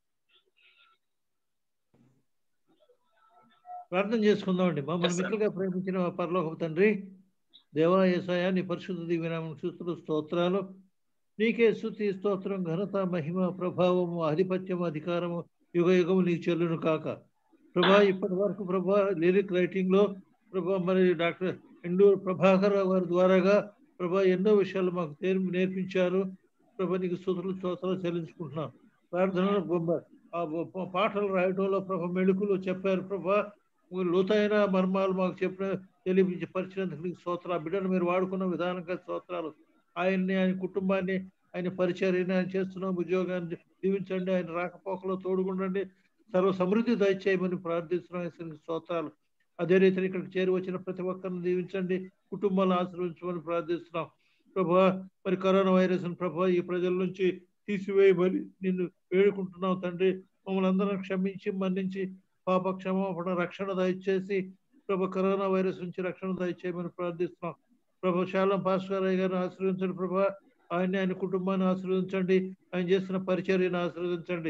ప్రార్థన చేసుకుందామండి. మమ్మల్ని మిత్రులుగా ప్రేమించిన పరలోకపు తండ్రి, దేవా యేసయ్యా, నీ పరిశుద్ధ దివ్యనామం స్తుతులు స్తోత్రాలు. నీకే స్తుతి స్తోత్రం, ఘనత, మహిమ, ప్రభావము, ఆధిపత్యము, అధికారము యుగ యుగము నీకు చెల్లును కాక. ప్రభా, ఇప్పటి వరకు ప్రభా లిరిక్ రైటింగ్ లో ప్రభా మరి డాక్టర్ ఎండూరు ప్రభాకర్ వారి ద్వారాగా ప్రభా ఎన్నో విషయాలు మాకు నేర్పించారు. ప్రభా నీకు స్తుతులు స్తోత్రాలు చెల్లించుకుంటున్నాం. ప్రార్థనలో పాటలు రాయడంలో ప్రభా మెళుకులు చెప్పారు. ప్రభా లోతైన మర్మాలు మాకు చెప్పిన తెలిపించి పరిచినందుకు నీకు స్తోత్రాలు. బిడ్డను మీరు వాడుకున్న విధానంగా స్తోత్రాలు. ఆయన్ని, ఆయన కుటుంబాన్ని, ఆయన పరిచర్యని, ఆయన చేస్తున్న ఉద్యోగాన్ని దీవించండి. ఆయన రాకపోకలో తోడుగుండండి. సర్వ సమృద్ధి దయచేయమని ప్రార్థిస్తున్నాం. స్తోత్రాలు. అదే రీతిని ఇక్కడికి చేరి వచ్చిన ప్రతి ఒక్కరిని దీవించండి, కుటుంబాలను ఆశీర్వదించమని ప్రార్థిస్తున్నాం. ప్రభా మరి కరోనా వైరస్ ప్రభా ఈ ప్రజల నుంచి తీసివేయమని నిన్ను వేడుకుంటున్నాం తండ్రి. మమ్మల్ని అందరం క్షమించి మన్నించి పాప క్షమాపణ రక్షణ దయచేసి ప్రభా కరోనా వైరస్ నుంచి రక్షణ దయచేయమని ప్రార్థిస్తున్నాం. ప్రభా శాలం భాస్కర్ గారిని ఆశీర్వదించండి. ప్రభా ఆయన్ని, ఆయన కుటుంబాన్ని ఆశీర్వదించండి. ఆయన చేస్తున్న పరిచర్యను ఆశీర్వదించండి.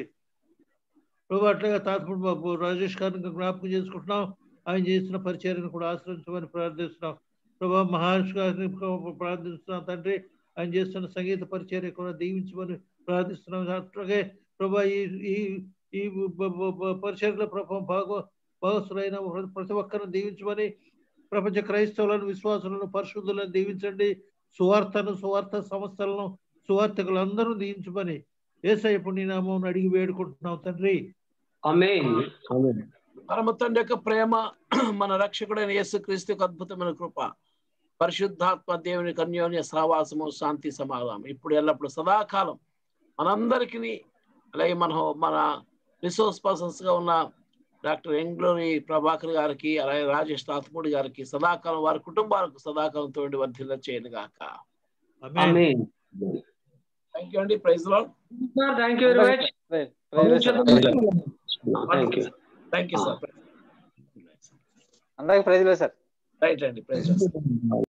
ప్రభా అట్లాగా తాతపూడి బాబు రాజేష్ గారిని జ్ఞాపకం చేసుకుంటున్నాం. ఆయన చేస్తున్న పరిచర్యను కూడా ఆశ్రయించమని ప్రార్థిస్తున్నాం. ప్రభా మహర్షి గారిని ప్రార్థిస్తున్నాం తండ్రి. ఆయన చేస్తున్న సంగీత పరిచర్య కూడా దీవించమని ప్రార్థిస్తున్నాం. అట్లాగే ప్రభా ఈ ఈ పరిచర్యలో ప్రభావం భాగ భాగస్తులైన ప్రతి ఒక్కరిని దీవించమని, ప్రపంచ క్రైస్తవులను, విశ్వాసులను, పరిశుద్ధులను దీవించండి. సువార్తను, సువార్త సంస్థలను, సువార్తకులందరూ దీవించమని యేసయ్య పుణ్యనామం అడిగి వేడుకుంటున్నాం తండ్రి. ఆమేన్. పరమ తండ్రి యొక్క ప్రేమ, మన రక్షకుడైన యేసుక్రీస్తు యొక్క అద్భుతమైన కృప, పరిశుద్ధాత్మ దేవుని అన్యోన్య సహవాసము, శాంతి సమాధానం ఇప్పుడు ఎల్లప్పుడు సదాకాలం మనందరికీ, అలాగే మన మన రిసోర్స్ పర్సన్స్ గా ఉన్న డాక్టర్ ఎంగ్లోరి ప్రభాకర్ గారికి, అలాగే రాజేష్ తాతపూడి గారికి సదాకాలం, వారి కుటుంబాలకు సదాకాలం తోడి వర్ధిల్ల చేయను గాక. ఆమేన్. థ్యాంక్ యూ అండి. Praise lord. Thank you very much. Thank you. Thank you sir. అందరికి ప్రైజ్ లార్డ్ సార్. రైట్ అండి. Praise lord.